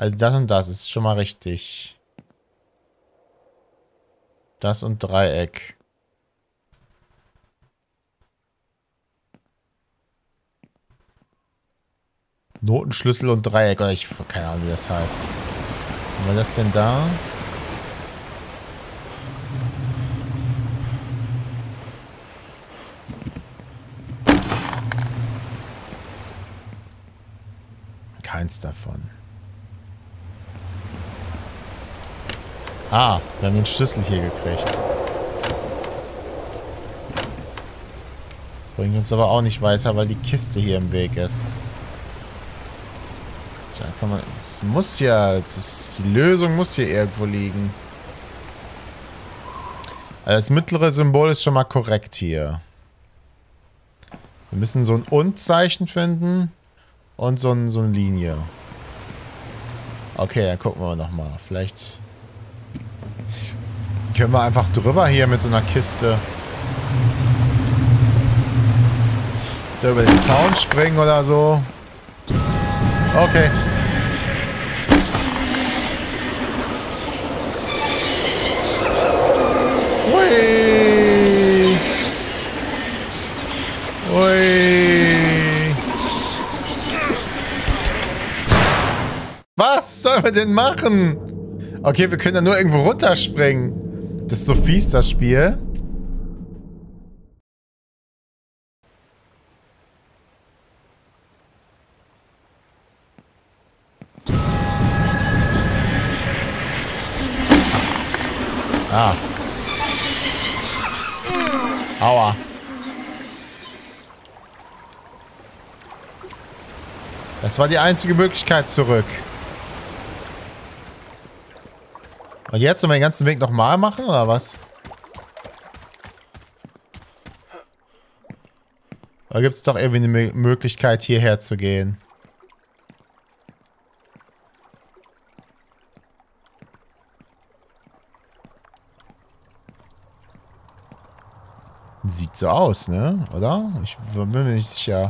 Also das und das ist schon mal richtig. Das und Dreieck. Notenschlüssel und Dreieck. Oder ich keine Ahnung, wie das heißt. Haben wir das denn da? Keins davon. Ah, wir haben den Schlüssel hier gekriegt. Bringt uns aber auch nicht weiter, weil die Kiste hier im Weg ist. Tja, kann man. Es muss ja. Die Lösung muss hier irgendwo liegen. Also das mittlere Symbol ist schon mal korrekt hier. Wir müssen so ein Und-Zeichen finden. Und so eine Linie. Okay, dann gucken wir nochmal. Vielleicht können wir einfach drüber hier mit so einer Kiste. Da über den Zaun springen oder so. Okay. Ui. Ui. Was sollen wir denn machen? Okay, wir können da nur irgendwo runterspringen. Das ist so fies, das Spiel. Ah. Aua. Das war die einzige Möglichkeit zurück. Und jetzt sollen wir den ganzen Weg nochmal machen, oder was? Oder gibt es doch irgendwie eine Möglichkeit, hierher zu gehen? Sieht so aus, ne? Oder? Ich bin mir nicht sicher.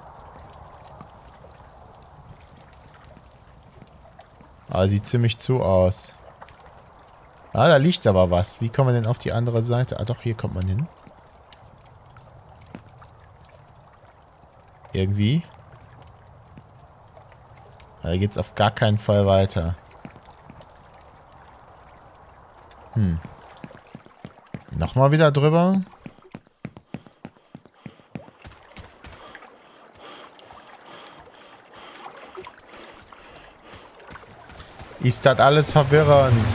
Aber sieht ziemlich zu aus. Ah, da liegt aber was. Wie kommen wir denn auf die andere Seite? Ah, doch, hier kommt man hin. Irgendwie. Da geht's auf gar keinen Fall weiter. Nochmal wieder drüber. Ist das alles verwirrend?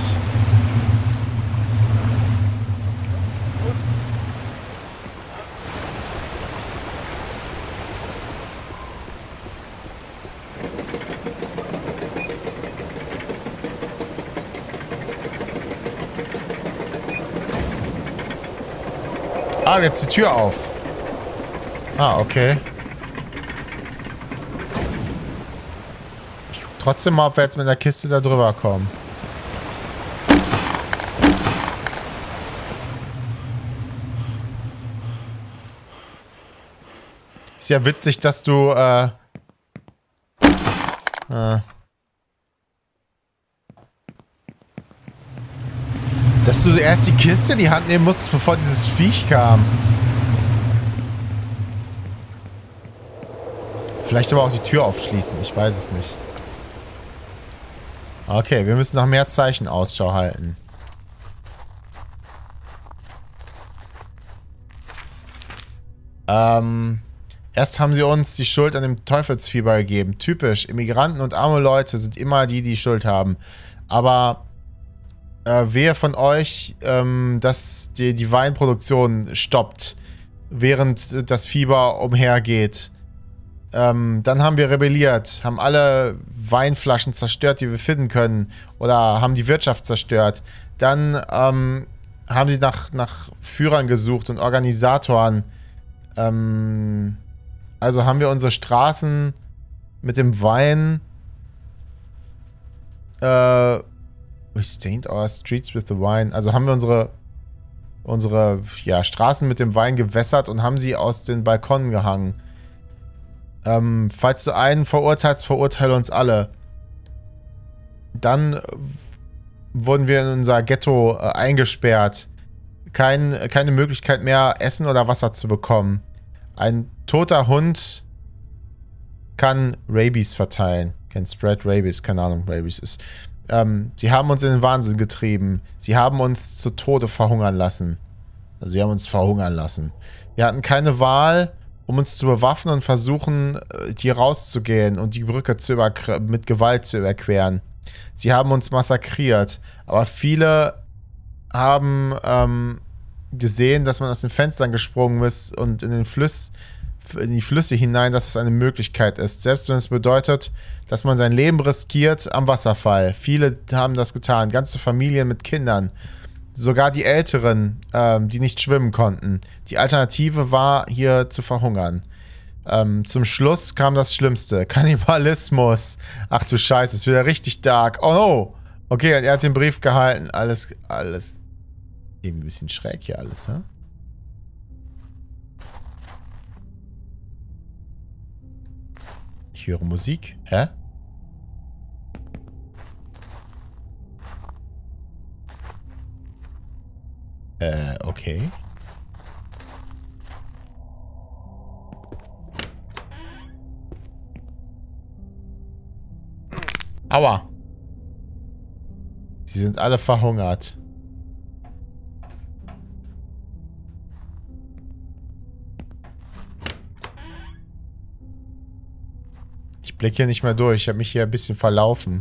Ah, jetzt die Tür auf. Ah, okay. Ich guck trotzdem mal, ob wir jetzt mit der Kiste da drüber kommen. Ist ja witzig, dass du, dass du erst die Kiste in die Hand nehmen musstest, bevor dieses Viech kam. Vielleicht aber auch die Tür aufschließen, ich weiß es nicht. Okay, wir müssen nach mehr Zeichen Ausschau halten. Erst haben sie uns die Schuld an dem Teufelsfieber gegeben. Typisch, Immigranten und arme Leute sind immer die, die Schuld haben. Aber wer von euch, dass die Weinproduktion stoppt, während das Fieber umhergeht. Dann haben wir rebelliert, haben alle Weinflaschen zerstört, die wir finden können. Oder haben die Wirtschaft zerstört. Dann haben sie nach Führern gesucht und Organisatoren. Also haben wir unsere Straßen mit dem Wein we stained our streets with the wine. Also haben wir unsere Straßen mit dem Wein gewässert und haben sie aus den Balkonen gehangen. Falls du einen verurteilst, verurteile uns alle. Dann wurden wir in unser Ghetto eingesperrt. Keine Möglichkeit mehr, Essen oder Wasser zu bekommen. Ein toter Hund kann Rabies verteilen. Can spread Rabies, keine Ahnung, Rabies ist. Sie haben uns in den Wahnsinn getrieben. Sie haben uns zu Tode verhungern lassen. Also sie haben uns verhungern lassen. Wir hatten keine Wahl, um uns zu bewaffnen und versuchen, hier rauszugehen und die Brücke mit Gewalt zu überqueren. Sie haben uns massakriert. Aber viele haben gesehen, dass man aus den Fenstern gesprungen ist und in die Flüsse hinein, dass es eine Möglichkeit ist. Selbst wenn es bedeutet, dass man sein Leben riskiert am Wasserfall. Viele haben das getan. Ganze Familien mit Kindern. Sogar die Älteren, die nicht schwimmen konnten. Die Alternative war, hier zu verhungern. Zum Schluss kam das Schlimmste. Kannibalismus. Ach du Scheiße, ist wieder richtig dark. Oh no! Okay, und er hat den Brief gehalten. Alles. Eben ein bisschen schräg hier alles, hä? Ich höre Musik. Hä? Okay. Aua. Sie sind alle verhungert. Ich blicke hier nicht mehr durch. Ich habe mich hier ein bisschen verlaufen.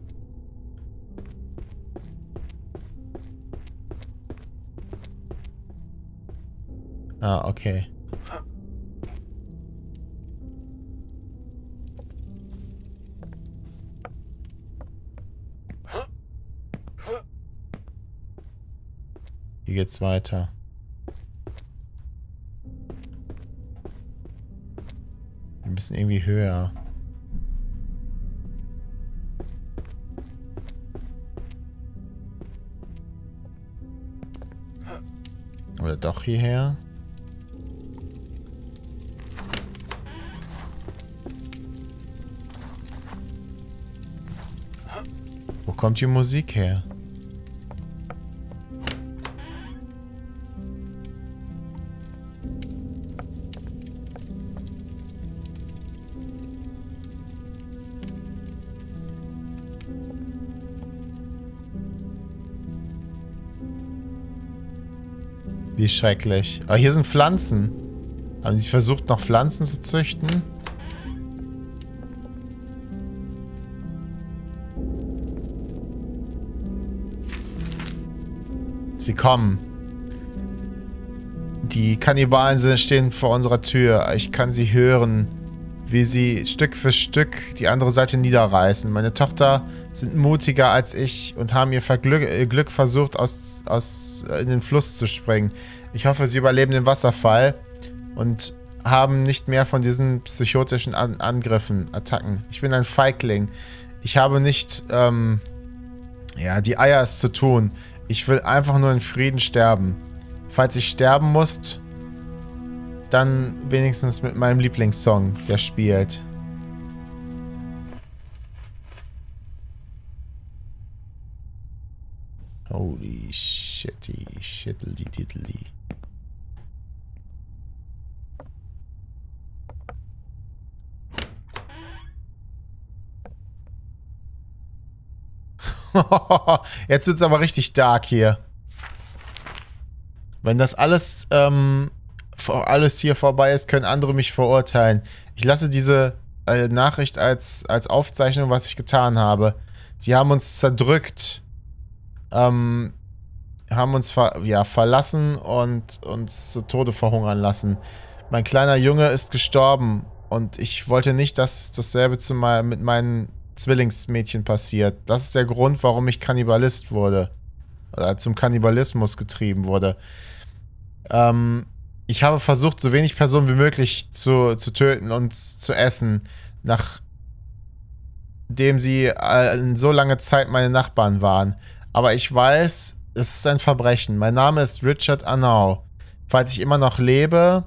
Ah, okay. Hier geht's weiter. Wir müssen irgendwie höher. Oder doch hierher? Wo kommt die Musik her? Wie schrecklich. Aber hier sind Pflanzen. Haben sie versucht, noch Pflanzen zu züchten? Sie kommen. Die Kannibalen stehen vor unserer Tür. Ich kann sie hören, wie sie Stück für Stück die andere Seite niederreißen. Meine Tochter sind mutiger als ich und haben ihr Glück versucht, in den Fluss zu springen. Ich hoffe, sie überleben den Wasserfall und haben nicht mehr von diesen psychotischen Attacken. Ich bin ein Feigling. Ich habe nicht, ja, die Eier, es zu tun. Ich will einfach nur in Frieden sterben. Falls ich sterben muss, dann wenigstens mit meinem Lieblingssong, der spielt. Holy shitty, shittly diddly. Jetzt wird's aber richtig dark hier. Wenn das alles hier vorbei ist, können andere mich verurteilen. Ich lasse diese Nachricht als Aufzeichnung, was ich getan habe. Sie haben uns zerdrückt, haben uns verlassen und uns zu Tode verhungern lassen. Mein kleiner Junge ist gestorben und ich wollte nicht, dass dasselbe mit meinen Zwillingsmädchen passiert. Das ist der Grund, warum ich Kannibalist wurde. Oder zum Kannibalismus getrieben wurde. Ich habe versucht, so wenig Personen wie möglich zu töten und zu essen, nachdem sie in so lange Zeit meine Nachbarn waren. Aber ich weiß, es ist ein Verbrechen. Mein Name ist Richard Arnau. Falls ich immer noch lebe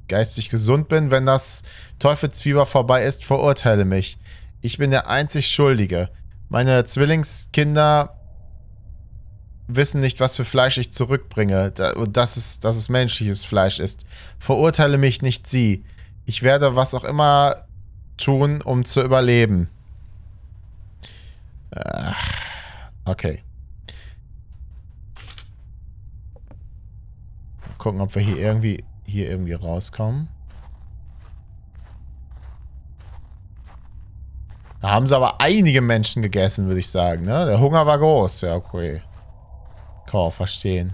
geistig gesund bin. Wenn das Teufelsfieber vorbei ist, verurteile mich. Ich bin der einzig Schuldige. Meine Zwillingskinder wissen nicht, was für Fleisch ich zurückbringe. Und dass es menschliches Fleisch ist. Verurteile mich, nicht sie. Ich werde was auch immer tun, um zu überleben. Okay. Mal gucken, ob wir hier irgendwie rauskommen. Da haben sie aber einige Menschen gegessen, würde ich sagen, ne? Der Hunger war groß. Ja, okay. Kann man auch verstehen.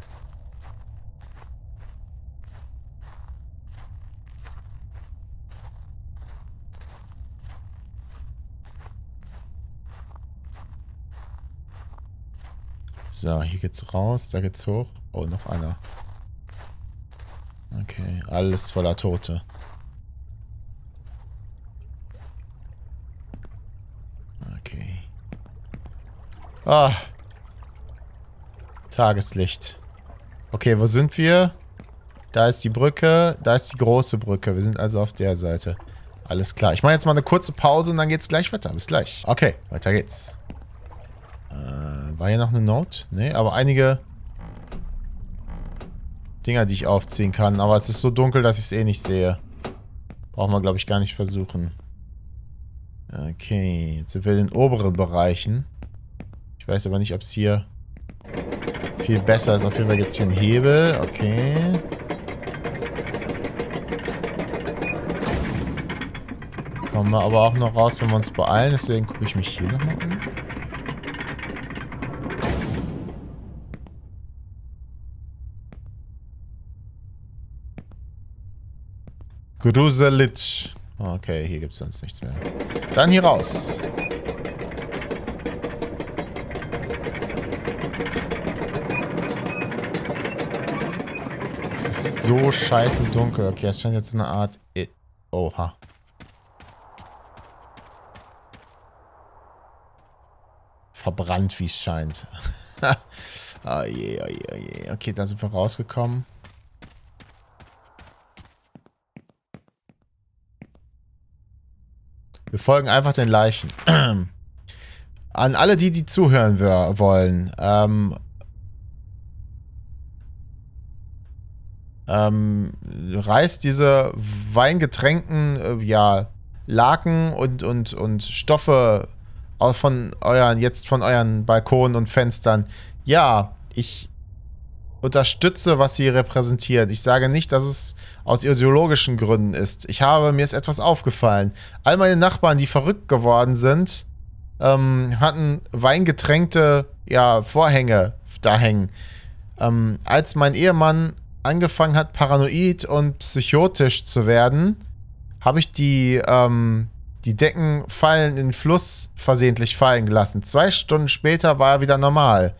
So, hier geht's raus, da geht's hoch. Oh, noch einer. Okay, alles voller Tote. Okay. Ah. Tageslicht. Okay, wo sind wir? Da ist die Brücke, da ist die große Brücke. Wir sind also auf der Seite. Alles klar. Ich mache jetzt mal eine kurze Pause und dann geht's gleich weiter. Bis gleich. Okay, weiter geht's. War hier noch eine Note? Nee, aber einige Dinger, die ich aufziehen kann. Aber es ist so dunkel, dass ich es eh nicht sehe. Brauchen wir, glaube ich, gar nicht versuchen. Okay, jetzt sind wir in den oberen Bereichen. Ich weiß aber nicht, ob es hier viel besser ist. Auf jeden Fall gibt es hier einen Hebel. Okay. Kommen wir aber auch noch raus, wenn wir uns beeilen. Deswegen gucke ich mich hier nochmal um. Gruselig. Okay, hier gibt es sonst nichts mehr. Dann hier raus. Es ist so scheiße dunkel. Okay, es scheint jetzt eine Art... Oha. Verbrannt, wie es scheint. Oh je, oh je, oh je. Okay, da sind wir rausgekommen. Wir folgen einfach den Leichen. An alle, die zuhören wollen. Reißt diese weingetränkten Laken und Stoffe von euren Balkonen und Fenstern. Ja, ich unterstütze, was sie repräsentiert. Ich sage nicht, dass es aus ideologischen Gründen ist. Mir ist etwas aufgefallen. All meine Nachbarn, die verrückt geworden sind, hatten weingetränkte Vorhänge da hängen. Als mein Ehemann angefangen hat, paranoid und psychotisch zu werden, habe ich die Decken in den Fluss versehentlich fallen gelassen. 2 Stunden später war er wieder normal.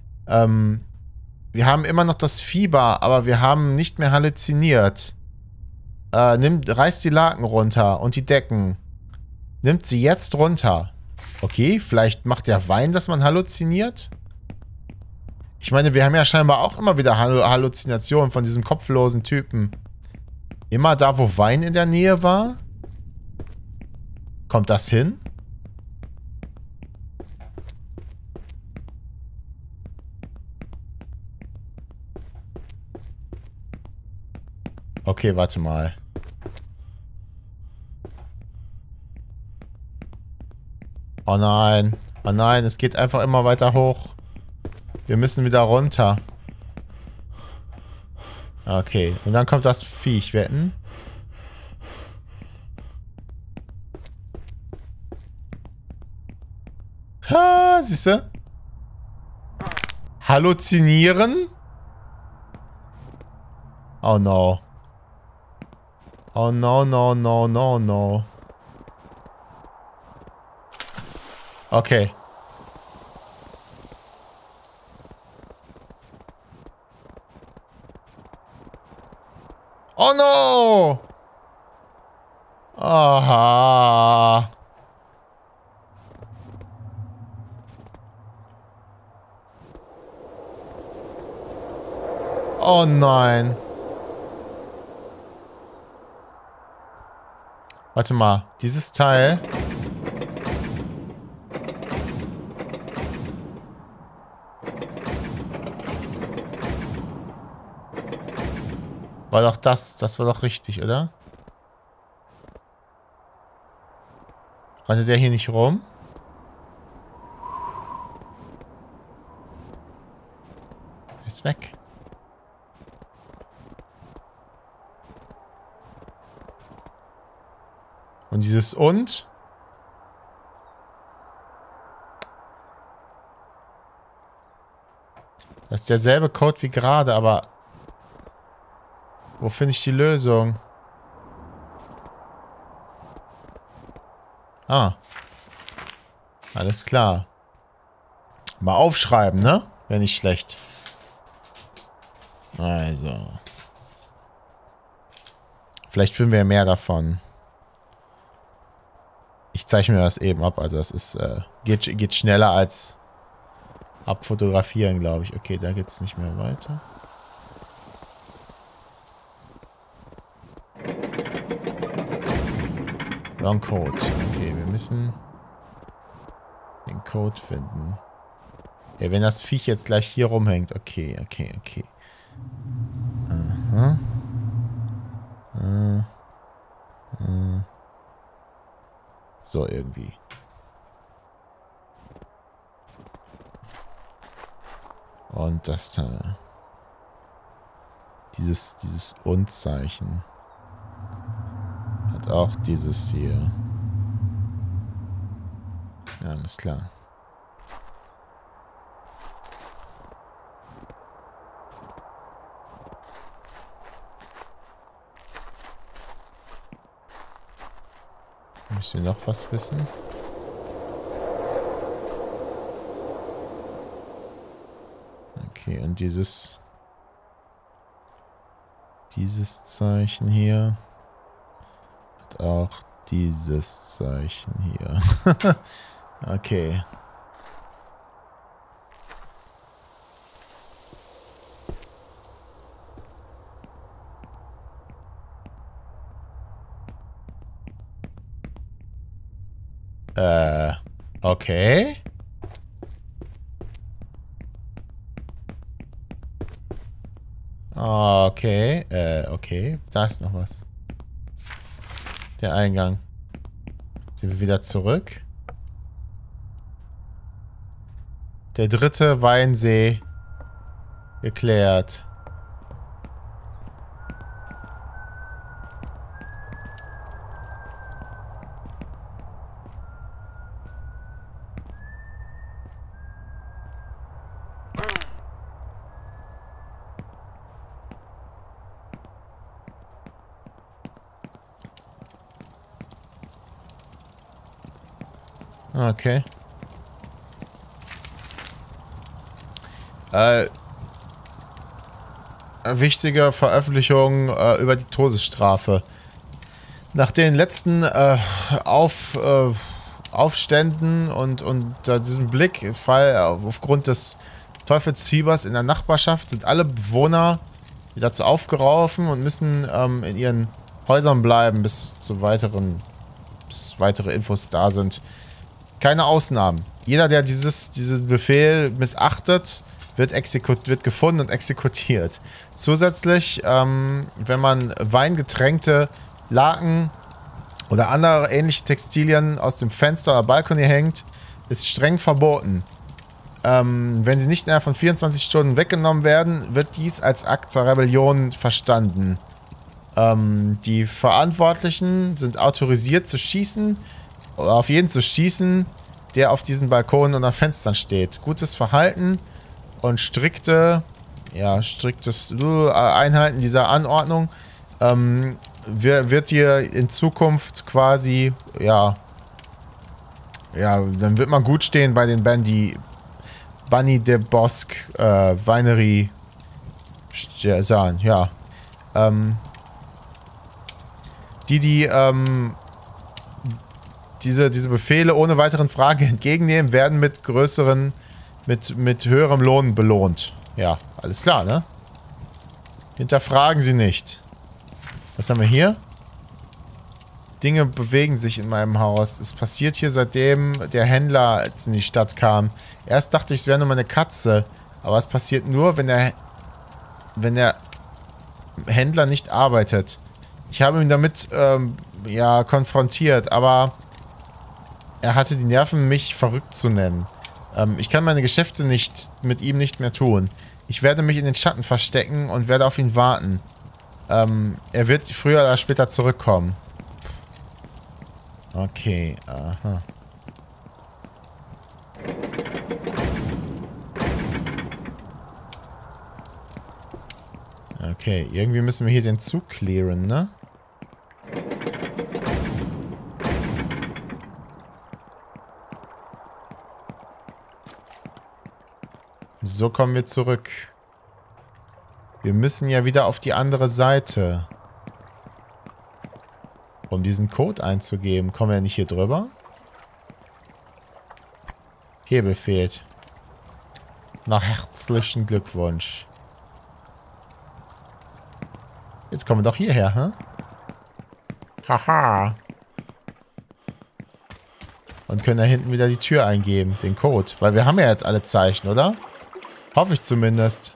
Wir haben immer noch das Fieber, aber wir haben nicht mehr halluziniert. Reißt die Laken runter und die Decken. Nimmt sie jetzt runter. Okay, vielleicht macht der Wein, dass man halluziniert? Ich meine, wir haben ja scheinbar auch immer wieder Halluzinationen von diesem kopflosen Typen. Immer da, wo Wein in der Nähe war? Kommt das hin? Okay, warte mal. Oh nein. Oh nein, es geht einfach immer weiter hoch. Wir müssen wieder runter. Okay, und dann kommt das Viech, wetten? Ha, siehst du? Halluzinieren? Oh no. Oh no, no, no, no, no. Okay. Oh no! Aha. Oh nein. Warte mal, dieses Teil... War doch das war doch richtig, oder? Rannte der hier nicht rum? Ist weg. Und dieses und? Das ist derselbe Code wie gerade, aber... Wo finde ich die Lösung? Ah. Alles klar. Mal aufschreiben, ne? Wäre nicht schlecht. Also. Vielleicht finden wir ja mehr davon. Ich zeichne mir das eben ab. Also das ist, geht schneller als abfotografieren, glaube ich. Okay, da geht's nicht mehr weiter. Wrong Code. Okay, wir müssen den Code finden. Ja, wenn das Viech jetzt gleich hier rumhängt. Okay. Aha. So, irgendwie. Und das Teil. Dieses Und-Zeichen. Hat auch dieses hier. Ja, alles klar. Müssen wir noch was wissen? Okay, und dieses Zeichen hier hat auch dieses Zeichen hier. Okay. Okay. Okay, okay. Da ist noch was. Der Eingang. Sind wir wieder zurück. Der dritte Weinsee. Geklärt. Okay. Wichtige Veröffentlichung über die Todesstrafe. Nach den letzten Aufständen und diesem Blickfall aufgrund des Teufelsfiebers in der Nachbarschaft sind alle Bewohner dazu aufgerufen und müssen in ihren Häusern bleiben, bis weitere Infos da sind. Keine Ausnahmen. Jeder, der diesen Befehl missachtet, wird gefunden und exekutiert. Zusätzlich, wenn man weingetränkte Laken oder andere ähnliche Textilien aus dem Fenster oder Balkon hier hängt, ist streng verboten. Wenn sie nicht innerhalb von 24 Stunden weggenommen werden, wird dies als Akt zur Rebellion verstanden. Die Verantwortlichen sind autorisiert zu schießen, oder auf jeden zu schießen, der auf diesen Balkonen oder Fenstern steht. Gutes Verhalten und striktes Einhalten dieser Anordnung wird hier in Zukunft quasi, dann wird man gut stehen bei den Bunny de Bosque Winery sagen, ja. Diese Befehle ohne weiteren Fragen entgegennehmen, werden mit höherem Lohn belohnt. Ja, alles klar, ne? Hinterfragen Sie nicht. Was haben wir hier? Dinge bewegen sich in meinem Haus. Es passiert hier, seitdem der Händler in die Stadt kam. Erst dachte ich, es wäre nur meine Katze. Aber es passiert nur, wenn der Händler nicht arbeitet. Ich habe ihn damit, ja, konfrontiert. Aber er hatte die Nerven, mich verrückt zu nennen. Ich kann meine Geschäfte mit ihm nicht mehr tun. Ich werde mich in den Schatten verstecken und werde auf ihn warten. Er wird früher oder später zurückkommen. Okay, aha. Okay, irgendwie müssen wir hier den Zug clearen, ne? So kommen wir zurück. Wir müssen ja wieder auf die andere Seite. Um diesen Code einzugeben. Kommen wir nicht hier drüber? Hebel fehlt. Na, herzlichen Glückwunsch. Jetzt kommen wir doch hierher, hä? Haha. Und können da hinten wieder die Tür eingeben, den Code. Weil wir haben ja jetzt alle Zeichen, oder? Hoffe ich zumindest.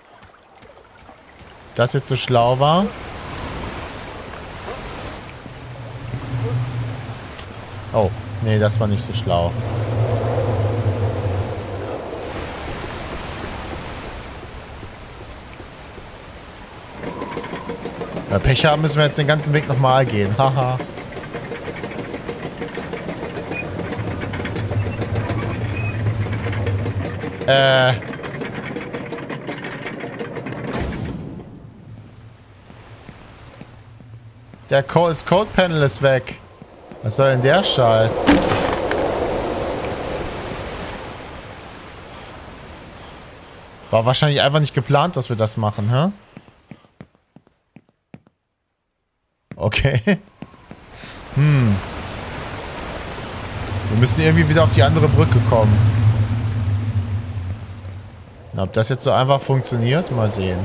Das jetzt so schlau war. Oh, nee, das war nicht so schlau. Bei Pech haben müssen wir jetzt den ganzen Weg nochmal gehen. Haha. Das Code Panel ist weg. Was soll denn der Scheiß? War wahrscheinlich einfach nicht geplant, dass wir das machen, hä? Okay. Wir müssen irgendwie wieder auf die andere Brücke kommen. Na, ob das jetzt so einfach funktioniert? Mal sehen.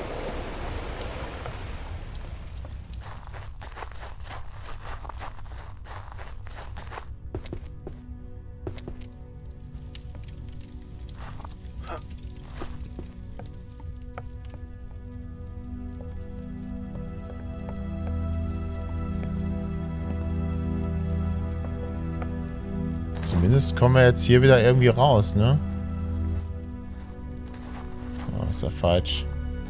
Zumindest kommen wir jetzt hier wieder irgendwie raus, ne? Oh, ist ja falsch.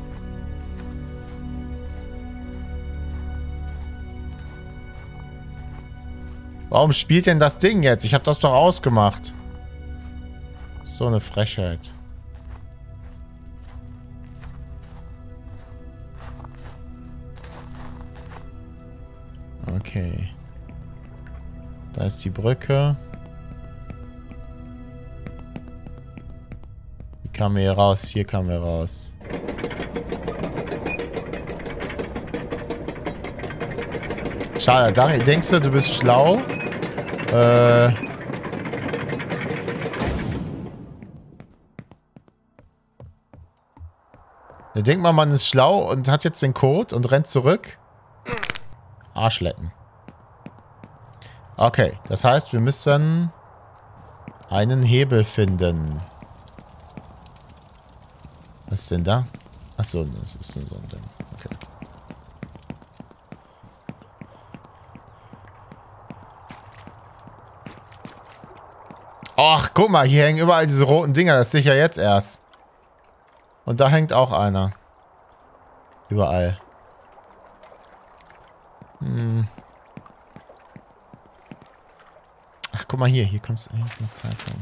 Warum spielt denn das Ding jetzt? Ich habe das doch ausgemacht. So eine Frechheit. Okay. Da ist die Brücke. Wie kamen wir hier raus? Hier kamen wir raus. Schade, Daniel, denkst du bist schlau? Denk mal, man ist schlau und hat jetzt den Code und rennt zurück. Arschlecken. Okay, das heißt, wir müssen einen Hebel finden. Was ist denn da? Achso, das ist nur so ein Ding. Okay. Ach, guck mal, hier hängen überall diese roten Dinger. Das sehe ich ja jetzt erst. Und da hängt auch einer. Überall. Ach, guck mal hier. Hier kommst du. Zeitung.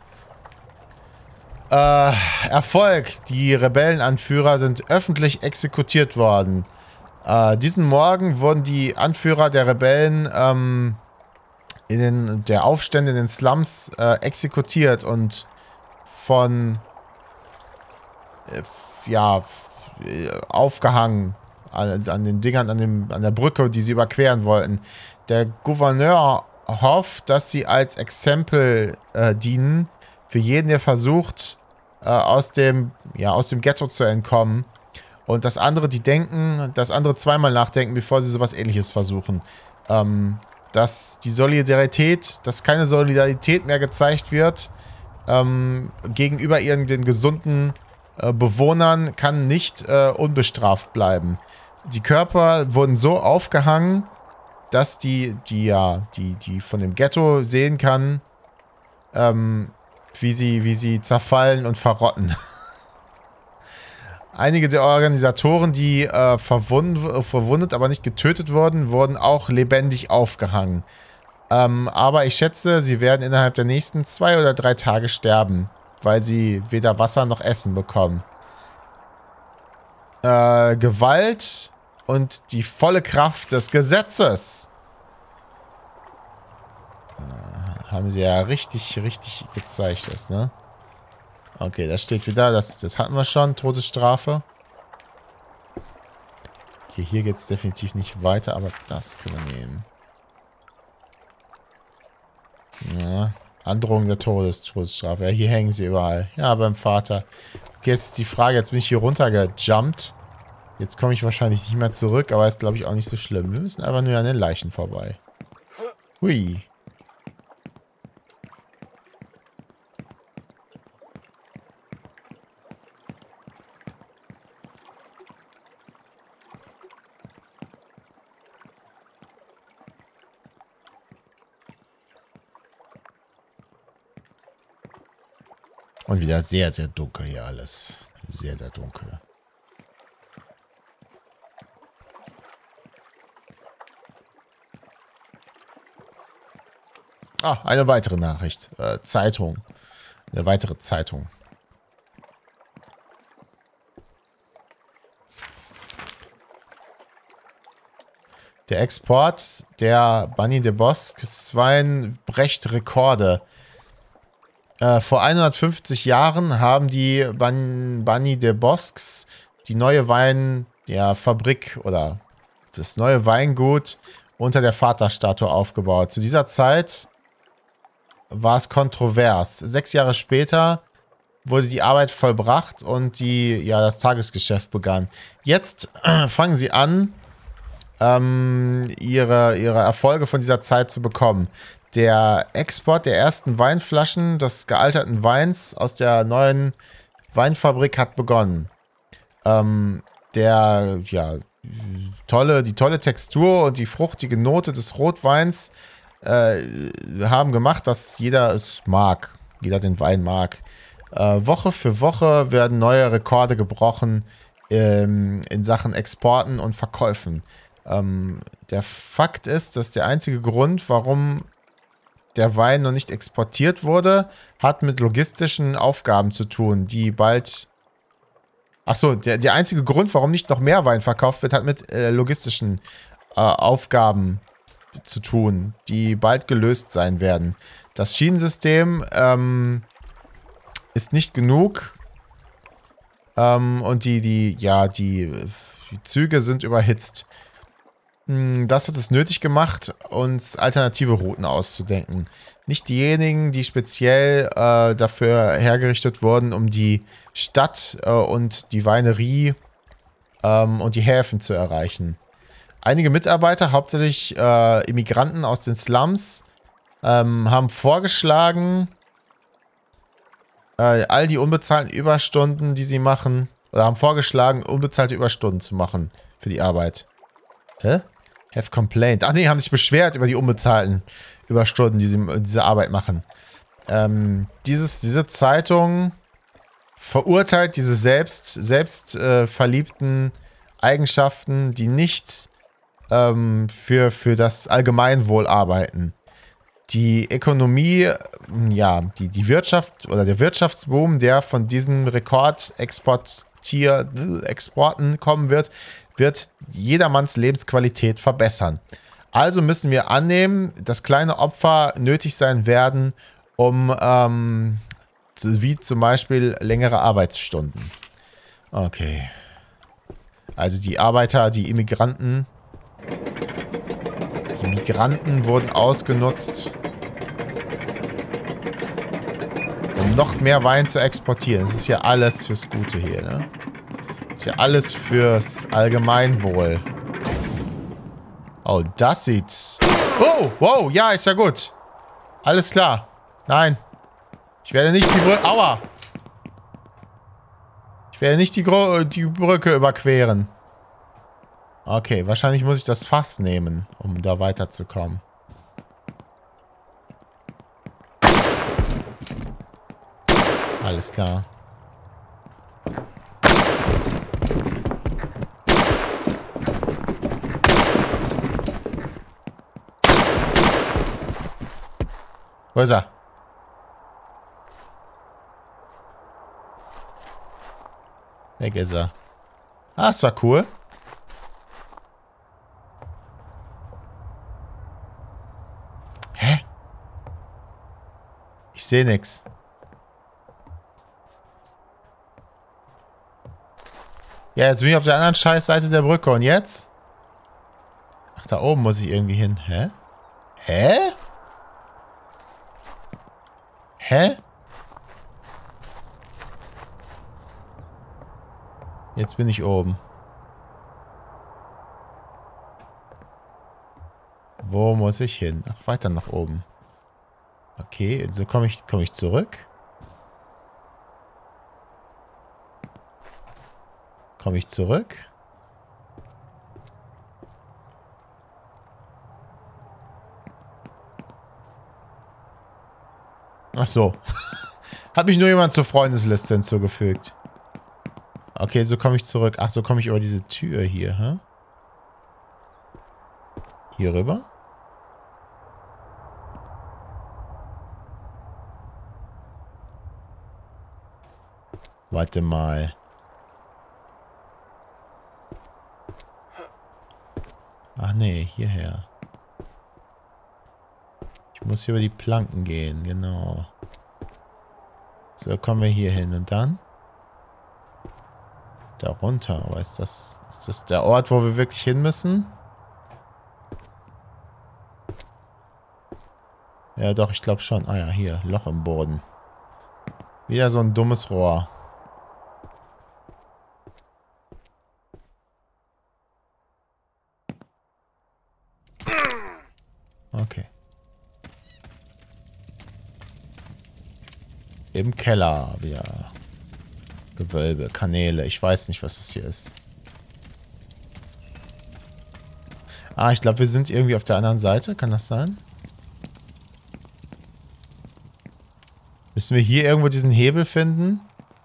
Erfolg. Die Rebellenanführer sind öffentlich exekutiert worden. Diesen Morgen wurden die Anführer der Rebellen der Aufstände in den Slums exekutiert und von aufgehangen an den Dingern, an der Brücke, die sie überqueren wollten. Der Gouverneur hofft, dass sie als Exempel dienen für jeden, der versucht, aus dem Ghetto zu entkommen. Und dass andere, zweimal nachdenken, bevor sie sowas Ähnliches versuchen. dass keine Solidarität mehr gezeigt wird gegenüber den gesunden Bewohnern, kann nicht unbestraft bleiben. Die Körper wurden so aufgehangen, dass die von dem Ghetto sehen kann, wie sie zerfallen und verrotten. Einige der Organisatoren, die verwundet, aber nicht getötet wurden, wurden auch lebendig aufgehangen. Aber ich schätze, sie werden innerhalb der nächsten 2 oder 3 Tage sterben, weil sie weder Wasser noch Essen bekommen. Gewalt und die volle Kraft des Gesetzes. Haben sie ja richtig gezeigt, das, ne? Okay, das steht wieder. Das hatten wir schon. Todesstrafe. Okay, hier geht es definitiv nicht weiter, aber das können wir nehmen. Ja, Androhung der Todesstrafe. Ja, hier hängen sie überall. Ja, beim Vater. Okay, jetzt ist die Frage. Jetzt bin ich hier runtergejumpt. Jetzt komme ich wahrscheinlich nicht mehr zurück, aber ist, glaube ich, auch nicht so schlimm. Wir müssen einfach nur an den Leichen vorbei. Hui. Und wieder sehr, sehr dunkel hier alles. Sehr, sehr dunkel. Ah, eine weitere Nachricht. Zeitung. Eine weitere Zeitung. Der Export der Bunny de Bosques-Wein bricht Rekorde. Vor 150 Jahren haben die Bunny de Bosques die neue Weinfabrik oder das neue Weingut unter der Vaterstatue aufgebaut. Zu dieser Zeit war es kontrovers. 6 Jahre später wurde die Arbeit vollbracht und das Tagesgeschäft begann. Jetzt fangen sie an, ihre Erfolge von dieser Zeit zu bekommen. Der Export der ersten Weinflaschen des gealterten Weins aus der neuen Weinfabrik hat begonnen. Die tolle Textur und die fruchtige Note des Rotweins haben gemacht, dass jeder es mag. Jeder den Wein mag. Woche für Woche werden neue Rekorde gebrochen in Sachen Exporten und Verkäufen. Der Fakt ist, dass der einzige Grund, warum der Wein noch nicht exportiert wurde, hat mit logistischen Aufgaben zu tun, die bald... Achso, der einzige Grund, warum nicht noch mehr Wein verkauft wird, hat mit logistischen Aufgaben zu tun, die bald gelöst sein werden. Das Schienensystem ist nicht genug und die Züge sind überhitzt. Das hat es nötig gemacht, uns alternative Routen auszudenken. Nicht diejenigen, die speziell dafür hergerichtet wurden, um die Stadt und die Weinerie und die Häfen zu erreichen. Einige Mitarbeiter, hauptsächlich Immigranten aus den Slums, haben vorgeschlagen, all die unbezahlten Überstunden, die sie machen, oder haben vorgeschlagen, unbezahlte Überstunden zu machen für die Arbeit. Hä? Have complained. Ach nee, haben sich beschwert über die unbezahlten Überstunden, die sie diese Arbeit machen. Diese Zeitung verurteilt diese selbstverliebten Eigenschaften, die nicht für das Allgemeinwohl arbeiten. Die Ökonomie, die Wirtschaft oder der Wirtschaftsboom, der von diesen Rekordexporten kommen wird jedermanns Lebensqualität verbessern. Also müssen wir annehmen, dass kleine Opfer nötig sein werden, wie zum Beispiel längere Arbeitsstunden. Okay. Also die Arbeiter, die Migranten wurden ausgenutzt, um noch mehr Wein zu exportieren. Das ist ja alles fürs Gute hier, ne? Das ist ja alles fürs Allgemeinwohl. Oh, das sieht... Oh, wow, ja, ist ja gut. Alles klar. Nein. Ich werde nicht die Brücke... Aua. Ich werde nicht die Brücke überqueren. Okay, wahrscheinlich muss ich das Fass nehmen, um da weiterzukommen. Alles klar. Wo ist er? Weg ist er. Ah, das war cool. Hä? Ich sehe nichts. Ja, jetzt bin ich auf der anderen Scheißseite der Brücke. Und jetzt? Ach, da oben muss ich irgendwie hin. Hä? Hä? Hä? Jetzt bin ich oben. Wo muss ich hin? Ach, weiter nach oben. Okay, so komme ich zurück. Komme ich zurück? Ach so. Hat mich nur jemand zur Freundesliste hinzugefügt. Okay, so komme ich zurück. Ach, so komme ich über diese Tür hier, hä? Hier rüber? Warte mal. Ach nee, hierher. Ich muss hier über die Planken gehen, genau. So, kommen wir hier hin und dann? Da runter. Aber ist das der Ort, wo wir wirklich hin müssen? Ja, doch, ich glaube schon. Ah ja, hier, Loch im Boden. Wieder so ein dummes Rohr. Okay. Im Keller wieder. Gewölbe, Kanäle. Ich weiß nicht, was das hier ist. Ah, ich glaube, wir sind irgendwie auf der anderen Seite. Kann das sein? Müssen wir hier irgendwo diesen Hebel finden?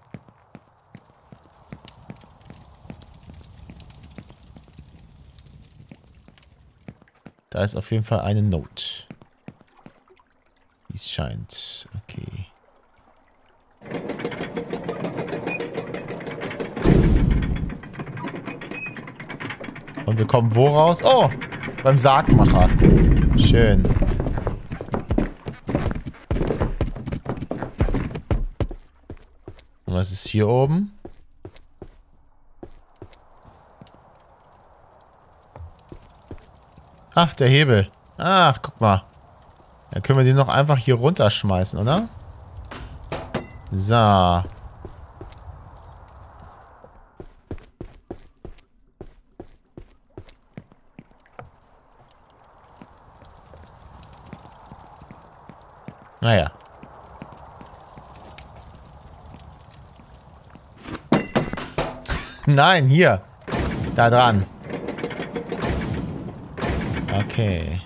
Da ist auf jeden Fall eine Note. Wie es scheint. Okay. Und wir kommen wo raus? Oh! Beim Sargmacher. Schön. Und was ist hier oben? Ach, der Hebel. Ach, guck mal. Dann können wir den noch einfach hier runterschmeißen, oder? So. Naja. Nein, hier. Da dran. Okay.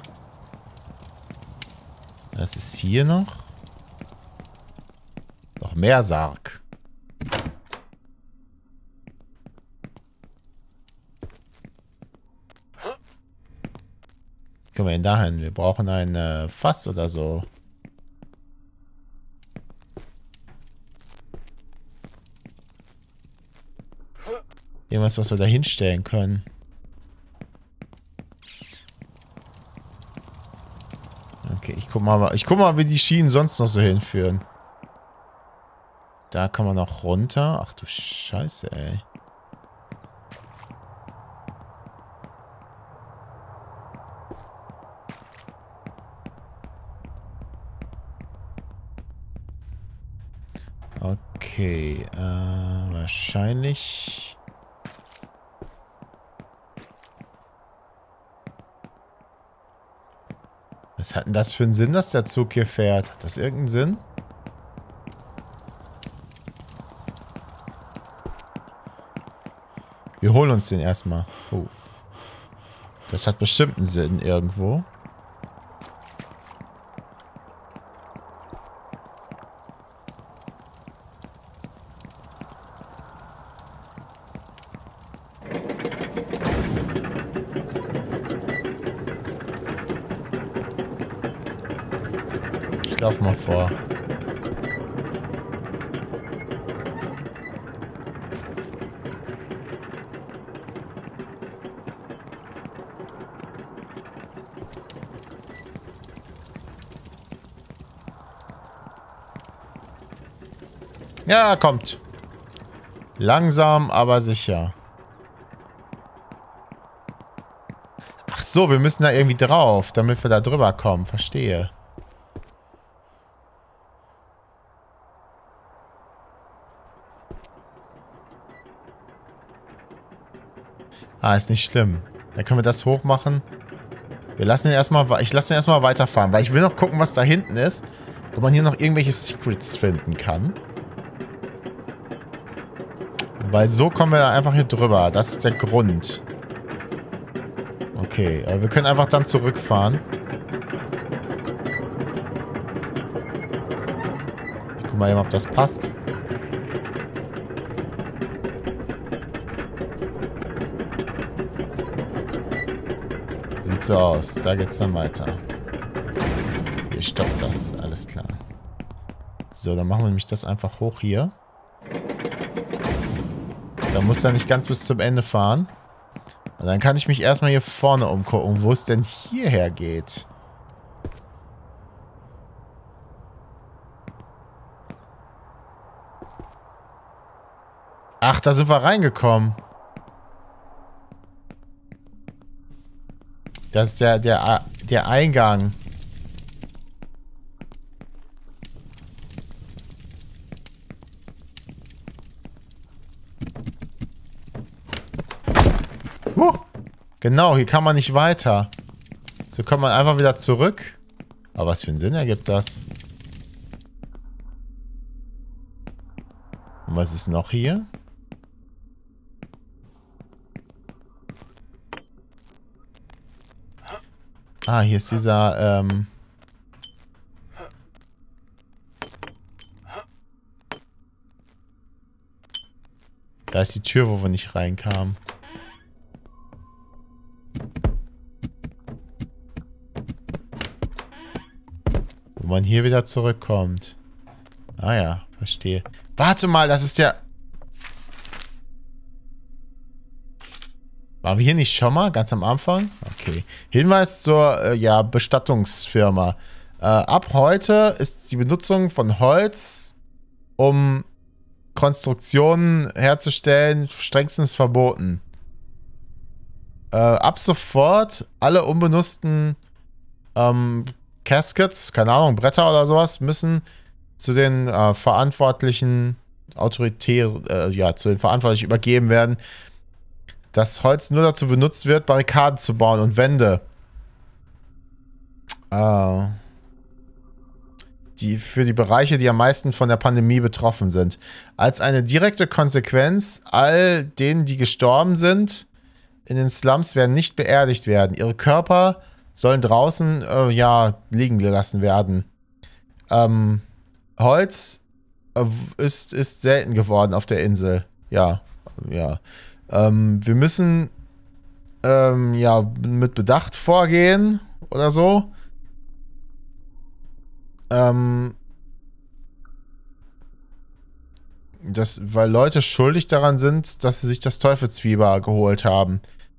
Was ist hier noch? Noch mehr Sarg. Können wir denn da hin? Wir brauchen ein Fass oder so. Irgendwas, was wir da hinstellen können. Okay, ich guck mal, wie die Schienen sonst noch so hinführen. Da kann man noch runter. Ach du Scheiße, ey. Okay, wahrscheinlich... Was hat denn das für einen Sinn, dass der Zug hier fährt? Hat das irgendeinen Sinn? Wir holen uns den erstmal. Oh. Das hat bestimmt einen Sinn irgendwo. Ich lauf mal vor. Ja, kommt. Langsam, aber sicher. Ach so, wir müssen da irgendwie drauf, damit wir da drüber kommen. Verstehe. Ah, ist nicht schlimm. Dann können wir das hochmachen. Wir lassen ihn erstmal, ich lasse ihn erstmal weiterfahren, weil ich will noch gucken, was da hinten ist. Ob man hier noch irgendwelche Secrets finden kann. Weil so kommen wir einfach hier drüber. Das ist der Grund. Okay, aber wir können einfach dann zurückfahren. Ich guck mal eben, ob das passt. Sieht so aus. Da geht's dann weiter. Hier stoppt das. Alles klar. So, dann machen wir nämlich das einfach hoch hier. Da muss er nicht ganz bis zum Ende fahren. Und dann kann ich mich erstmal hier vorne umgucken, wo es denn hierher geht. Ach, da sind wir reingekommen. Das ist der Eingang. Genau, hier kann man nicht weiter. So kommt man einfach wieder zurück. Aber was für einen Sinn ergibt das? Und was ist noch hier? Ah, hier ist dieser, da ist die Tür, wo wir nicht reinkamen. Wo man hier wieder zurückkommt. Ah ja, verstehe. Warte mal, das ist der... Waren wir hier nicht schon mal? Ganz am Anfang? Okay. Hinweis zur ja, Bestattungsfirma. Ab heute ist die Benutzung von Holz, um Konstruktionen herzustellen, strengstens verboten. Ab sofort alle unbenutzten Caskets, keine Ahnung, Bretter oder sowas, müssen zu den verantwortlichen ja, zu den Verantwortlichen übergeben werden. Das Holz nur dazu benutzt wird, Barrikaden zu bauen und Wände. Für die Bereiche, die am meisten von der Pandemie betroffen sind. Als eine direkte Konsequenz, all denen, die gestorben sind, in den Slums werden nicht beerdigt werden. Ihre Körper sollen draußen, ja, liegen gelassen werden. Holz ist selten geworden auf der Insel. Ja, ja. Wir müssen, ja, mit Bedacht vorgehen oder so. Weil Leute schuldig daran sind, dass sie sich das Teufelsfieber geholt haben.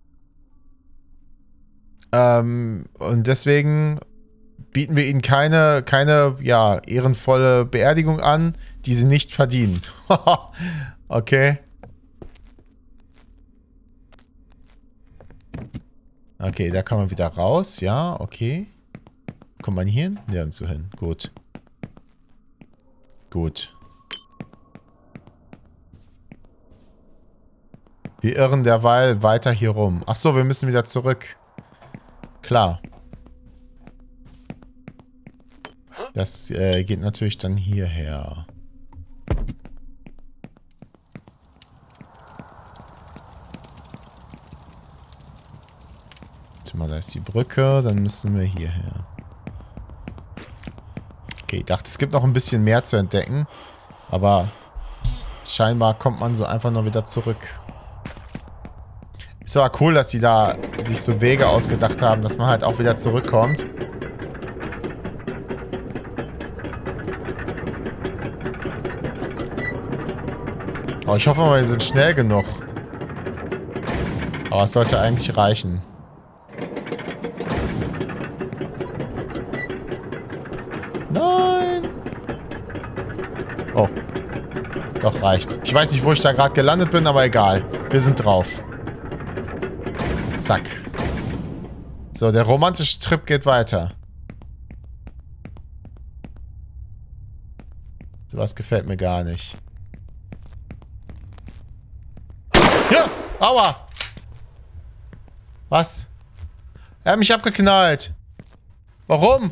Und deswegen bieten wir ihnen keine, ja, ehrenvolle Beerdigung an, die sie nicht verdienen. Okay. Okay, da kann man wieder raus. Ja, okay. Kommt man hier hin? Nirgendwo hin. Gut. Gut. Wir irren derweil weiter hier rum. Ach so, wir müssen wieder zurück. Klar. Das geht natürlich dann hierher. Warte mal, da ist die Brücke. Dann müssen wir hierher. Okay, ich dachte, es gibt noch ein bisschen mehr zu entdecken. Aber scheinbar kommt man so einfach nur wieder zurück. Ist aber cool, dass die da sich so Wege ausgedacht haben, dass man halt auch wieder zurückkommt. Oh, ich hoffe mal, wir sind schnell genug. Aber es sollte eigentlich reichen. Nein! Oh. Doch, reicht. Ich weiß nicht, wo ich da gerade gelandet bin, aber egal. Wir sind drauf. Zack. So, der romantische Trip geht weiter. Sowas gefällt mir gar nicht. Ja! Aua! Was? Er hat mich abgeknallt. Warum?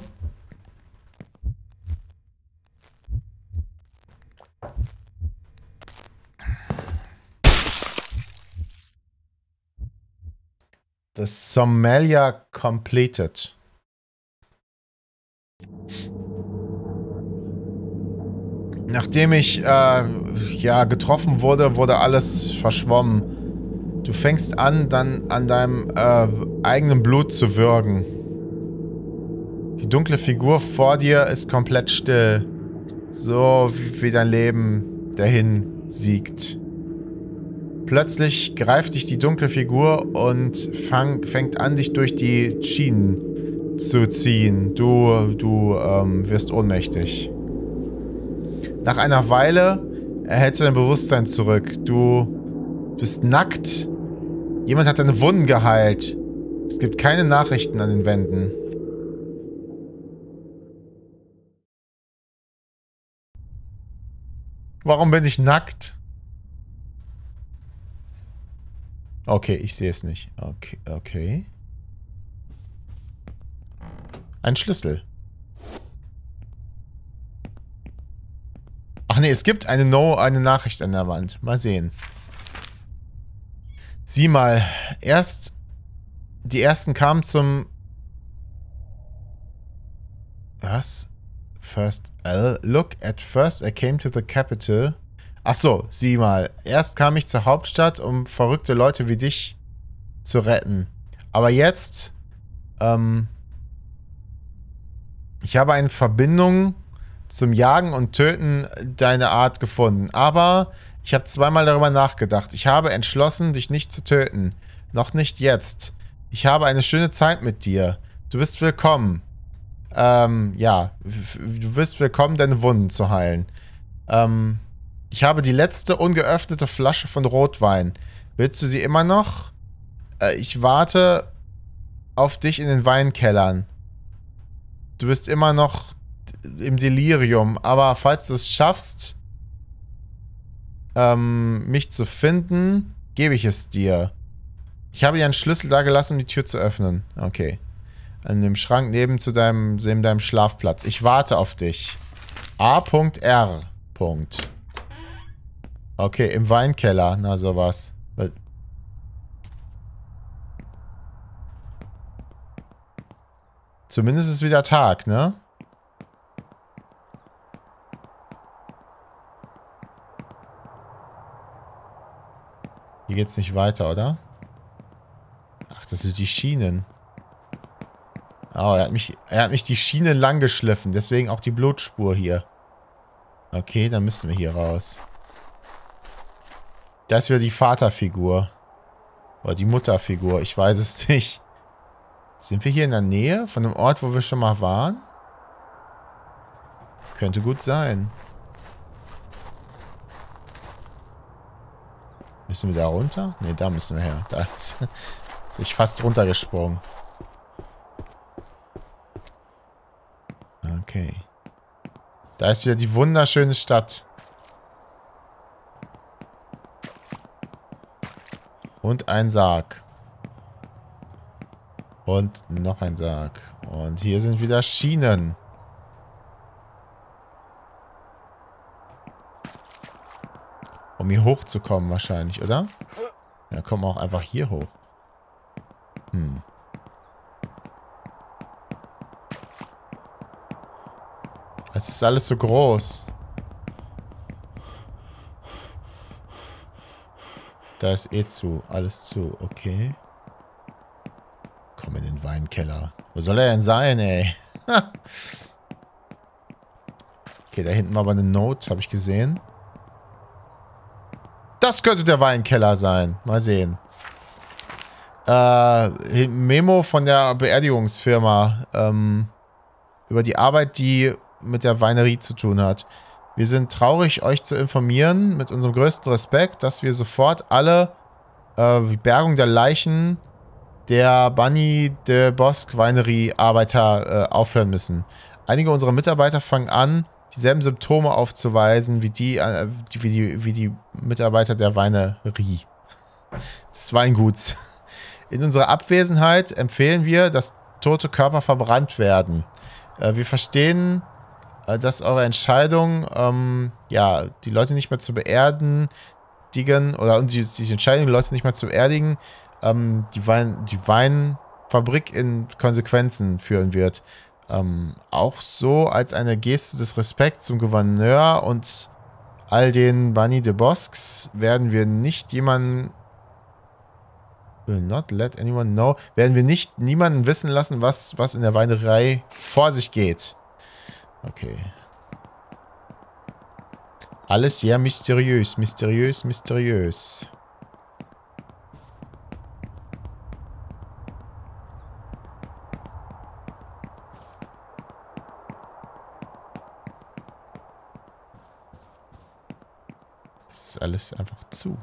The Somalia completed. Nachdem ich ja getroffen wurde, wurde alles verschwommen. Du fängst an, dann an deinem eigenen Blut zu würgen. Die dunkle Figur vor dir ist komplett still. So wie dein Leben dahin siegt. Plötzlich greift dich die dunkle Figur und fängt an, dich durch die Schienen zu ziehen. Du wirst ohnmächtig. Nach einer Weile erhältst du dein Bewusstsein zurück. Du bist nackt. Jemand hat deine Wunden geheilt. Es gibt keine Nachrichten an den Wänden. Warum bin ich nackt? Okay, ich sehe es nicht. Okay. Ein Schlüssel. Ach nee, es gibt eine Nachricht an der Wand. Mal sehen. Sieh mal, die ersten kamen zum... Was? Look, at first I came to the capital. Ach so, sieh mal. Erst kam ich zur Hauptstadt, um verrückte Leute wie dich zu retten. Aber jetzt, ich habe eine Verbindung zum Jagen und Töten deiner Art gefunden. Aber ich habe zweimal darüber nachgedacht. Ich habe entschlossen, dich nicht zu töten. Noch nicht jetzt. Ich habe eine schöne Zeit mit dir. Du bist willkommen. Ja. Du bist willkommen, deine Wunden zu heilen. Ich habe die letzte ungeöffnete Flasche von Rotwein. Willst du sie immer noch? Ich warte auf dich in den Weinkellern. Du bist immer noch im Delirium, aber falls du es schaffst, mich zu finden, gebe ich es dir. Ich habe dir einen Schlüssel da gelassen, um die Tür zu öffnen. Okay. An dem Schrank neben deinem Schlafplatz. Ich warte auf dich. A.R. Okay, im Weinkeller. Na, sowas. Zumindest ist wieder Tag, ne? Hier geht's nicht weiter, oder? Ach, das sind die Schienen. Oh, er hat mich die Schienen lang geschliffen. Deswegen auch die Blutspur hier. Okay, dann müssen wir hier raus. Da ist wieder die Vaterfigur. Oder die Mutterfigur. Ich weiß es nicht. Sind wir hier in der Nähe von dem Ort, wo wir schon mal waren? Könnte gut sein. Müssen wir da runter? Ne, da müssen wir her. Da ist ich fast runtergesprungen. Okay. Da ist wieder die wunderschöne Stadt. Und ein Sarg. Und noch ein Sarg. Und hier sind wieder Schienen. Um hier hochzukommen wahrscheinlich, oder? Ja, kommen wir auch einfach hier hoch. Hm. Es ist alles so groß. Da ist eh zu. Alles zu. Okay. Komm in den Weinkeller. Wo soll er denn sein, ey? Okay, da hinten war aber eine Note, habe ich gesehen. Das könnte der Weinkeller sein. Mal sehen. Memo von der Beerdigungsfirma. Über die Arbeit, die mit der Weinerie zu tun hat. Wir sind traurig, euch zu informieren, mit unserem größten Respekt, dass wir sofort alle die Bergung der Leichen der Bunny de Bosque Weinerie Arbeiter aufhören müssen. Einige unserer Mitarbeiter fangen an, dieselben Symptome aufzuweisen wie die Mitarbeiter der Weinerie des Weinguts. In unserer Abwesenheit empfehlen wir, dass tote Körper verbrannt werden. Wir verstehen, dass eure Entscheidung, ja, die Leute nicht mehr zu beerdigen, oder diese Entscheidung, die Leute nicht mehr zu beerdigen, die Weinfabrik in Konsequenzen führen wird. Auch so als eine Geste des Respekts zum Gouverneur und all den Bunny de Bosques werden wir nicht jemanden will not let anyone know, werden wir nicht niemanden wissen lassen, was in der Weinerei vor sich geht. Okay. Alles sehr mysteriös, mysteriös, mysteriös. Es ist alles einfach zu.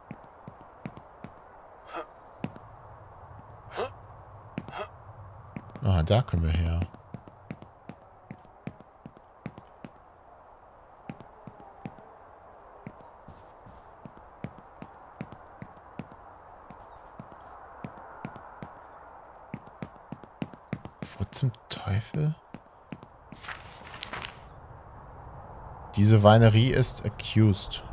Ah, da können wir her. Wo zum Teufel? Diese Weinerie ist accused.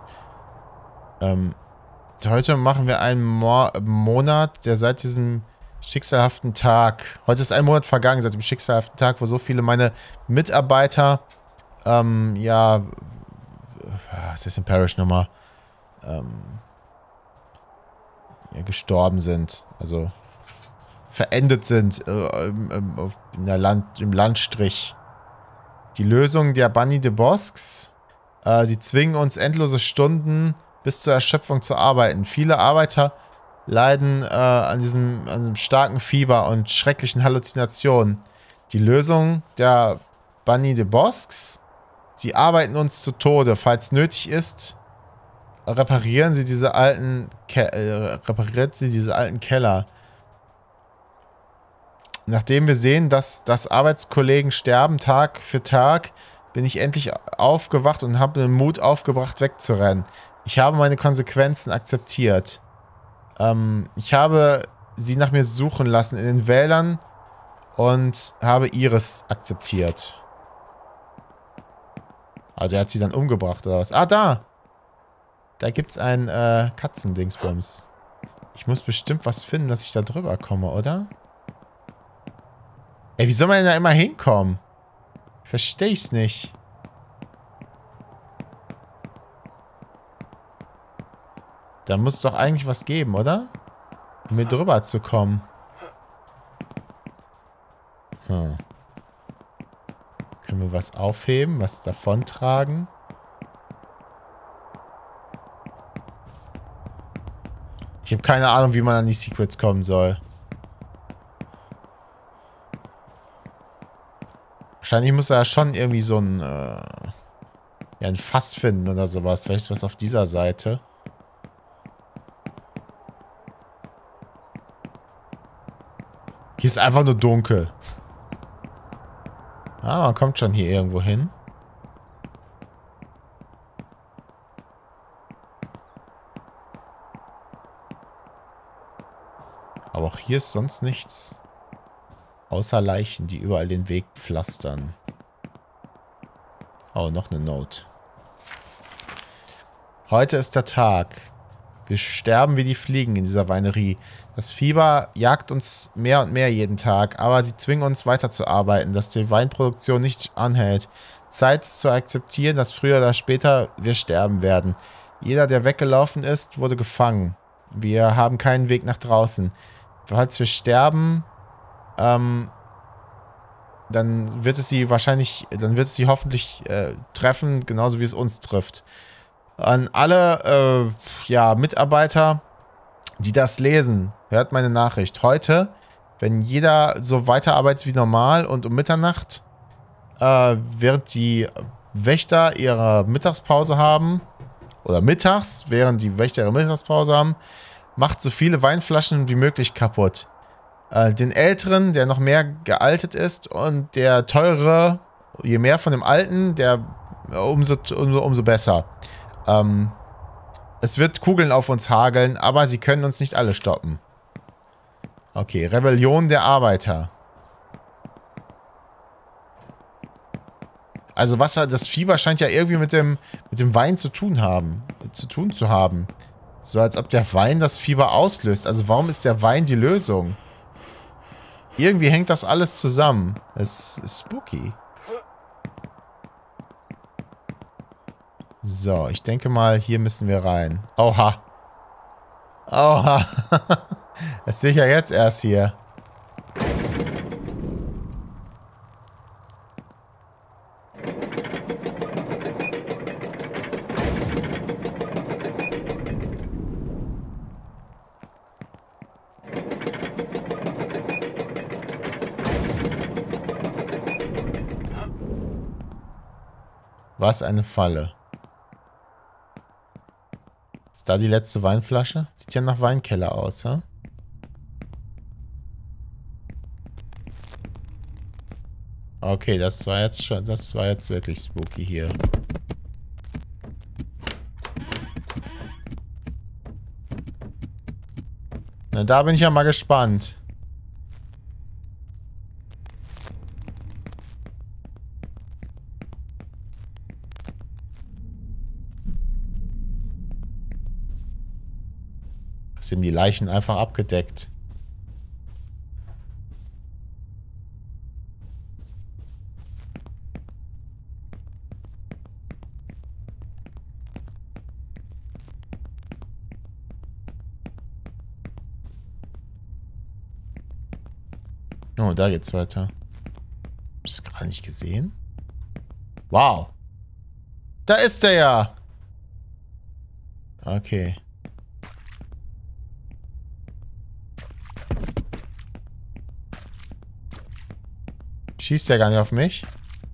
Heute machen wir einen Monat, der seit diesem schicksalhaften Tag. Heute ist ein Monat vergangen, seit dem schicksalhaften Tag, wo so viele meine Mitarbeiter, ja, was ist denn Parish nochmal? Ja, gestorben sind. Also verendet sind im Landstrich. Die Lösung der Bunny de Bosques. Sie zwingen uns endlose Stunden bis zur Erschöpfung zu arbeiten. Viele Arbeiter leiden an diesem starken Fieber und schrecklichen Halluzinationen. Die Lösung der Bunny de Bosques. Sie arbeiten uns zu Tode. Falls nötig ist, reparieren sie diese alten Keller. Nachdem wir sehen, dass Arbeitskollegen sterben Tag für Tag, bin ich endlich aufgewacht und habe den Mut aufgebracht, wegzurennen. Ich habe meine Konsequenzen akzeptiert. Ich habe sie nach mir suchen lassen in den Wäldern und habe Iris akzeptiert. Also er hat sie dann umgebracht oder was? Ah, da! Da gibt's ein Katzendingsbums. Ich muss bestimmt was finden, dass ich da drüber komme, oder? Ey, wie soll man denn da immer hinkommen? Verstehe ich's nicht. Da muss es doch eigentlich was geben, oder? Um hier drüber zu kommen. Hm. Können wir was aufheben, was davontragen? Ich habe keine Ahnung, wie man an die Secrets kommen soll. Wahrscheinlich muss er ja schon irgendwie so ein, ja, ein Fass finden oder sowas. Vielleicht was auf dieser Seite. Hier ist einfach nur dunkel. Ah, man kommt schon hier irgendwo hin. Aber auch hier ist sonst nichts. Außer Leichen, die überall den Weg pflastern. Oh, noch eine Note. Heute ist der Tag. Wir sterben wie die Fliegen in dieser Weinerie. Das Fieber jagt uns mehr und mehr jeden Tag, aber sie zwingen uns weiterzuarbeiten, dass die Weinproduktion nicht anhält. Zeit ist zu akzeptieren, dass früher oder später wir sterben werden. Jeder, der weggelaufen ist, wurde gefangen. Wir haben keinen Weg nach draußen. Falls wir sterben, dann wird es sie hoffentlich treffen, genauso wie es uns trifft. An alle Mitarbeiter, die das lesen, hört meine Nachricht. Heute, wenn jeder so weiterarbeitet wie normal und um Mitternacht, während die Wächter ihre Mittagspause haben, oder mittags, während die Wächter ihre Mittagspause haben, macht so viele Weinflaschen wie möglich kaputt. Den Älteren, der noch mehr gealtet ist, und der Teurere, je mehr von dem Alten, der umso besser. Es wird Kugeln auf uns hageln, aber sie können uns nicht alle stoppen. Okay, Rebellion der Arbeiter. Also das Fieber scheint ja irgendwie mit dem Wein zu tun zu haben. So als ob der Wein das Fieber auslöst. Also warum ist der Wein die Lösung? Irgendwie hängt das alles zusammen. Es ist spooky. So, ich denke mal, hier müssen wir rein. Oha. Oha. Das sehe ich ja jetzt erst hier. Was eine Falle. Ist da die letzte Weinflasche? Sieht ja nach Weinkeller aus, ja? Okay, das war jetzt wirklich spooky hier. Na, da bin ich ja mal gespannt. Sind die Leichen einfach abgedeckt. Oh, da geht's weiter. Hab ich das gerade nicht gesehen? Wow. Da ist er ja. Okay. Schießt ja gar nicht auf mich.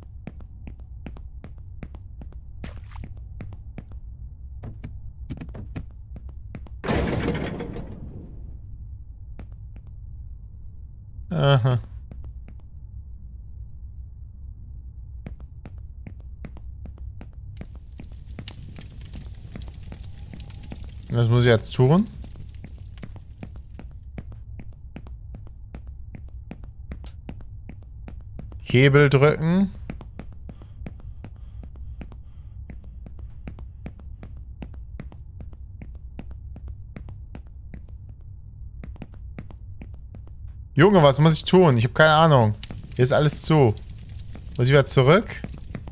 Aha. Was muss ich jetzt tun? Hebel drücken. Junge, was muss ich tun? Ich habe keine Ahnung. Hier ist alles zu. Muss ich wieder zurück?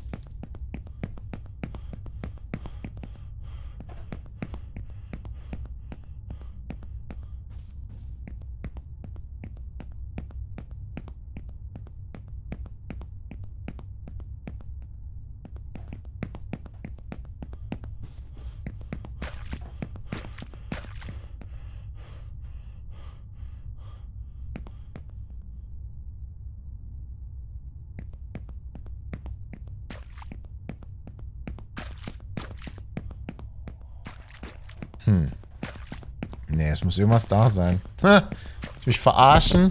Nee, es muss irgendwas da sein. Willst mich verarschen?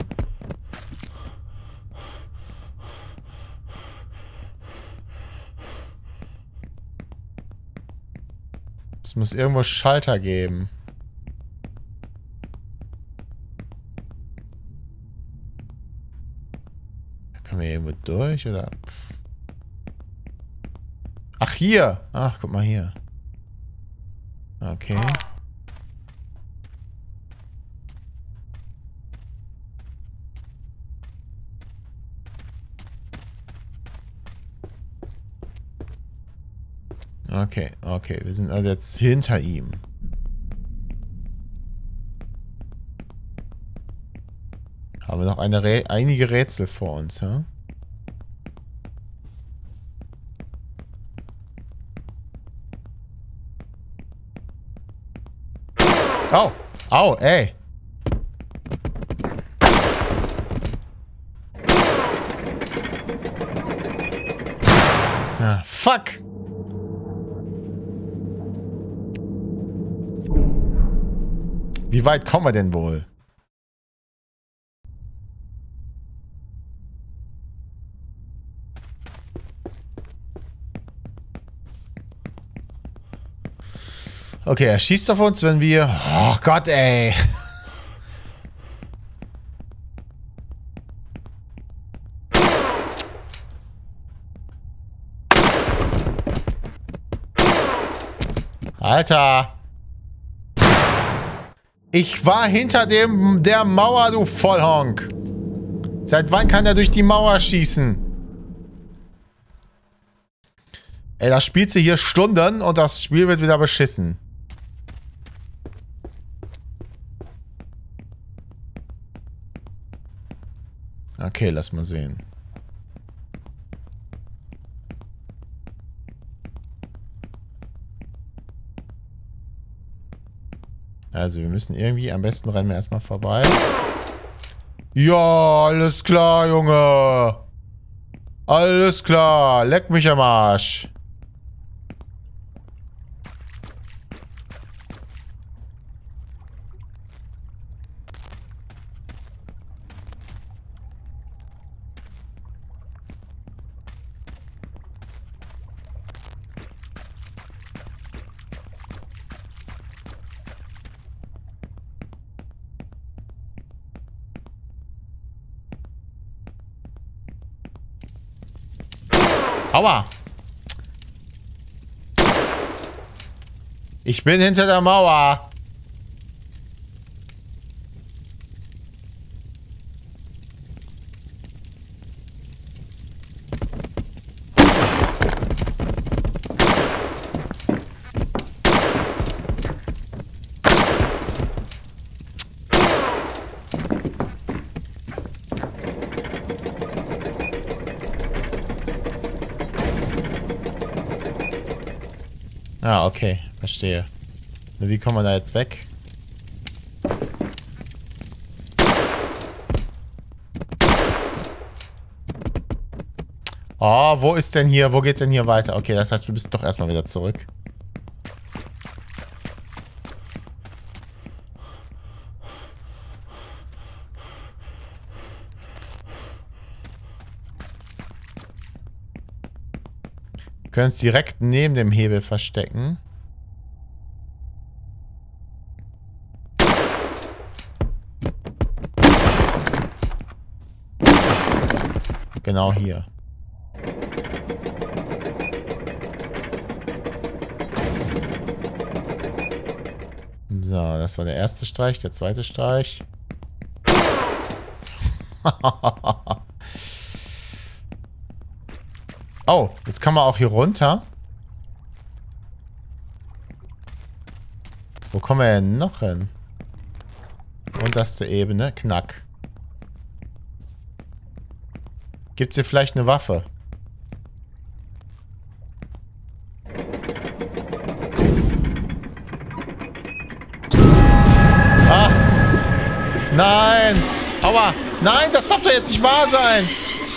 Es muss irgendwo Schalter geben. Da können wir irgendwo durch, oder? Ach, hier. Ach, guck mal hier. Okay. Okay, okay. Wir sind also jetzt hinter ihm. Haben wir noch einige Rätsel vor uns, ja? Oh! Au, ey! Ah, fuck! Wie weit kommen wir denn wohl? Okay, er schießt auf uns, wenn wir... Oh Gott, ey. Alter. Ich war hinter der Mauer, du Vollhonk. Seit wann kann er durch die Mauer schießen? Ey, das spielt sie hier Stunden und das Spiel wird wieder beschissen. Okay, lass mal sehen. Also, wir müssen irgendwie, am besten rennen wir erstmal vorbei. Ja, alles klar, Junge. Alles klar, leck mich am Arsch. Aua! Ich bin hinter der Mauer. Ah, okay. Verstehe. Wie kommen wir da jetzt weg? Oh, wo ist denn hier? Wo geht denn hier weiter? Okay, das heißt, wir müssen doch erstmal wieder zurück. Wir können es direkt neben dem Hebel verstecken. Genau hier. So, das war der erste Streich, der zweite Streich. Oh, jetzt kann man auch hier runter. Wo kommen wir denn noch hin? Unterste Ebene, Knack. Gibt's hier vielleicht eine Waffe? Ah! Nein! Aua! Nein, das darf doch jetzt nicht wahr sein!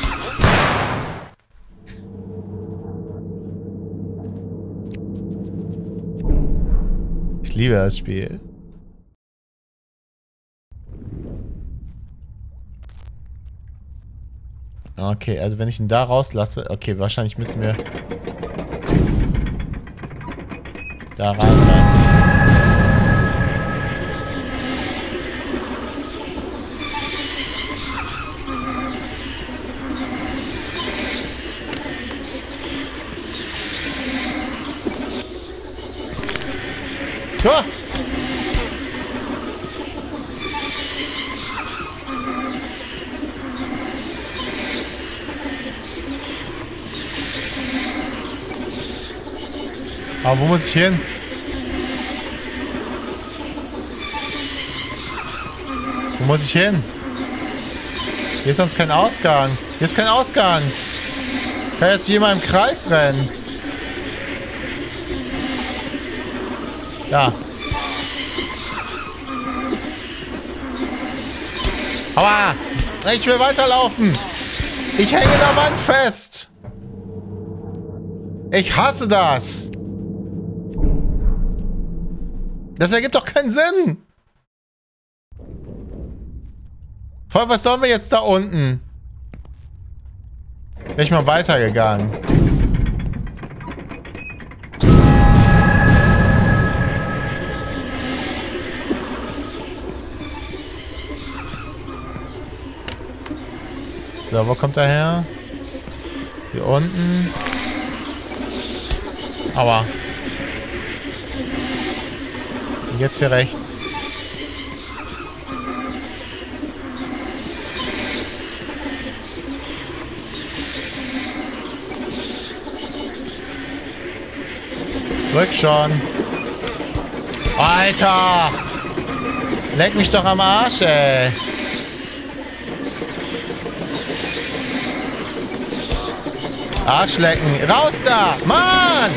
Ich liebe das Spiel. Okay, also wenn ich ihn da rauslasse... Okay, wahrscheinlich müssen wir... da rein. Ah! Aber wo muss ich hin? Wo muss ich hin? Hier ist sonst kein Ausgang. Hier ist kein Ausgang. Ich kann jetzt hier mal im Kreis rennen. Ja. Aua! Ich will weiterlaufen. Ich hänge in der Wand fest. Ich hasse das. Das ergibt doch keinen Sinn. Vor allem, was sollen wir jetzt da unten? Wäre ich mal weitergegangen. So, wo kommt er her? Hier unten. Aua. Und jetzt hier rechts. Drück schon. Alter! Leck mich doch am Arsch, ey. Arschlecken. Raus da! Mann!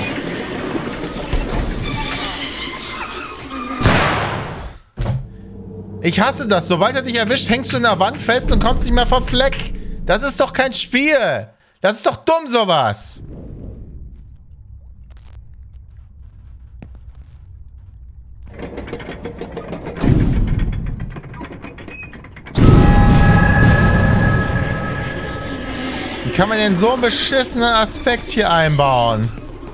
Ich hasse das. Sobald er dich erwischt, hängst du in der Wand fest und kommst nicht mehr vom Fleck. Das ist doch kein Spiel. Das ist doch dumm, sowas. Wie kann man denn so einen beschissenen Aspekt hier einbauen?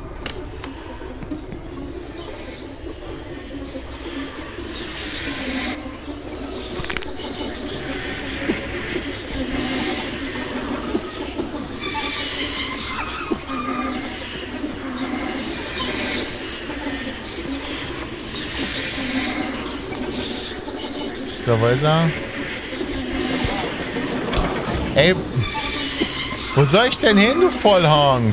So, wo ist er? Ey, wo soll ich denn hin, du Vollhonk?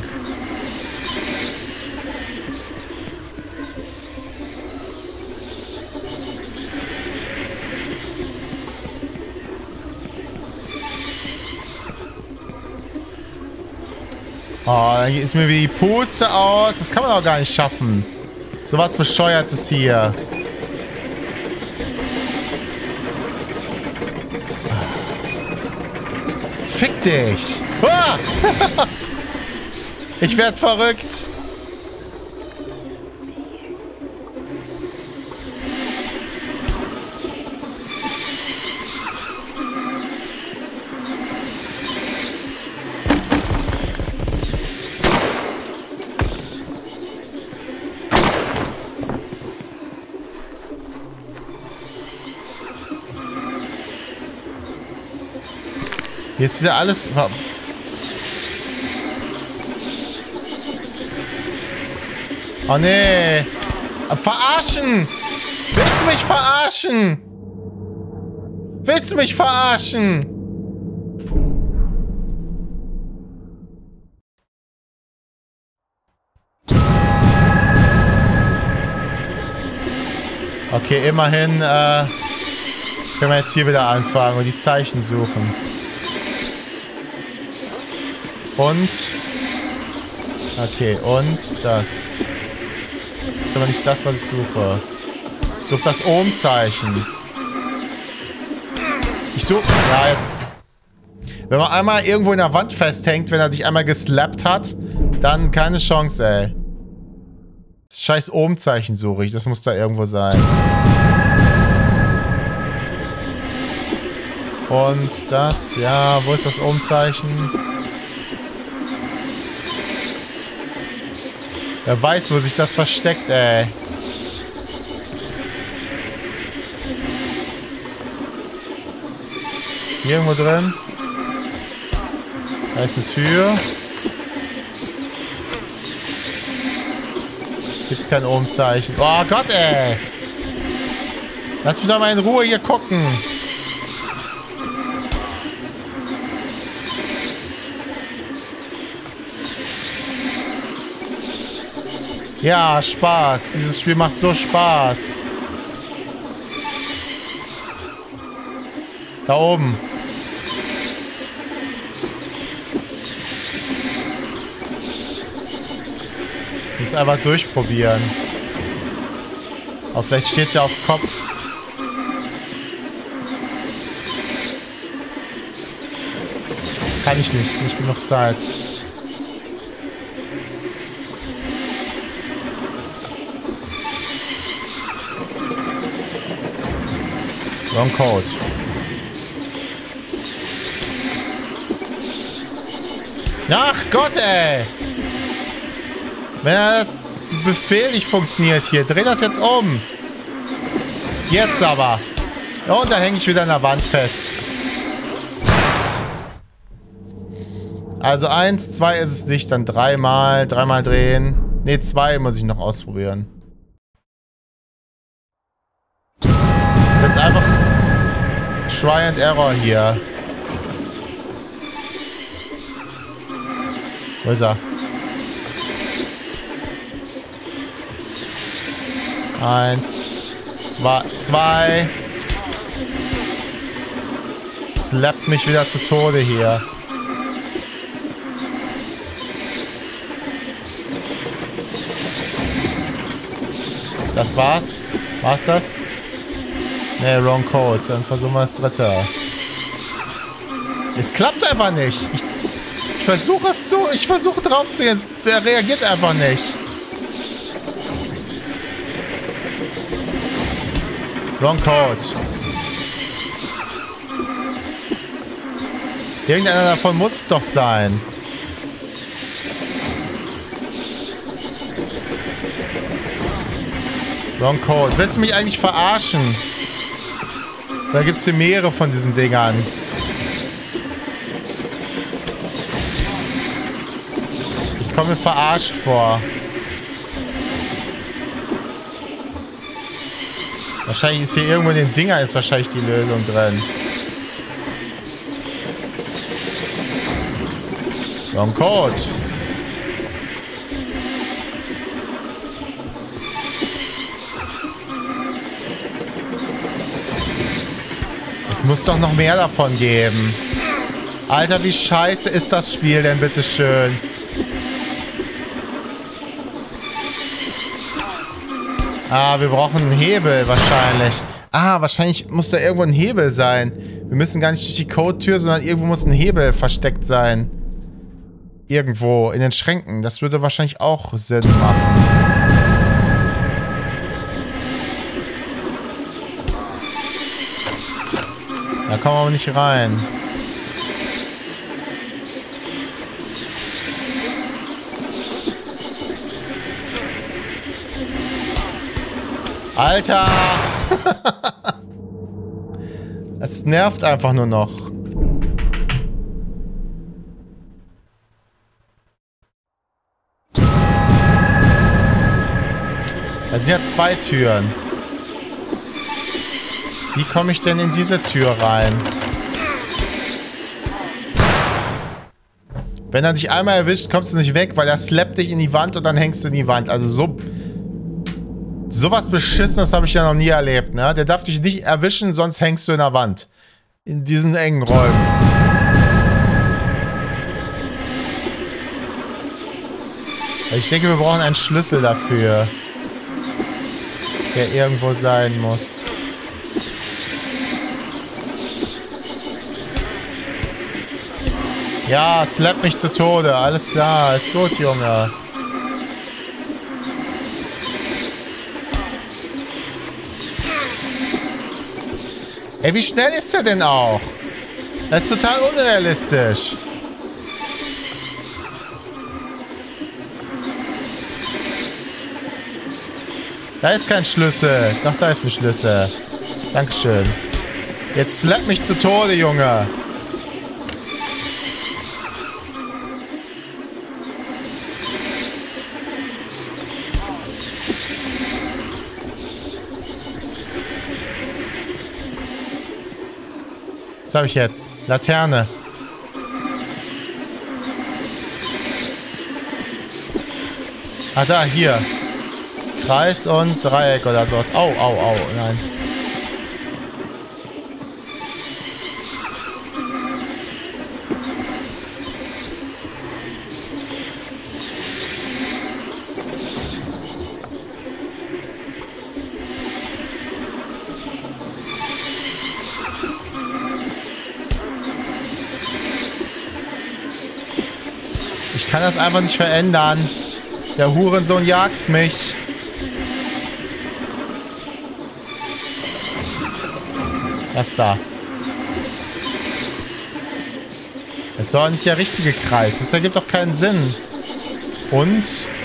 Oh, dann ist mir wie die Puste aus. Das kann man auch gar nicht schaffen. So was Bescheuertes hier. Fick dich! Ah! Ich werd verrückt! Hier ist wieder alles... Oh nee. Verarschen! Willst du mich verarschen? Willst du mich verarschen? Okay, immerhin können wir jetzt hier wieder anfangen und die Zeichen suchen. Und... Okay, und das... Das ist aber nicht das, was ich suche. Ich suche das Ohm-Zeichen. Ich suche... Ja, jetzt... Wenn man einmal irgendwo in der Wand festhängt, wenn er dich einmal geslappt hat, dann keine Chance, ey. Das scheiß Ohm-Zeichen suche ich. Das muss da irgendwo sein. Und das... Ja, wo ist das Ohm-Zeichen? Wer weiß, wo sich das versteckt, ey. Hier irgendwo drin. Da ist eine Tür. Gibt's kein Ohmzeichen. Oh Gott, ey. Lass mich doch mal in Ruhe hier gucken. Ja, Spaß. Dieses Spiel macht so Spaß. Da oben. Ich muss einfach durchprobieren. Aber vielleicht steht es ja auf dem Kopf. Kann ich nicht. Nicht genug Zeit. Wrong Code. Ach Gott, ey! Wenn das Befehl nicht funktioniert hier, dreh das jetzt um. Jetzt aber. Und da hänge ich wieder an der Wand fest. Also 1, 2 ist es nicht, dann dreimal drehen. Ne, 2 muss ich noch ausprobieren. Das ist jetzt einfach Try and Error hier. Wo ist er? 1, 2. Slappt mich wieder zu Tode hier. Das war's? War's das? Ne, wrong Code. Dann versuchen wir das dritte. Es klappt einfach nicht. Ich versuche es zu. Ich versuche drauf zu gehen. Er reagiert einfach nicht. Wrong Code. Irgendeiner davon muss es doch sein. Wrong Code. Willst du mich eigentlich verarschen? Da gibt es hier mehrere von diesen Dingern. Ich komme mir verarscht vor. Wahrscheinlich ist hier irgendwo in den Dingern ist wahrscheinlich die Lösung drin. Wrong Code. Es muss doch noch mehr davon geben. Alter, wie scheiße ist das Spiel denn, bitteschön? Ah, wir brauchen einen Hebel wahrscheinlich. Ah, wahrscheinlich muss da irgendwo ein Hebel sein. Wir müssen gar nicht durch die Code-Tür, sondern irgendwo muss ein Hebel versteckt sein. Irgendwo in den Schränken. Das würde wahrscheinlich auch Sinn machen. Da kommen wir aber nicht rein. Alter! Es nervt einfach nur noch. Es sind ja 2 Türen. Wie komme ich denn in diese Tür rein? Wenn er dich einmal erwischt, kommst du nicht weg, weil er slappt dich in die Wand und dann hängst du in die Wand. Also sowas Beschissenes habe ich ja noch nie erlebt, ne? Der darf dich nicht erwischen, sonst hängst du in der Wand. In diesen engen Räumen. Ich denke, wir brauchen einen Schlüssel dafür. Der irgendwo sein muss. Ja, slap mich zu Tode. Alles klar, ist gut, Junge. Ey, wie schnell ist er denn auch? Das ist total unrealistisch. Da ist kein Schlüssel. Doch, da ist ein Schlüssel. Dankeschön. Jetzt slap mich zu Tode, Junge. habe ich jetzt? Laterne. Ah, da, hier. Kreis und Dreieck oder sowas. Au, au, au. Nein. Ich kann das einfach nicht verändern. Der Hurensohn jagt mich. Das da. Das ist doch nicht der richtige Kreis. Das ergibt doch keinen Sinn. Und?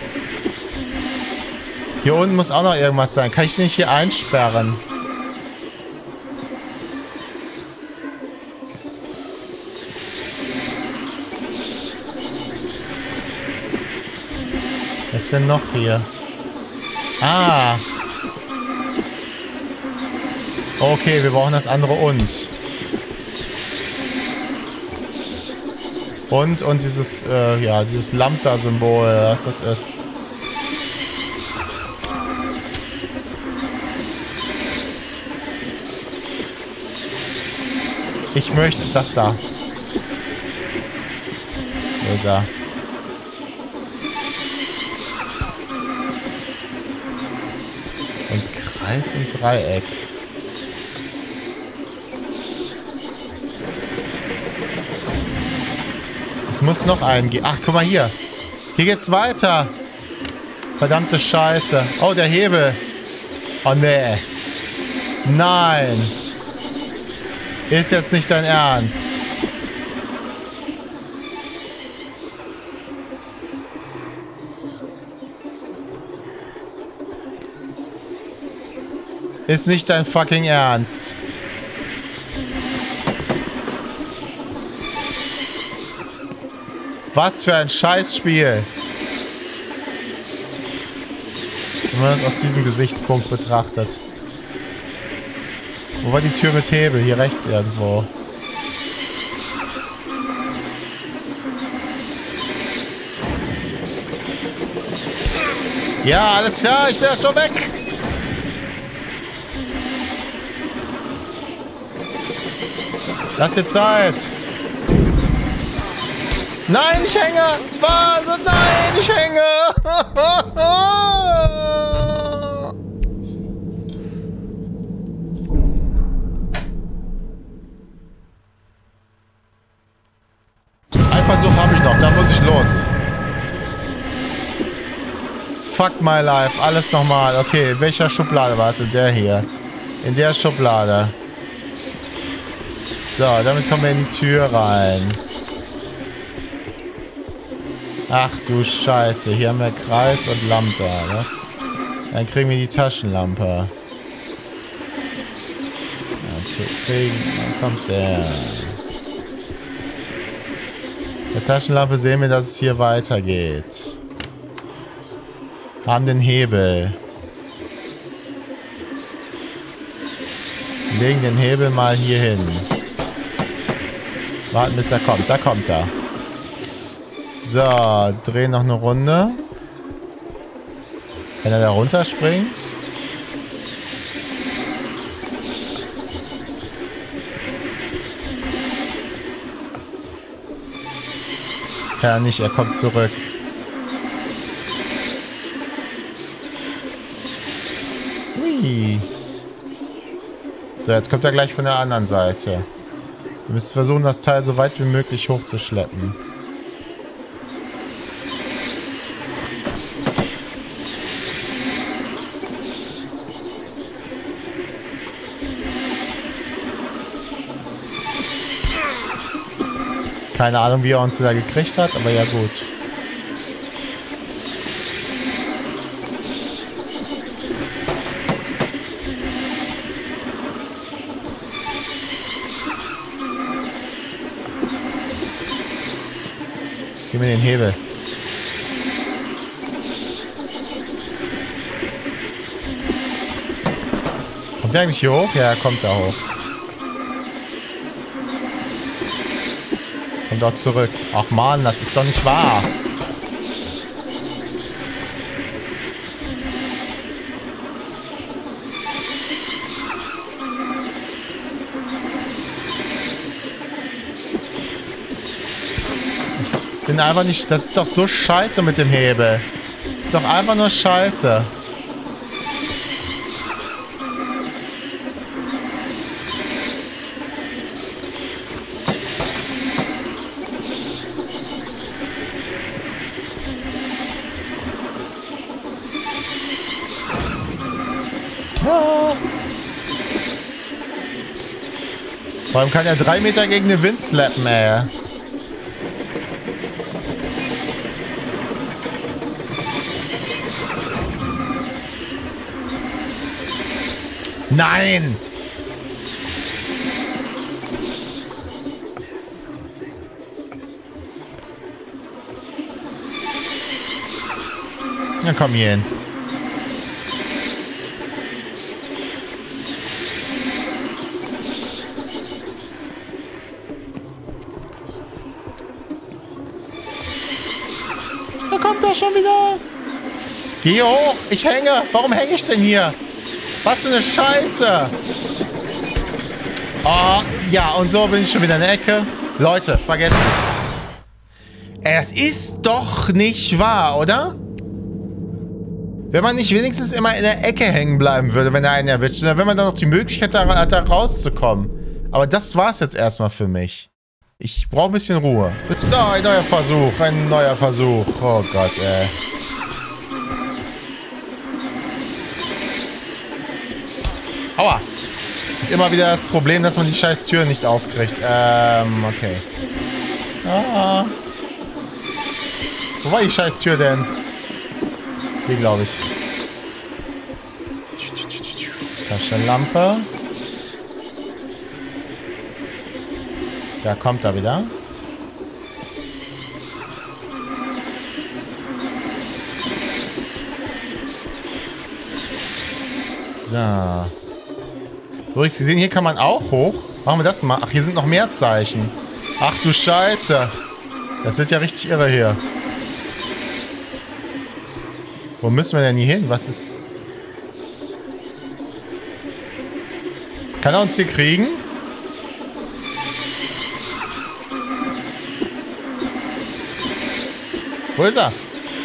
Hier unten muss auch noch irgendwas sein. Kann ich den nicht hier einsperren? Was ist denn noch hier? Ah. Okay, wir brauchen das andere und. Und dieses, ja, dieses Lambda-Symbol, was das ist. Ich möchte das da. Wo ist er? Und Kreis und Dreieck. Es muss noch einen geben. Ach, guck mal hier. Hier geht's weiter. Verdammte Scheiße. Oh, der Hebel. Oh, nee. Nein. Ist jetzt nicht dein Ernst. Ist nicht dein fucking Ernst. Was für ein Scheißspiel. Wenn man das aus diesem Gesichtspunkt betrachtet. Wo war die Tür mit Hebel? Hier rechts irgendwo. Ja, alles klar, ich bin ja schon weg. Lass dir Zeit. Nein, ich hänge. Was? Nein, ich hänge. Ein Versuch habe ich noch, da muss ich los. Fuck my life, alles nochmal. Okay, in welcher Schublade war es? In der hier. In der Schublade. So, damit kommen wir in die Tür rein. Ach du Scheiße, hier haben wir Kreis und Lambda. Was? Dann kriegen wir die Taschenlampe. Dann kommt der. Der Taschenlampe sehen wir, dass es hier weitergeht. Haben den Hebel. Legen den Hebel mal hier hin. Warten, bis er kommt. Da kommt er. So, drehen noch eine Runde. Kann er da runterspringen? Kann er nicht, er kommt zurück. Hui. So, jetzt kommt er gleich von der anderen Seite. Wir müssen versuchen, das Teil so weit wie möglich hochzuschleppen. Keine Ahnung, wie er uns wieder gekriegt hat, aber ja gut. Gib mir den Hebel. Kommt der eigentlich hier hoch? Ja, er kommt da hoch. Komm doch zurück. Ach Mann, das ist doch nicht wahr. Ich bin einfach nicht... Das ist doch so scheiße mit dem Hebel. Das ist doch einfach nur scheiße. Vor allem kann er 3 Meter gegen den Wind slappen, ey. Nein! Na komm hier hin. Da kommt er schon wieder. Geh hier hoch. Ich hänge. Warum hänge ich denn hier? Was für eine Scheiße. Oh, ja, und so bin ich schon wieder in der Ecke. Leute, vergesst es. Es ist doch nicht wahr, oder? Wenn man nicht wenigstens immer in der Ecke hängen bleiben würde, wenn er einen erwischt. Dann wenn man dann noch die Möglichkeit hat, da rauszukommen. Aber das war's jetzt erstmal für mich. Ich brauche ein bisschen Ruhe. So, ein neuer Versuch. Ein neuer Versuch. Oh Gott, ey. Aua. Und immer wieder das Problem, dass man die scheiß Tür nicht aufkriegt. Okay. Ah. Wo war die scheiß Tür denn? Hier, glaube ich. Taschenlampe. Da kommt er wieder. So. Übrigens, Sie sehen, hier kann man auch hoch. Machen wir das mal. Ach, hier sind noch mehr Zeichen. Ach du Scheiße. Das wird ja richtig irre hier. Wo müssen wir denn hier hin? Was ist... Kann er uns hier kriegen? Wo ist er?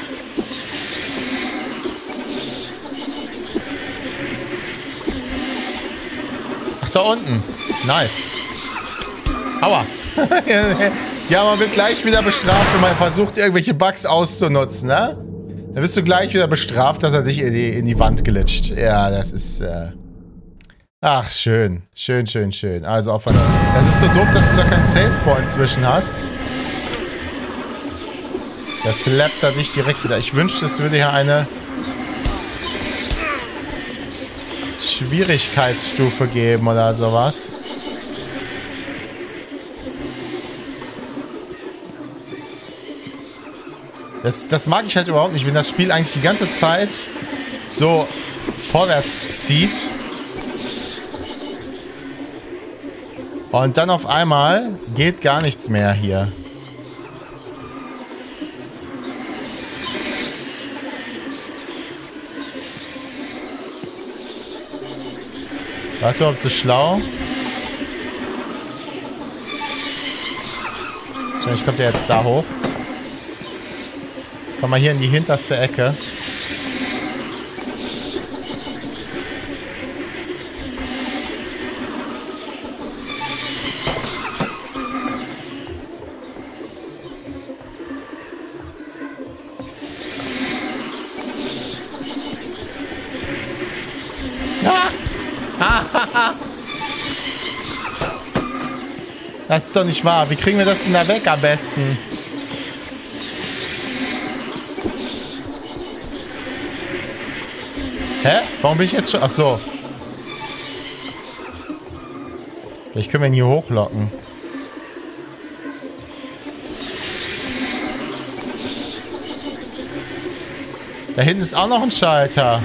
Ach, da unten. Nice. Aua. Ja, man wird gleich wieder bestraft, wenn man versucht, irgendwelche Bugs auszunutzen, ne? Dann wirst du gleich wieder bestraft, dass er dich in die Wand glitscht. Ja, das ist, Ach, schön. Schön, schön, schön. Also auf einer... Das ist so doof, dass du da keinen Save-Point zwischen hast. Das slappt er dich direkt wieder. Ich wünschte, es würde hier eine Schwierigkeitsstufe geben oder sowas. Das mag ich halt überhaupt nicht, wenn das Spiel eigentlich die ganze Zeit so vorwärts zieht. Und dann auf einmal geht gar nichts mehr hier. Warst du überhaupt so schlau? Wahrscheinlich kommt er jetzt da hoch. Komm mal hier in die hinterste Ecke. Das ist doch nicht wahr. Wie kriegen wir das denn da weg am besten? Hä? Warum bin ich jetzt schon... Ach so. Vielleicht können wir ihn hier hochlocken. Da hinten ist auch noch ein Schalter.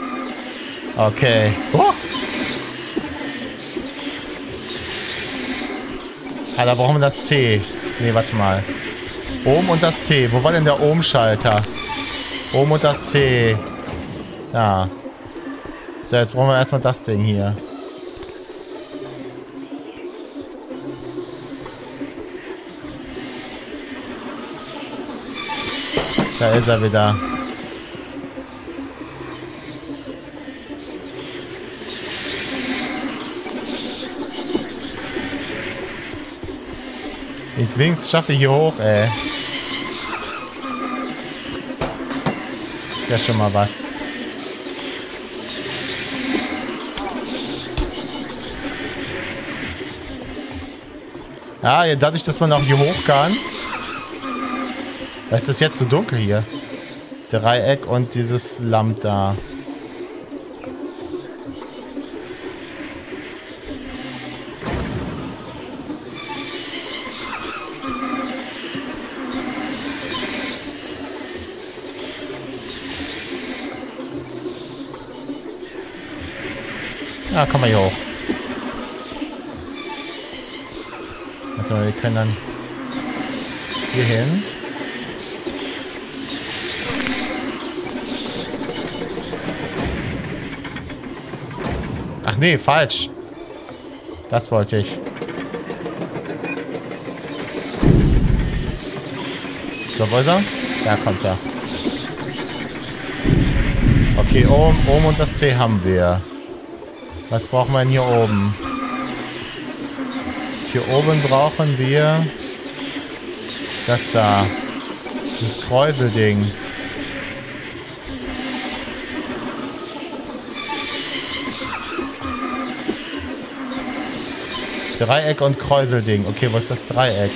Okay. Oh. Ah, da brauchen wir das T. Nee, warte mal. Ohm und das T. Wo war denn der Ohm-Schalter? Ohm und das T. Ja. So, jetzt brauchen wir erstmal das Ding hier. Da ist er wieder. Ich wenigstens schaffe hier hoch, ey. Ist ja schon mal was. Ja, dadurch, dass man auch hier hoch kann. Ist das jetzt so dunkel hier? Dreieck und dieses Lambda. Ja, komm mal hier hoch. Also wir können dann hier hin. Ach nee, falsch. Das wollte ich. So, wo ist er? Da kommt er. Okay, oben und das T haben wir. Was brauchen wir denn hier oben? Hier oben brauchen wir das da. Dieses Kräuselding. Dreieck und Kräuselding. Okay, wo ist das Dreieck?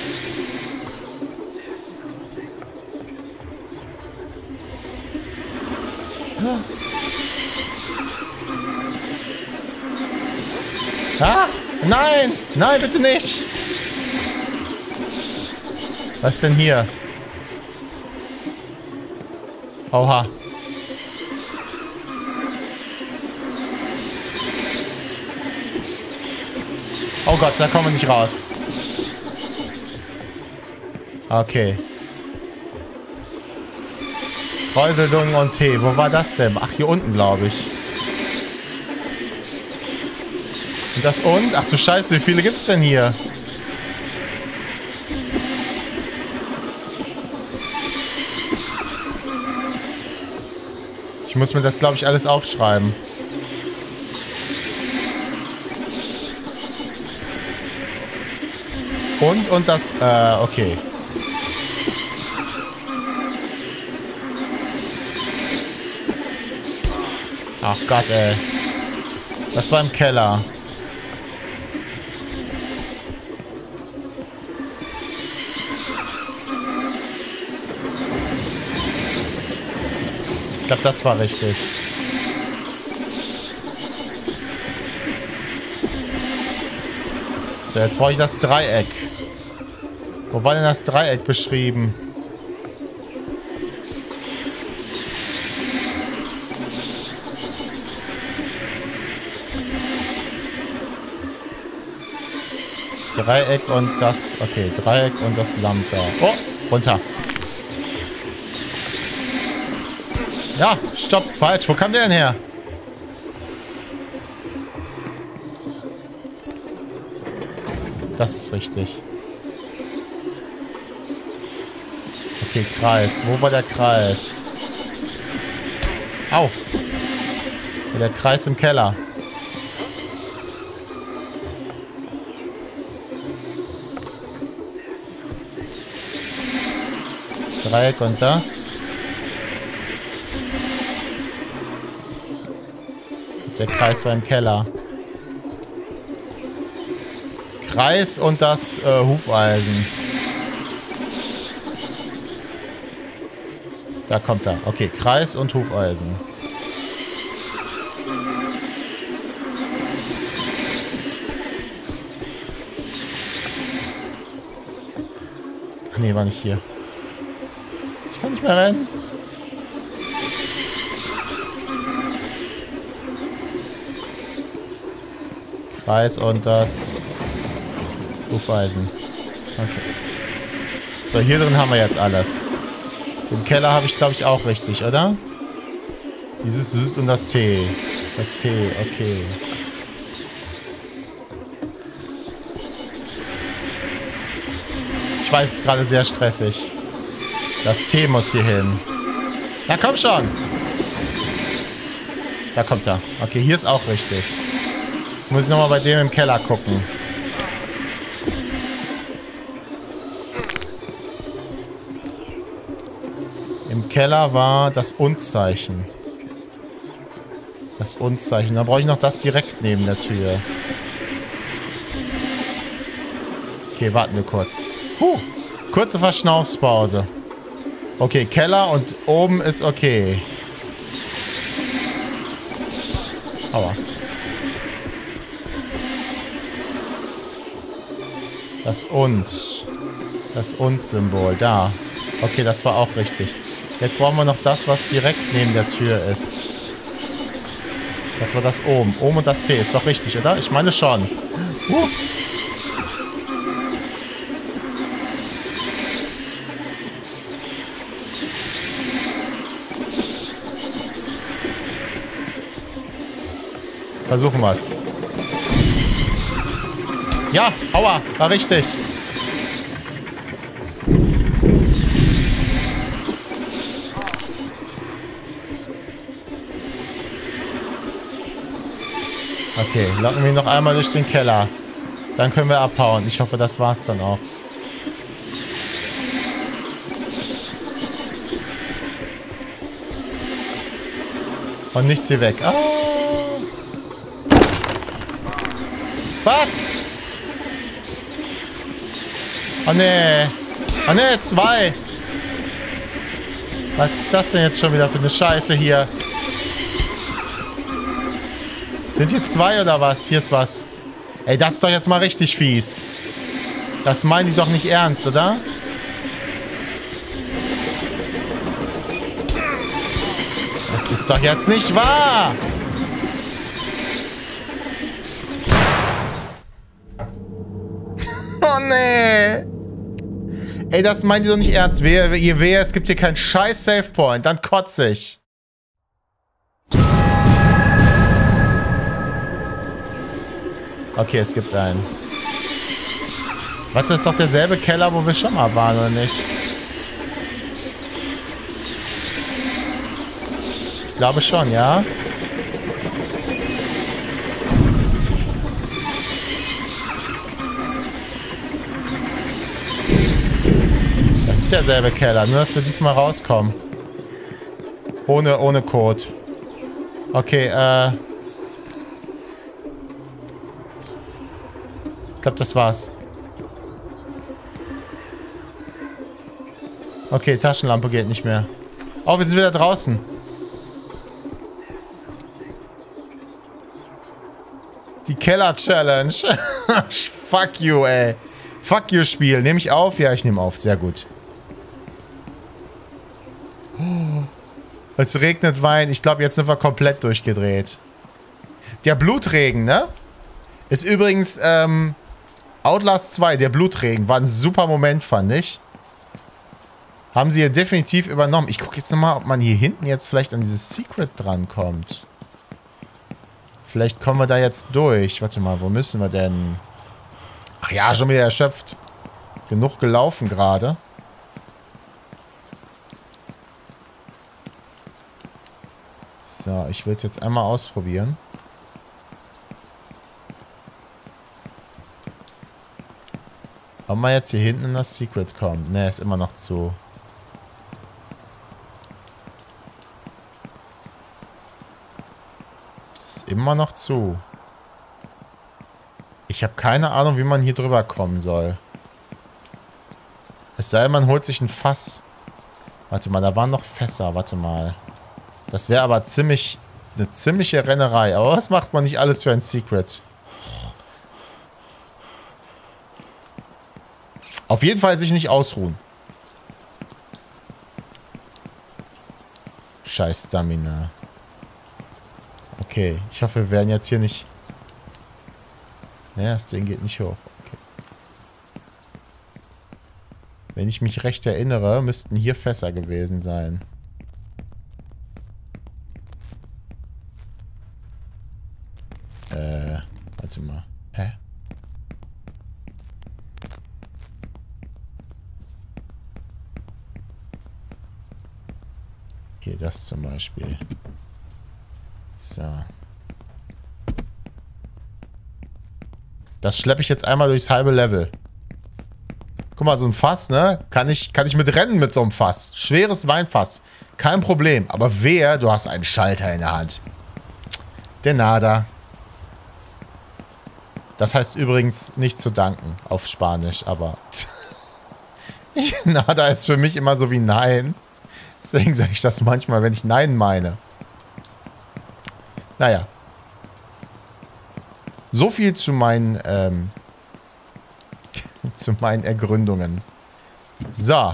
Ah! Nein! Nein, bitte nicht! Was ist denn hier? Oha. Oh Gott, da kommen wir nicht raus. Okay. Kräuseldung und Tee. Wo war das denn? Ach, hier unten, glaube ich. Und das und? Ach du Scheiße, wie viele gibt's denn hier? Ich muss mir das, glaube ich, alles aufschreiben. Und das, okay. Ach Gott, ey. Das war im Keller. Ich glaube, das war richtig. So, jetzt brauche ich das Dreieck. Wo war denn das Dreieck beschrieben? Dreieck und das... Okay, Dreieck und das Lambda. Oh, runter. Ja, stopp, falsch. Wo kam der denn her? Das ist richtig. Okay, Kreis. Wo war der Kreis? Au. Der Kreis im Keller. Dreieck und das. Der Kreis war im Keller. Kreis und das Hufeisen. Da kommt er. Okay, Kreis und Hufeisen. Ach nee, war nicht hier. Ich kann nicht mehr rennen. Kreis und das Hufeisen. Okay. So, hier drin haben wir jetzt alles. Den Keller habe ich, glaube ich, auch richtig, oder? Dieses Süß und das T. Das T, okay. Ich weiß, es ist gerade sehr stressig. Das T muss hier hin. Na komm schon! Da kommt er. Okay, hier ist auch richtig. Jetzt muss ich nochmal bei dem im Keller gucken. Im Keller war das Und-Zeichen. Das Und-Zeichen. Da brauche ich noch das direkt neben der Tür. Okay, warten wir kurz. Kurze Verschnaufspause. Okay, Keller und oben ist okay. Aua. Das Und-Symbol, da. Okay, das war auch richtig. Jetzt brauchen wir noch das, was direkt neben der Tür ist. Das war das oben. Oben und das T. Ist doch richtig, oder? Ich meine schon. Versuchen wir es. Ja, aua, war richtig. Okay, locken wir ihn noch einmal durch den Keller. Dann können wir abhauen. Ich hoffe, das war's dann auch. Und nichts hier weg. Ah. Was? Oh nee. Oh nee, 2. Was ist das denn jetzt schon wieder für eine Scheiße hier? Sind hier 2 oder was? Hier ist was. Ey, das ist doch jetzt mal richtig fies. Das meinen die doch nicht ernst, oder? Das ist doch jetzt nicht wahr! Oh nee! Ey, das meint ihr doch nicht ernst. Ihr wehe, es gibt hier keinen scheiß Save Point. Dann kotze ich. Okay, es gibt einen. Warte, das ist doch derselbe Keller, wo wir schon mal waren, oder nicht? Ich glaube schon, ja? Das ist derselbe Keller, nur dass wir diesmal rauskommen. Ohne Code. Okay, ich glaube, das war's. Okay, Taschenlampe geht nicht mehr. Oh, wir sind wieder draußen. Die Keller-Challenge. Fuck you, ey. Fuck you, Spiel. Nehme ich auf? Ja, ich nehme auf. Sehr gut. Es regnet Wein. Ich glaube, jetzt sind wir komplett durchgedreht. Der Blutregen, ne? Ist übrigens, Outlast 2, der Blutregen, war ein super Moment, fand ich. Haben sie hier definitiv übernommen. Ich gucke jetzt nochmal, ob man hier hinten jetzt vielleicht an dieses Secret drankommt. Vielleicht kommen wir da jetzt durch. Warte mal, wo müssen wir denn? Ach ja, schon wieder erschöpft. Genug gelaufen gerade. So, ich will es jetzt einmal ausprobieren. Ob man jetzt hier hinten in das Secret kommt. Ne, ist immer noch zu. Es ist immer noch zu. Ich habe keine Ahnung, wie man hier drüber kommen soll. Es sei denn, man holt sich ein Fass. Warte mal, da waren noch Fässer. Warte mal. Das wäre aber eine ziemliche Rennerei. Aber was macht man nicht alles für ein Secret? Auf jeden Fall sich nicht ausruhen. Scheiß Stamina. Okay, ich hoffe, wir werden jetzt hier nicht... Ne, das Ding geht nicht hoch. Okay. Wenn ich mich recht erinnere, müssten hier Fässer gewesen sein. Warte mal. Hä? Hier, das zum Beispiel. So. Das schleppe ich jetzt einmal durchs halbe Level. Guck mal, so ein Fass, ne? Kann ich mit rennen mit so einem Fass. Schweres Weinfass. Kein Problem. Aber du hast einen Schalter in der Hand. De nada. Das heißt übrigens nicht zu danken auf Spanisch, aber... Nada ist für mich immer so wie Nein. Deswegen sage ich das manchmal, wenn ich Nein meine. Naja. So viel zu meinen, zu meinen Ergründungen. So.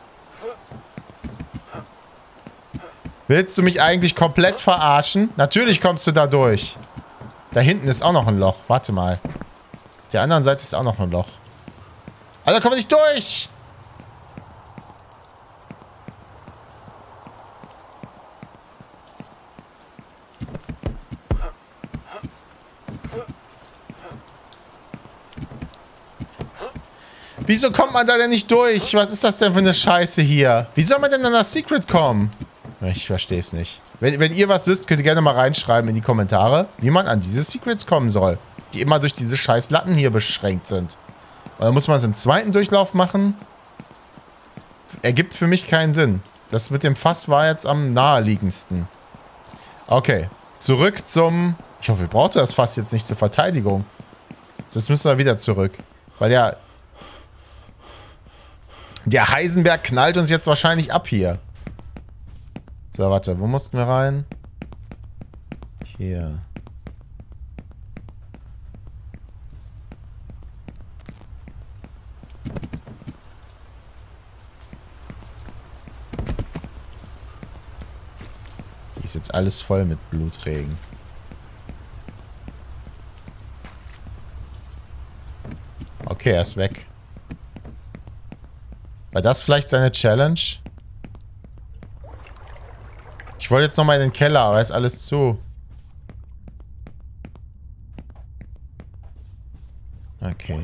Willst du mich eigentlich komplett verarschen? Natürlich kommst du da durch. Da hinten ist auch noch ein Loch. Warte mal. Auf der anderen Seite ist auch noch ein Loch. Also komm nicht durch! Wieso kommt man da denn nicht durch? Was ist das denn für eine Scheiße hier? Wie soll man denn an das Secret kommen? Ich verstehe es nicht. Wenn ihr was wisst, könnt ihr gerne mal reinschreiben in die Kommentare, wie man an diese Secrets kommen soll. Die immer durch diese scheiß Latten hier beschränkt sind. Oder muss man es im zweiten Durchlauf machen? Ergibt für mich keinen Sinn. Das mit dem Fass war jetzt am naheliegendsten. Okay. Zurück zum... Ich hoffe, ihr braucht das Fass jetzt nicht zur Verteidigung. Das müssen wir wieder zurück. Weil ja... Der Heisenberg knallt uns jetzt wahrscheinlich ab hier. So, warte. Wo mussten wir rein? Hier. Hier ist jetzt alles voll mit Blutregen. Okay, er ist weg. War das vielleicht seine Challenge? Ich wollte jetzt nochmal in den Keller, aber ist alles zu. Okay.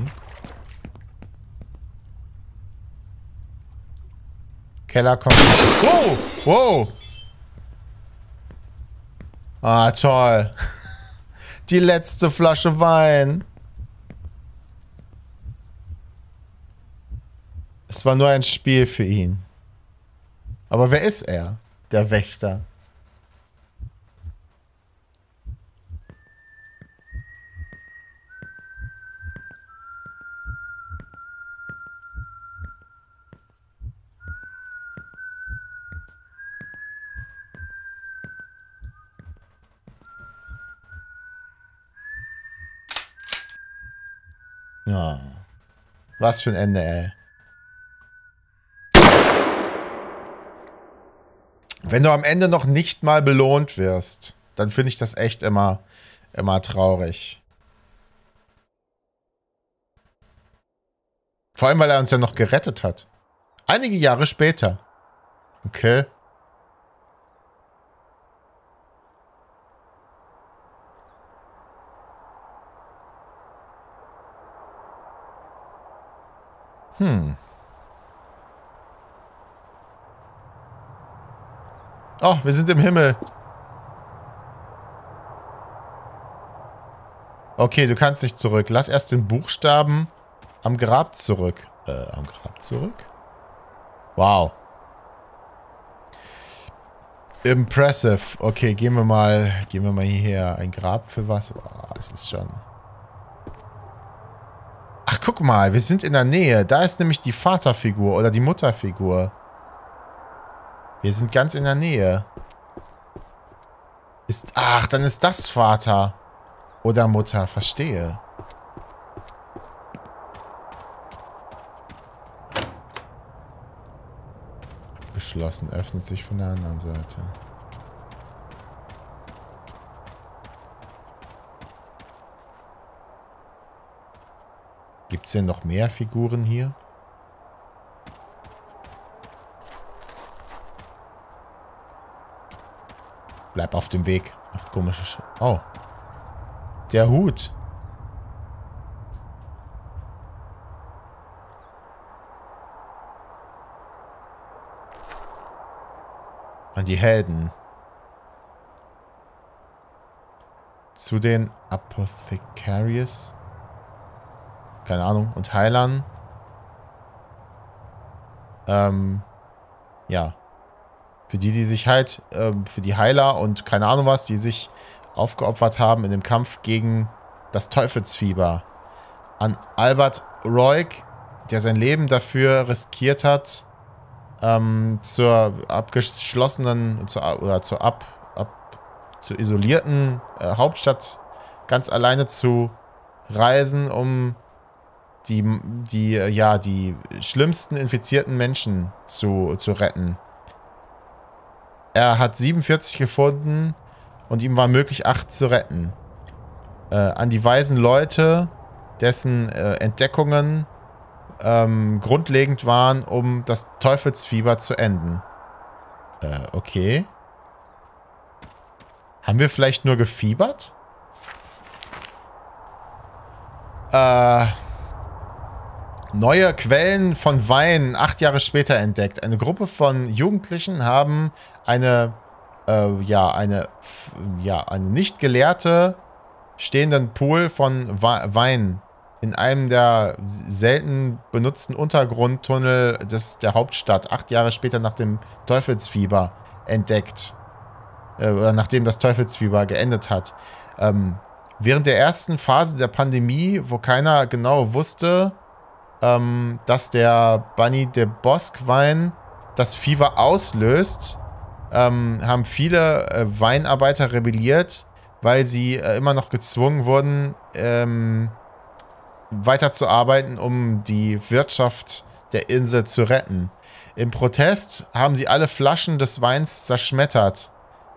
Keller kommt. Oh! Wow! Ah, toll. Die letzte Flasche Wein. Es war nur ein Spiel für ihn. Aber wer ist er? Der Wächter. Ja. Was für ein Ende, ey. Wenn du am Ende noch nicht mal belohnt wirst, dann finde ich das echt immer traurig. Vor allem, weil er uns ja noch gerettet hat. Einige Jahre später. Okay. Oh, wir sind im Himmel. Okay, du kannst nicht zurück. Lass erst den Buchstaben am Grab zurück. Am Grab zurück? Wow. Impressive. Okay, gehen wir mal hierher. Ein Grab für was? Oh, das ist schon... Ach, guck mal, wir sind in der Nähe. Da ist nämlich die Vaterfigur oder die Mutterfigur. Wir sind ganz in der Nähe. Ach, dann ist das Vater oder Mutter. Verstehe. Abgeschlossen. Öffnet sich von der anderen Seite. Gibt es denn noch mehr Figuren hier? Bleib auf dem Weg. Macht komische Oh. Der Hut. An die Helden. Zu den Apothecarius. Keine Ahnung. Und Heilern. Ja. Für die sich halt, für die Heiler und keine Ahnung was, die sich aufgeopfert haben in dem Kampf gegen das Teufelsfieber. An Albert Roig, der sein Leben dafür riskiert hat, zur abgeschlossenen, zur isolierten Hauptstadt ganz alleine zu reisen, um die schlimmsten infizierten Menschen zu retten. Er hat 47 gefunden und ihm war möglich, 8 zu retten. An die weisen Leute, dessen Entdeckungen grundlegend waren, um das Teufelsfieber zu enden. Okay. Haben wir vielleicht nur gefiebert? Neue Quellen von Wein 8 Jahre später entdeckt. Eine Gruppe von Jugendlichen haben eine nicht geleerte stehenden Pool von Wein in einem der selten benutzten Untergrundtunnel der Hauptstadt 8 Jahre später nach dem Teufelsfieber entdeckt. Oder nachdem das Teufelsfieber geendet hat. Während der ersten Phase der Pandemie, wo keiner genau wusste, dass der Bunny de Bosque Wein das Fieber auslöst, haben viele Weinarbeiter rebelliert, weil sie immer noch gezwungen wurden, weiterzuarbeiten, um die Wirtschaft der Insel zu retten. Im Protest haben sie alle Flaschen des Weins zerschmettert,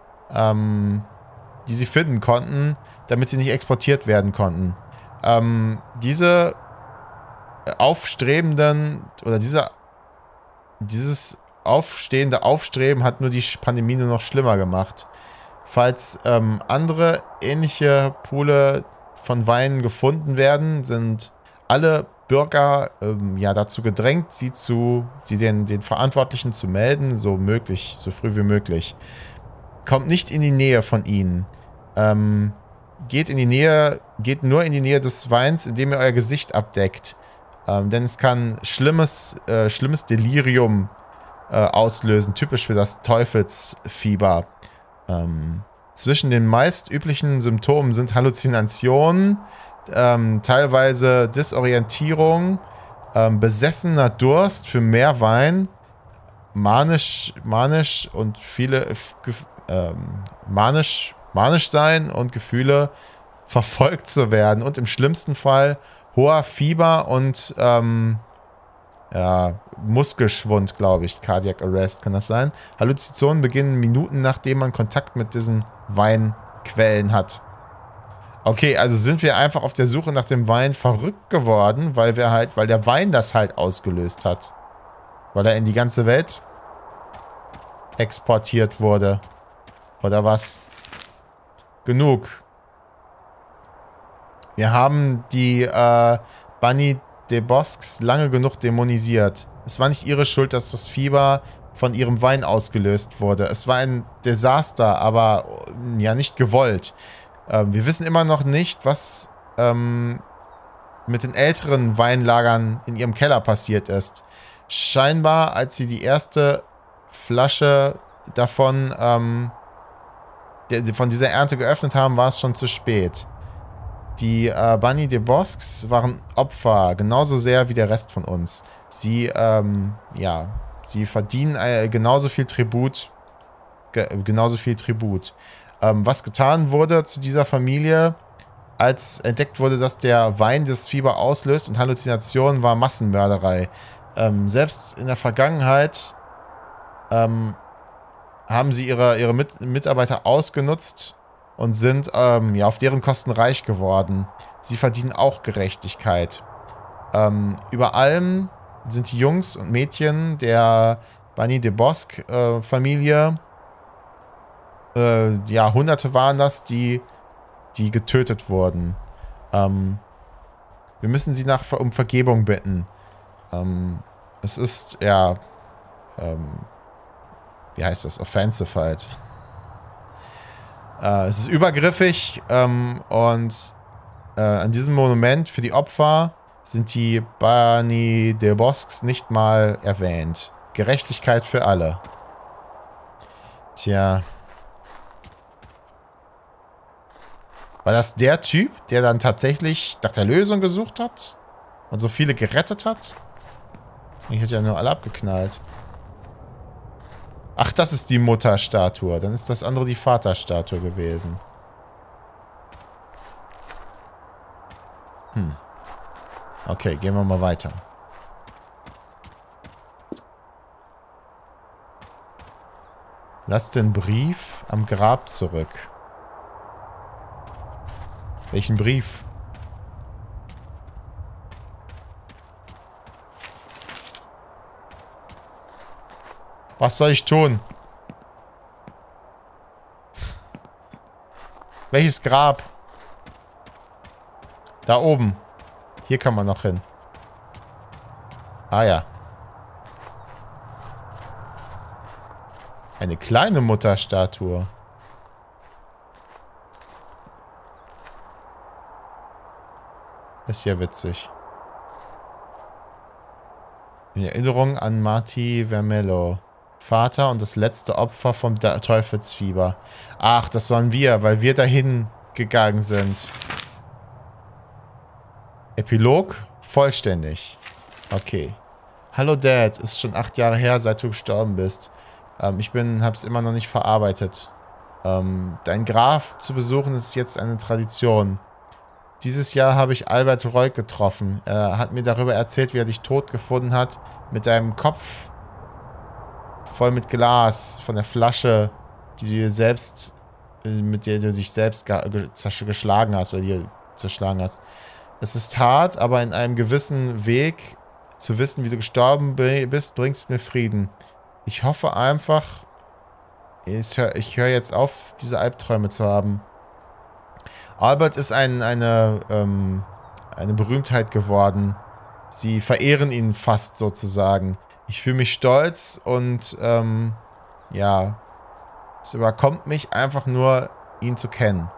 die sie finden konnten, damit sie nicht exportiert werden konnten. Diese aufstrebenden oder dieses aufstehende Aufstreben hat nur die Pandemie nur noch schlimmer gemacht. Falls andere ähnliche Poole von Weinen gefunden werden, sind alle Bürger dazu gedrängt, den Verantwortlichen zu melden, so früh wie möglich. Kommt nicht in die Nähe von ihnen. Geht nur in die Nähe des Weins, indem ihr euer Gesicht abdeckt. Denn es kann schlimmes Delirium auslösen, typisch für das Teufelsfieber. Zwischen den meist üblichen Symptomen sind Halluzinationen, teilweise Disorientierung, besessener Durst für mehr Wein, manisch sein und Gefühle, verfolgt zu werden und im schlimmsten Fall hoher Fieber und Muskelschwund, glaube ich. Cardiac Arrest, kann das sein? Halluzinationen beginnen Minuten, nachdem man Kontakt mit diesen Weinquellen hat. Okay, also sind wir einfach auf der Suche nach dem Wein verrückt geworden, weil der Wein das halt ausgelöst hat. Weil er in die ganze Welt exportiert wurde. Oder was? Genug. Wir haben die Bunny de Bosques lange genug dämonisiert. Es war nicht ihre Schuld, dass das Fieber von ihrem Wein ausgelöst wurde. Es war ein Desaster, aber ja nicht gewollt. Wir wissen immer noch nicht, was mit den älteren Weinlagern in ihrem Keller passiert ist. Scheinbar, als sie die erste Flasche davon von dieser Ernte geöffnet haben, war es schon zu spät. Die Bunny de Bosques waren Opfer, genauso sehr wie der Rest von uns. Sie verdienen genauso viel Tribut. Was getan wurde zu dieser Familie, als entdeckt wurde, dass der Wein das Fieber auslöst und Halluzinationen, war Massenmörderei. Selbst in der Vergangenheit haben sie ihre Mitarbeiter ausgenutzt und sind auf deren Kosten reich geworden. Sie verdienen auch Gerechtigkeit. Über allem sind die Jungs und Mädchen der Bunny de Bosque Familie ja, Hunderte waren das, die getötet wurden. Wir müssen sie um Vergebung bitten. Es ist, ja, wie heißt das? Offensive halt. Es ist übergriffig und an diesem Monument für die Opfer sind die Bani de Bosques nicht mal erwähnt. Gerechtigkeit für alle. Tja. War das der Typ, der dann tatsächlich nach der Lösung gesucht hat? Und so viele gerettet hat? Ich hätte ja nur alle abgeknallt. Ach, das ist die Mutterstatue. Dann ist das andere die Vaterstatue gewesen. Okay, gehen wir mal weiter. Lass den Brief am Grab zurück. Welchen Brief? Was soll ich tun? Welches Grab? Da oben. Hier kann man noch hin. Ah ja. Eine kleine Mutterstatue. Ist ja witzig. In Erinnerung an Marty Vermello. Vater und das letzte Opfer vom Teufelsfieber. Ach, das waren wir, weil wir dahin gegangen sind. Epilog vollständig. Okay. Hallo Dad, ist schon 8 Jahre her, seit du gestorben bist. Hab's immer noch nicht verarbeitet. Dein Grab zu besuchen ist jetzt eine Tradition. Dieses Jahr habe ich Albert Roig getroffen. Er hat mir darüber erzählt, wie er dich tot gefunden hat, mit deinem Kopf voll mit Glas von der Flasche, die du dir selbst, mit der du dich selbst geschlagen hast oder dir zerschlagen hast. Es ist hart, aber in einem gewissen Weg zu wissen, wie du gestorben bist, bringst mir Frieden. Ich hoffe einfach, ich höre jetzt auf, diese Albträume zu haben. Albert ist eine Berühmtheit geworden. Sie verehren ihn fast sozusagen. Ich fühle mich stolz und ja, es überkommt mich einfach nur, ihn zu kennen.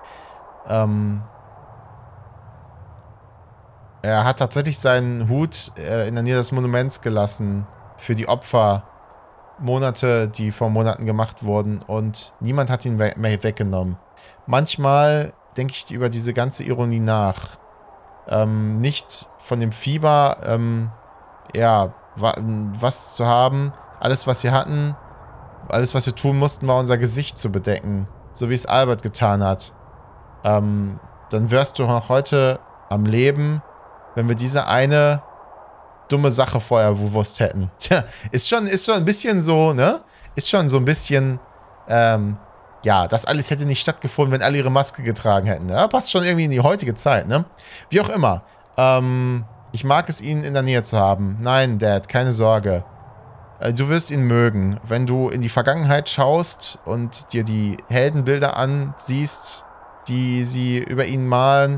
Er hat tatsächlich seinen Hut in der Nähe des Monuments gelassen für die Opfermonate, die vor Monaten gemacht wurden, und niemand hat ihn mehr weggenommen. Manchmal denke ich über diese ganze Ironie nach. Nicht von dem Fieber, ja, was zu haben. Alles, was wir hatten, alles, was wir tun mussten, war unser Gesicht zu bedecken. So wie es Albert getan hat. Dann wärst du noch heute am Leben, wenn wir diese eine dumme Sache vorher gewusst hätten. Tja, ist schon ein bisschen so, ne? Ist schon so ein bisschen, ja, das alles hätte nicht stattgefunden, wenn alle ihre Maske getragen hätten. Ja, passt schon irgendwie in die heutige Zeit, ne? Wie auch immer. Ich mag es, ihn in der Nähe zu haben. Nein, Dad, keine Sorge. Du wirst ihn mögen. Wenn du in die Vergangenheit schaust und dir die Heldenbilder ansiehst, die sie über ihn malen,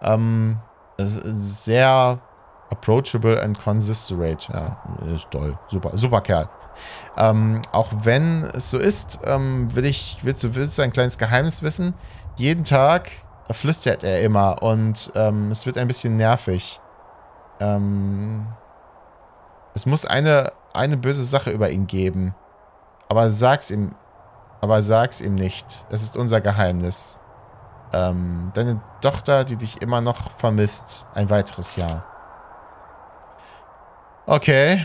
sehr approachable and considerate. Ja, ist toll. Super, super Kerl. Auch wenn es so ist, willst du ein kleines Geheimnis wissen? Jeden Tag flüstert er immer und es wird ein bisschen nervig. Es muss eine böse Sache über ihn geben. Aber sag's ihm nicht. Es ist unser Geheimnis. Deine Tochter, die dich immer noch vermisst. Ein weiteres Jahr. Okay.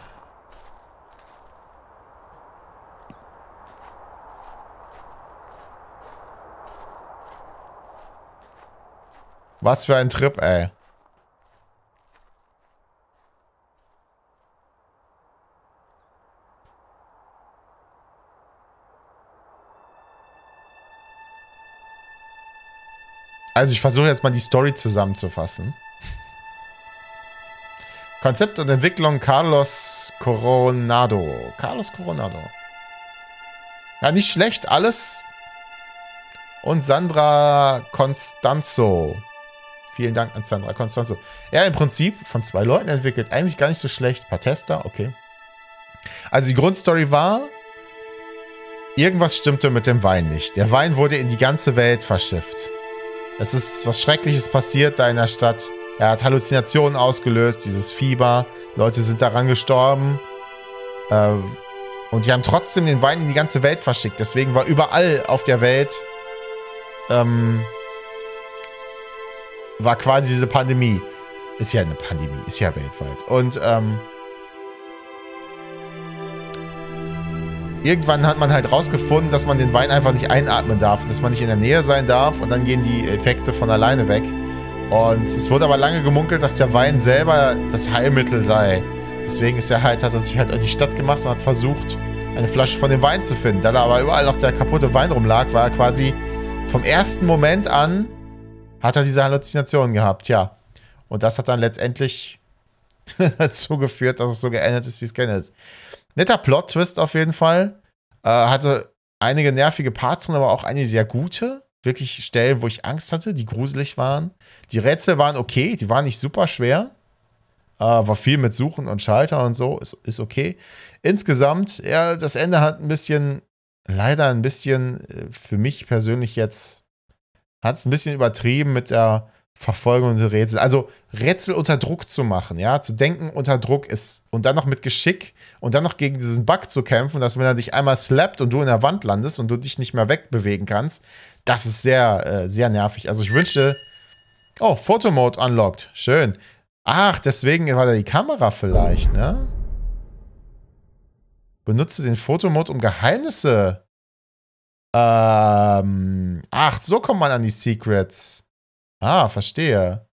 Was für ein Trip, ey. Also ich versuche jetzt mal die Story zusammenzufassen. Konzept und Entwicklung Carlos Coronado. Carlos Coronado. Ja, nicht schlecht. Alles und Sandra Constanzo. Vielen Dank an Sandra Constanzo. Ja, im Prinzip von 2 Leuten entwickelt. Eigentlich gar nicht so schlecht. Ein paar Tester, okay. Also die Grundstory war, irgendwas stimmte mit dem Wein nicht. Der Wein wurde in die ganze Welt verschifft. Es ist was Schreckliches passiert da in der Stadt. Er hat Halluzinationen ausgelöst, dieses Fieber. Leute sind daran gestorben. Und die haben trotzdem den Wein in die ganze Welt verschickt. Deswegen war überall auf der Welt war quasi diese Pandemie. Ist ja eine Pandemie, ist ja weltweit. Und irgendwann hat man halt rausgefunden, dass man den Wein einfach nicht einatmen darf, dass man nicht in der Nähe sein darf und dann gehen die Effekte von alleine weg. Und es wurde aber lange gemunkelt, dass der Wein selber das Heilmittel sei. Deswegen ist hat er sich halt in die Stadt gemacht und hat versucht, eine Flasche von dem Wein zu finden. Da aber überall noch der kaputte Wein rumlag, war er quasi vom ersten Moment an, hat er diese Halluzinationen gehabt, ja. Und das hat dann letztendlich dazu geführt, dass es so geendet ist, wie es geendet ist. Netter Plot-Twist auf jeden Fall. Hatte einige nervige Parts drin, aber auch einige sehr gute. Wirklich Stellen, wo ich Angst hatte, die gruselig waren. Die Rätsel waren okay, die waren nicht super schwer. War viel mit Suchen und Schalter und so, ist okay. Insgesamt, ja, das Ende hat leider ein bisschen, für mich persönlich jetzt, hat es ein bisschen übertrieben mit der Verfolgung der Rätsel. Also Rätsel unter Druck zu machen, ja, zu denken unter Druck ist, und dann noch mit Geschick und dann noch gegen diesen Bug zu kämpfen, dass wenn er dich einmal slappt und du in der Wand landest und du dich nicht mehr wegbewegen kannst, das ist sehr, sehr nervig. Also ich wünschte, oh, Photomode unlocked, schön. Ach, deswegen war da die Kamera vielleicht, ne? Benutze den Fotomode, um Geheimnisse. Ach, so kommt man an die Secrets. Ah, verstehe.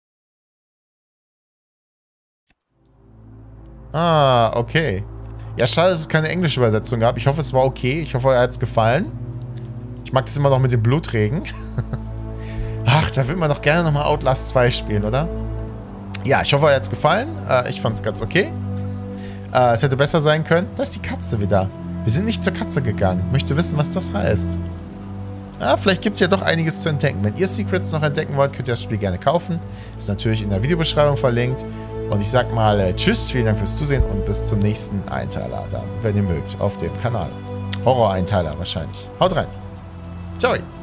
Ah, okay. Ja, schade, dass es keine englische Übersetzung gab. Ich hoffe, es war okay. Ich hoffe, euch hat es gefallen. Ich mag das immer noch mit dem Blutregen. Ach, da will man doch gerne nochmal Outlast 2 spielen, oder? Ja, ich hoffe, euch hat es gefallen. Ich fand es ganz okay. Es hätte besser sein können. Da ist die Katze wieder. Wir sind nicht zur Katze gegangen. Möchte wissen, was das heißt. Ja, vielleicht gibt es ja doch einiges zu entdecken. Wenn ihr Secrets noch entdecken wollt, könnt ihr das Spiel gerne kaufen. Ist natürlich in der Videobeschreibung verlinkt. Und ich sag mal tschüss, vielen Dank fürs Zusehen und bis zum nächsten Einteiler dann, wenn ihr mögt, auf dem Kanal. Horror-Einteiler wahrscheinlich. Haut rein. Ciao.